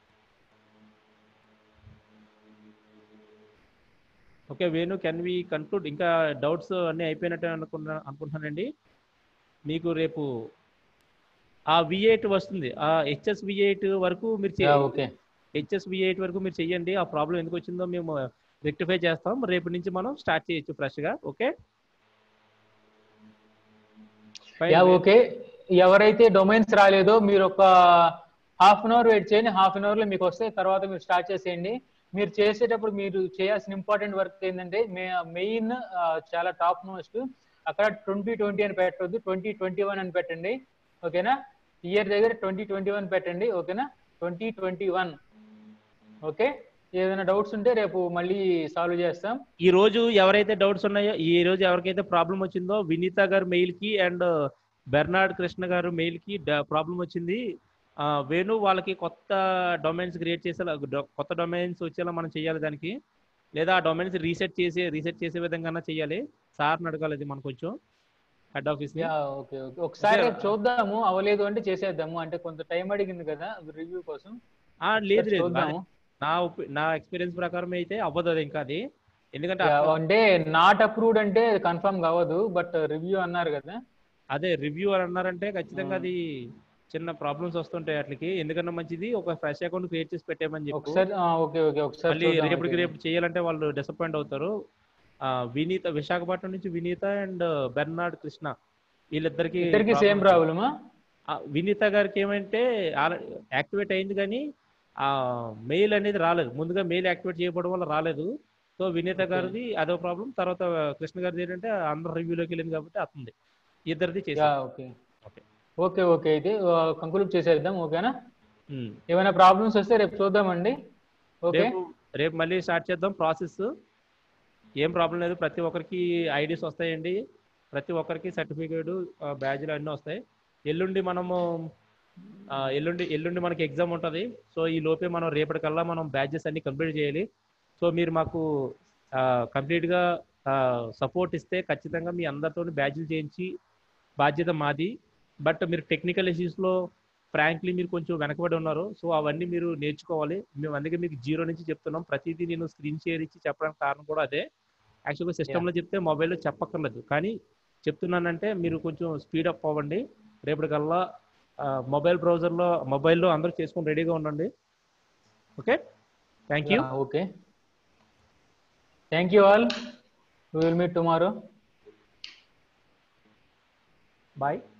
Okay Venu, can we conclude? ఇంకా డౌట్స్ అన్నీ అయిపోయినట్టే అనుకున్నా అనుకుంటున్నానండి. మీకు రేపు ఆ వి ఎయిట్ వస్తుంది, ఆ హెచ్ఎస్ వి ఎయిట్ వరకు మీరు చేయండి. హెచ్ఎస్ వి ఎయిట్ వరకు మీరు చెయ్యండి. ఆ ప్రాబ్లం ఎందుకు వచ్చిందో మేము రెక్టిఫై చేస్తాం. రేపు నుంచి మనం స్టార్ట్ చేయొచ్చు ఫ్రెష్గా. ఓకే ఓకే, ఎవరైతే డొమైన్స్ రాలేదో మీరు ఒక హాఫ్ అన్ అవర్ వెయిట్ చేయండి. హాఫ్ అన్ అవర్ లో మీకు వస్తే తర్వాత మీరు స్టార్ట్ చేసేయండి. మీరు చేసేటప్పుడు మీరు చేయాల్సిన ఇంపార్టెంట్ వర్క్ ఏంటంటే మెయిన్ చాలా టాప్ మోస్ట్ అక్కడ ట్వంటీ ట్వంటీ అని పెట్టొద్దు, ట్వంటీ ట్వంటీ వన్ అని పెట్టండి. ఓకేనా? ఇయర్ దగ్గర ట్వంటీ ట్వంటీ వన్ పెట్టండి. ఓకేనా? Twenty twenty one. ఓకే, ఏదైనా డౌట్స్ ఉంటే రేపు మళ్ళీ సాల్వ్ చేస్తాం. ఈ రోజు ఎవరైతే డౌట్స్ ఉన్నాయో, ఈ రోజు ఎవరికైతే ప్రాబ్లం వచ్చిందో వినీత గారు మెయిల్ కి అండ్ బెర్నార్డ్ కృష్ణ గారు మెయిల్ కి ప్రాబ్లం వచ్చింది. వేణు వాళ్ళకి కొత్త డొమైన్స్ క్రియేట్ చేసేలా, కొత్త డొమైన్స్ వచ్చేలా మనం చేయాలి దానికి, లేదా ఆ డొమైన్స్ రీసెట్ చేసి రీసెట్ చేసే విధంగా చేయాలి. సార్ని అడగాలి అది మనం కొంచెం హెడ్ ఆఫీస్. ఓకే ఓకే, ఒకసారి చూద్దాము, అవ్వలేదు అంటే చేసేద్దాము. అంటే కొంత టైం అడిగింది కదా రివ్యూ కోసం. లేదు లేదు, నా నా ఎక్స్పీరియన్స్ ప్రకారం అయితే అవ్వదు అది ఇంకా. అది ఎందుకంటే అంటే నాట్ అప్రూవ్డ్ అంటే కన్ఫర్మ్ కావదు, బట్ రివ్యూ అన్నారు కదా. అదే రివ్యూ అని అన్నారంటే ఖచ్చితంగా అది చిన్న ప్రాబ్లమ్స్ వస్తుంటాయి అట్లకి. ఎందుకన్నా మంచిది ఒక ఫ్రెష్ అకౌంట్ క్రియేట్ చేసి పెట్టేమని చెప్పి మళ్ళీ రేపటికి రేపు చేయాలంటే వాళ్ళు డిసప్పాయింట్ అవుతారు. వినీత విశాఖపట్నం నుంచి వినీత అండ్ బెర్నార్డ్ కృష్ణ వీళ్ళిద్దరికి సేమ్ ప్రాబ్లమా? వినీత గారికి ఏమంటే యాక్టివేట్ అయింది కానీ ఆ మెయిల్ అనేది రాలేదు, ముందుగా మెయిల్ యాక్టివేట్ చేయబడడం వల్ల రాలేదు. సో వినీత గారిది అదో ప్రాబ్లం. తర్వాత కృష్ణ గారిది ఏంటంటే అందరూ రివ్యూలోకి వెళ్ళింది కాబట్టి అతుంది. ఇద్దరిది చేసాం. ఓకే ఓకే ఓకే అయితే కంక్లూడ్ చేసేద్దాం. ఓకేనా? ఏమైనా ప్రాబ్లమ్స్ వస్తే రేపు చూద్దామండి. ఓకే, రేపు మళ్ళీ స్టార్ట్ చేద్దాం ప్రాసెస్. ఏం ప్రాబ్లం లేదు, ప్రతి ఒక్కరికి ఐడీస్ వస్తాయండి, ప్రతి ఒక్కరికి సర్టిఫికేట్ బ్యాడ్జ్లు అన్నీ వస్తాయి. ఎల్లుండి మనము ఎల్లుండి ఎల్లుండి మనకి ఎగ్జామ్ ఉంటుంది. సో ఈ లోపే మనం రేపటికల్లా మనం బ్యాడ్జెస్ అన్ని కంప్లీట్ చేయాలి. సో మీరు మాకు కంప్లీట్గా సపోర్ట్ ఇస్తే ఖచ్చితంగా మీ అందరితో బ్యాడ్జ్లు చేయించి బాధ్యత మాది. బట్ మీరు టెక్నికల్ ఇష్యూస్లో ఫ్రాంక్లీ మీరు కొంచెం వెనకబడి ఉన్నారు. సో అవన్నీ మీరు నేర్చుకోవాలి. మేము అందుకే మీకు జీరో నుంచి చెప్తున్నాం. ప్రతిదీ నేను స్క్రీన్ షేర్ ఇచ్చి చెప్పడానికి కారణం కూడా అదే. యాక్చువల్గా సిస్టంలో చెప్తే మొబైల్లో చెప్పక్కర్లేదు, కానీ చెప్తున్నానంటే మీరు కొంచెం స్పీడప్ అవ్వండి. రేపటికల్లా మొబైల్ బ్రౌజర్లో మొబైల్లో అందరూ చేసుకొని రెడీగా ఉండండి. Okay, thank you. Okay, thank you all. We will meet tomorrow. Bye.